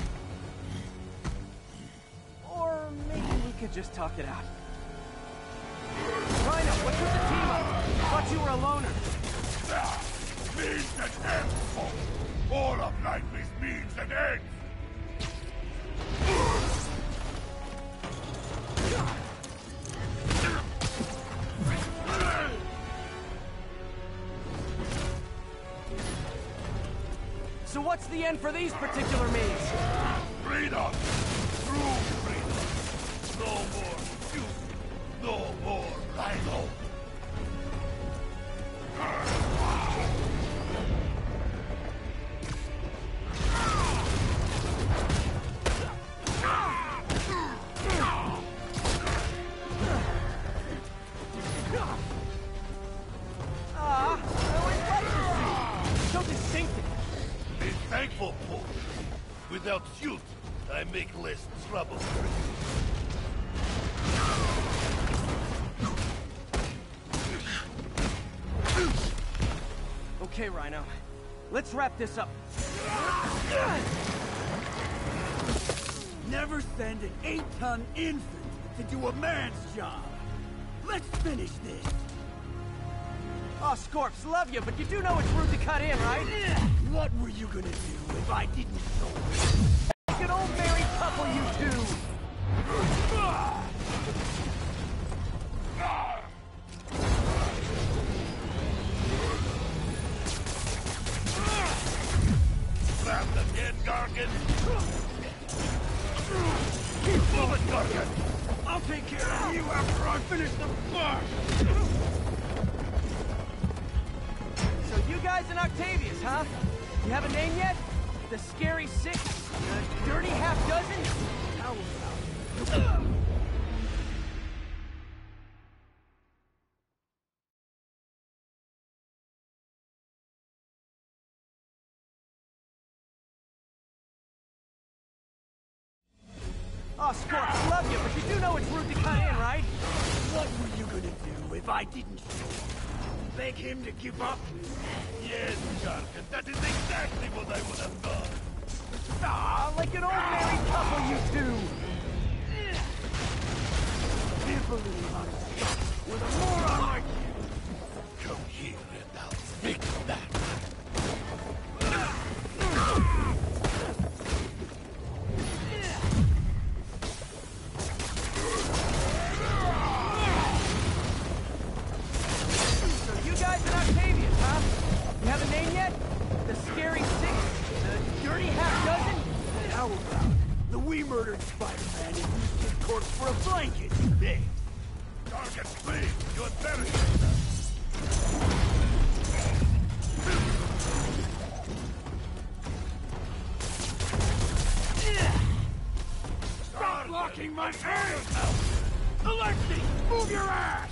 Or maybe we could just talk it out. Rhino, what's with the team up? Thought you were a loner. Ah, means and ends, folk. All of life is means and ends. So what's the end for these particular means? Freedom! True freedom! No more you! No more Rhino! Ah, I always liked this scene. So distinctive. Be thankful, folk. Without suit, I make less trouble for you. Okay, Rhino. Let's wrap this up. Never send an eight-ton infant to do a man's job. Let's finish this. Oscorps, love you, but you do know it's rude to cut in, right? What were you gonna do if I didn't show you? Like an old married couple, you two! Grab them again, Gargan! Move it, Gargan! I'll take care of you after I finish the bar! So you guys in Octavius, huh? You have a name yet? The Scary Six? The Dirty Half Dozen? How about... Oscorps, love you, but you do know it's rude to cut in, right? What were you gonna do if I didn't show you? Beg him to give up? Yes, Gargan, that is exactly what I would have done. Ah, like an old married couple, you two! If believe I'm stuck with a moron like you. Come here and I'll fix that. So you guys in Octavius, huh? You have a name yet? The Scary Six? The Dirty Half Dozen? How about the we murdered Spider-Man and used his corpse for a blanket, you think? Target, please! You had better use them! Stop blocking my aim! Alexei, move your ass!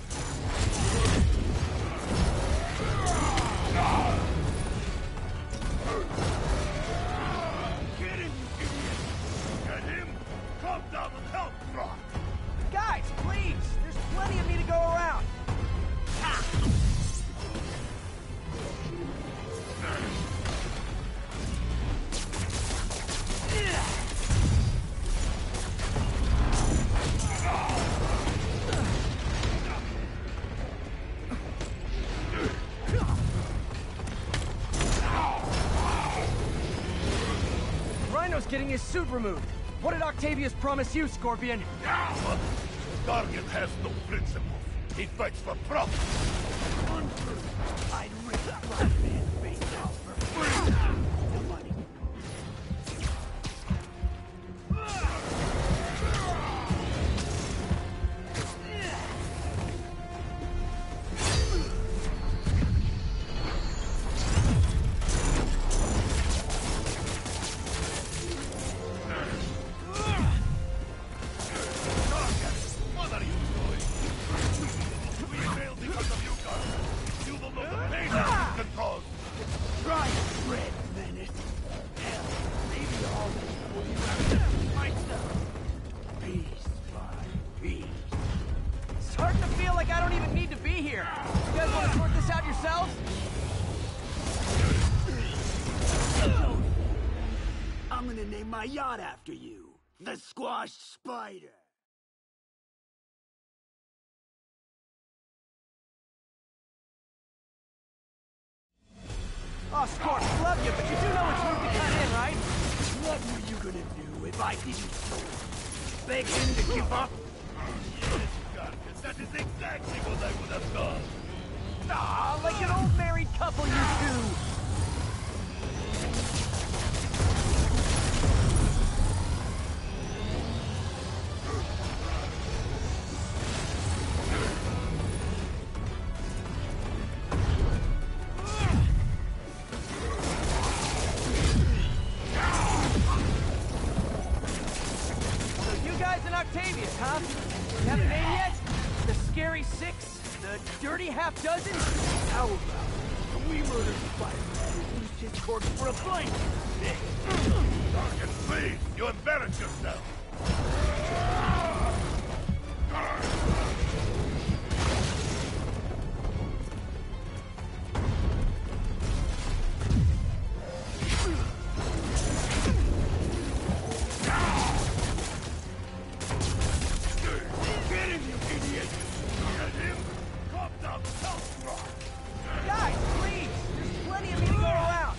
Get him, you idiot! Get him! Calm down and help, Brock! Guys, please! There's plenty of me to go around! Rhino's getting his suit removed. What did Octavius promise you, Scorpion? Target has no principles. He fights for profit. I'd rip that black man's face out for free! The money. What are you doing? We failed because of you, Garland. You will know the pain that you can cause. Try it, Red Menace. Hell, maybe all this will be wrapped myself. Piece by piece. It's starting to feel like I don't even need to be here. You guys want to sort this out yourselves? I'm gonna name my yacht after you. The Squash Spider. Oh, Scorp, love you, but you do know it's rude to cut in, right? What were you gonna do if I didn't beg him to give up? Yes, Gargan, that is exactly what I would have done. Ah, like an old married couple, you two. Octavius, huh? You have a name yet? The Scary Six? The Dirty Half Dozen? How about we murdered Spider-Man and used his corpse for a blanket? Target, please! You embarrass yourself! Get him, you idiot! Get him! Calm down, South Rock! Guys, please! There's plenty of me to go around!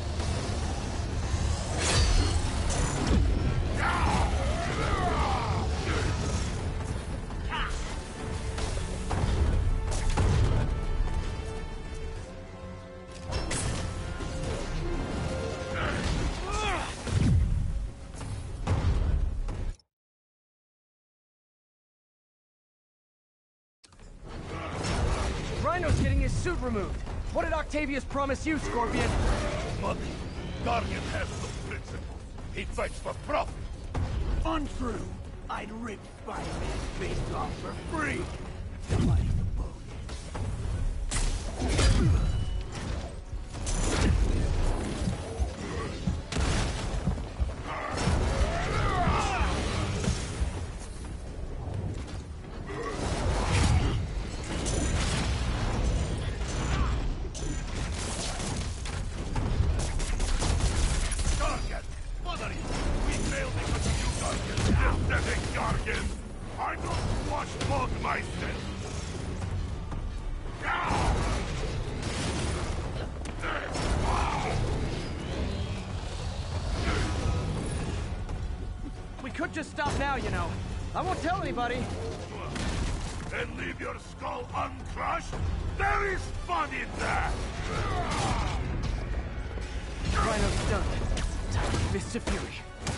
Rhino's getting his suit removed. What did Octavius promise you, Scorpion? Money. Guardian has no principles. He fights for profit. Untrue. I'd rip Spider-Man's face off for free. The money, the bonus. I don't watch bug myself. We could just stop now, you know. I won't tell anybody. And leave your skull uncrushed? There is fun in that! Rhino's done. Time for Fists of Fury.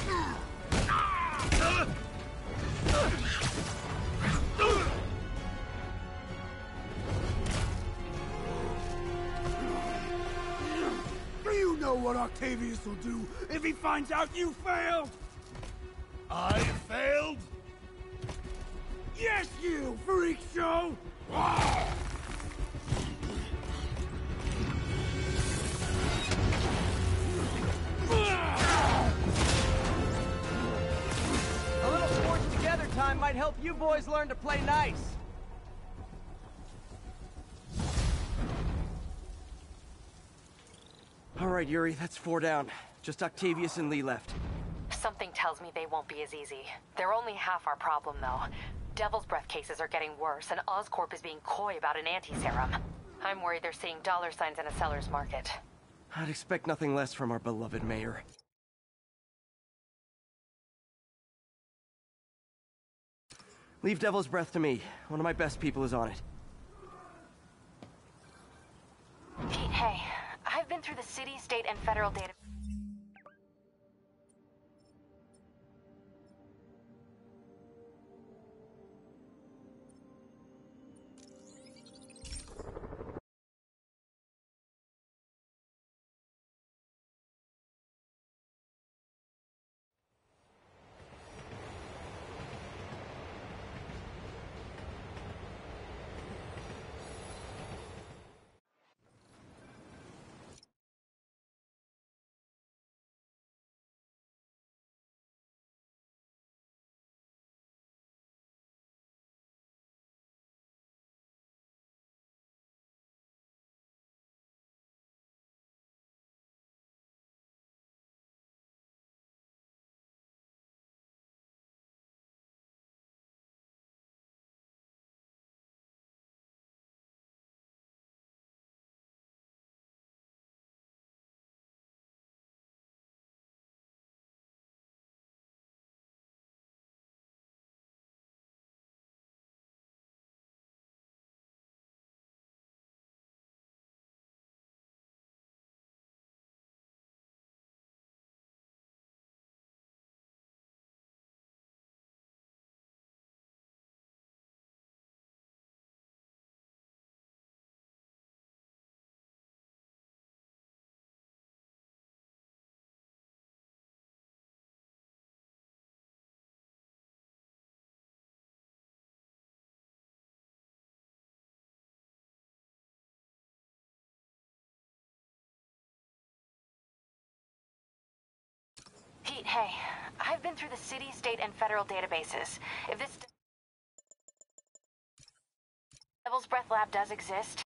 Do you know what Octavius will do if he finds out you failed? I failed? Yes, you freak show! A little forged together time might help you boys learn to play nice. All right, Yuri, that's four down. Just Octavius and Lee left. Something tells me they won't be as easy. They're only half our problem, though. Devil's Breath cases are getting worse, and Oscorp is being coy about an anti-serum. I'm worried they're seeing dollar signs in a seller's market. I'd expect nothing less from our beloved mayor. Leave Devil's Breath to me. One of my best people is on it. Pete, hey. I've been through the city, state, and federal data... Pete, hey. I've been through the city, state, and federal databases. If this... Devil's Breath lab does exist,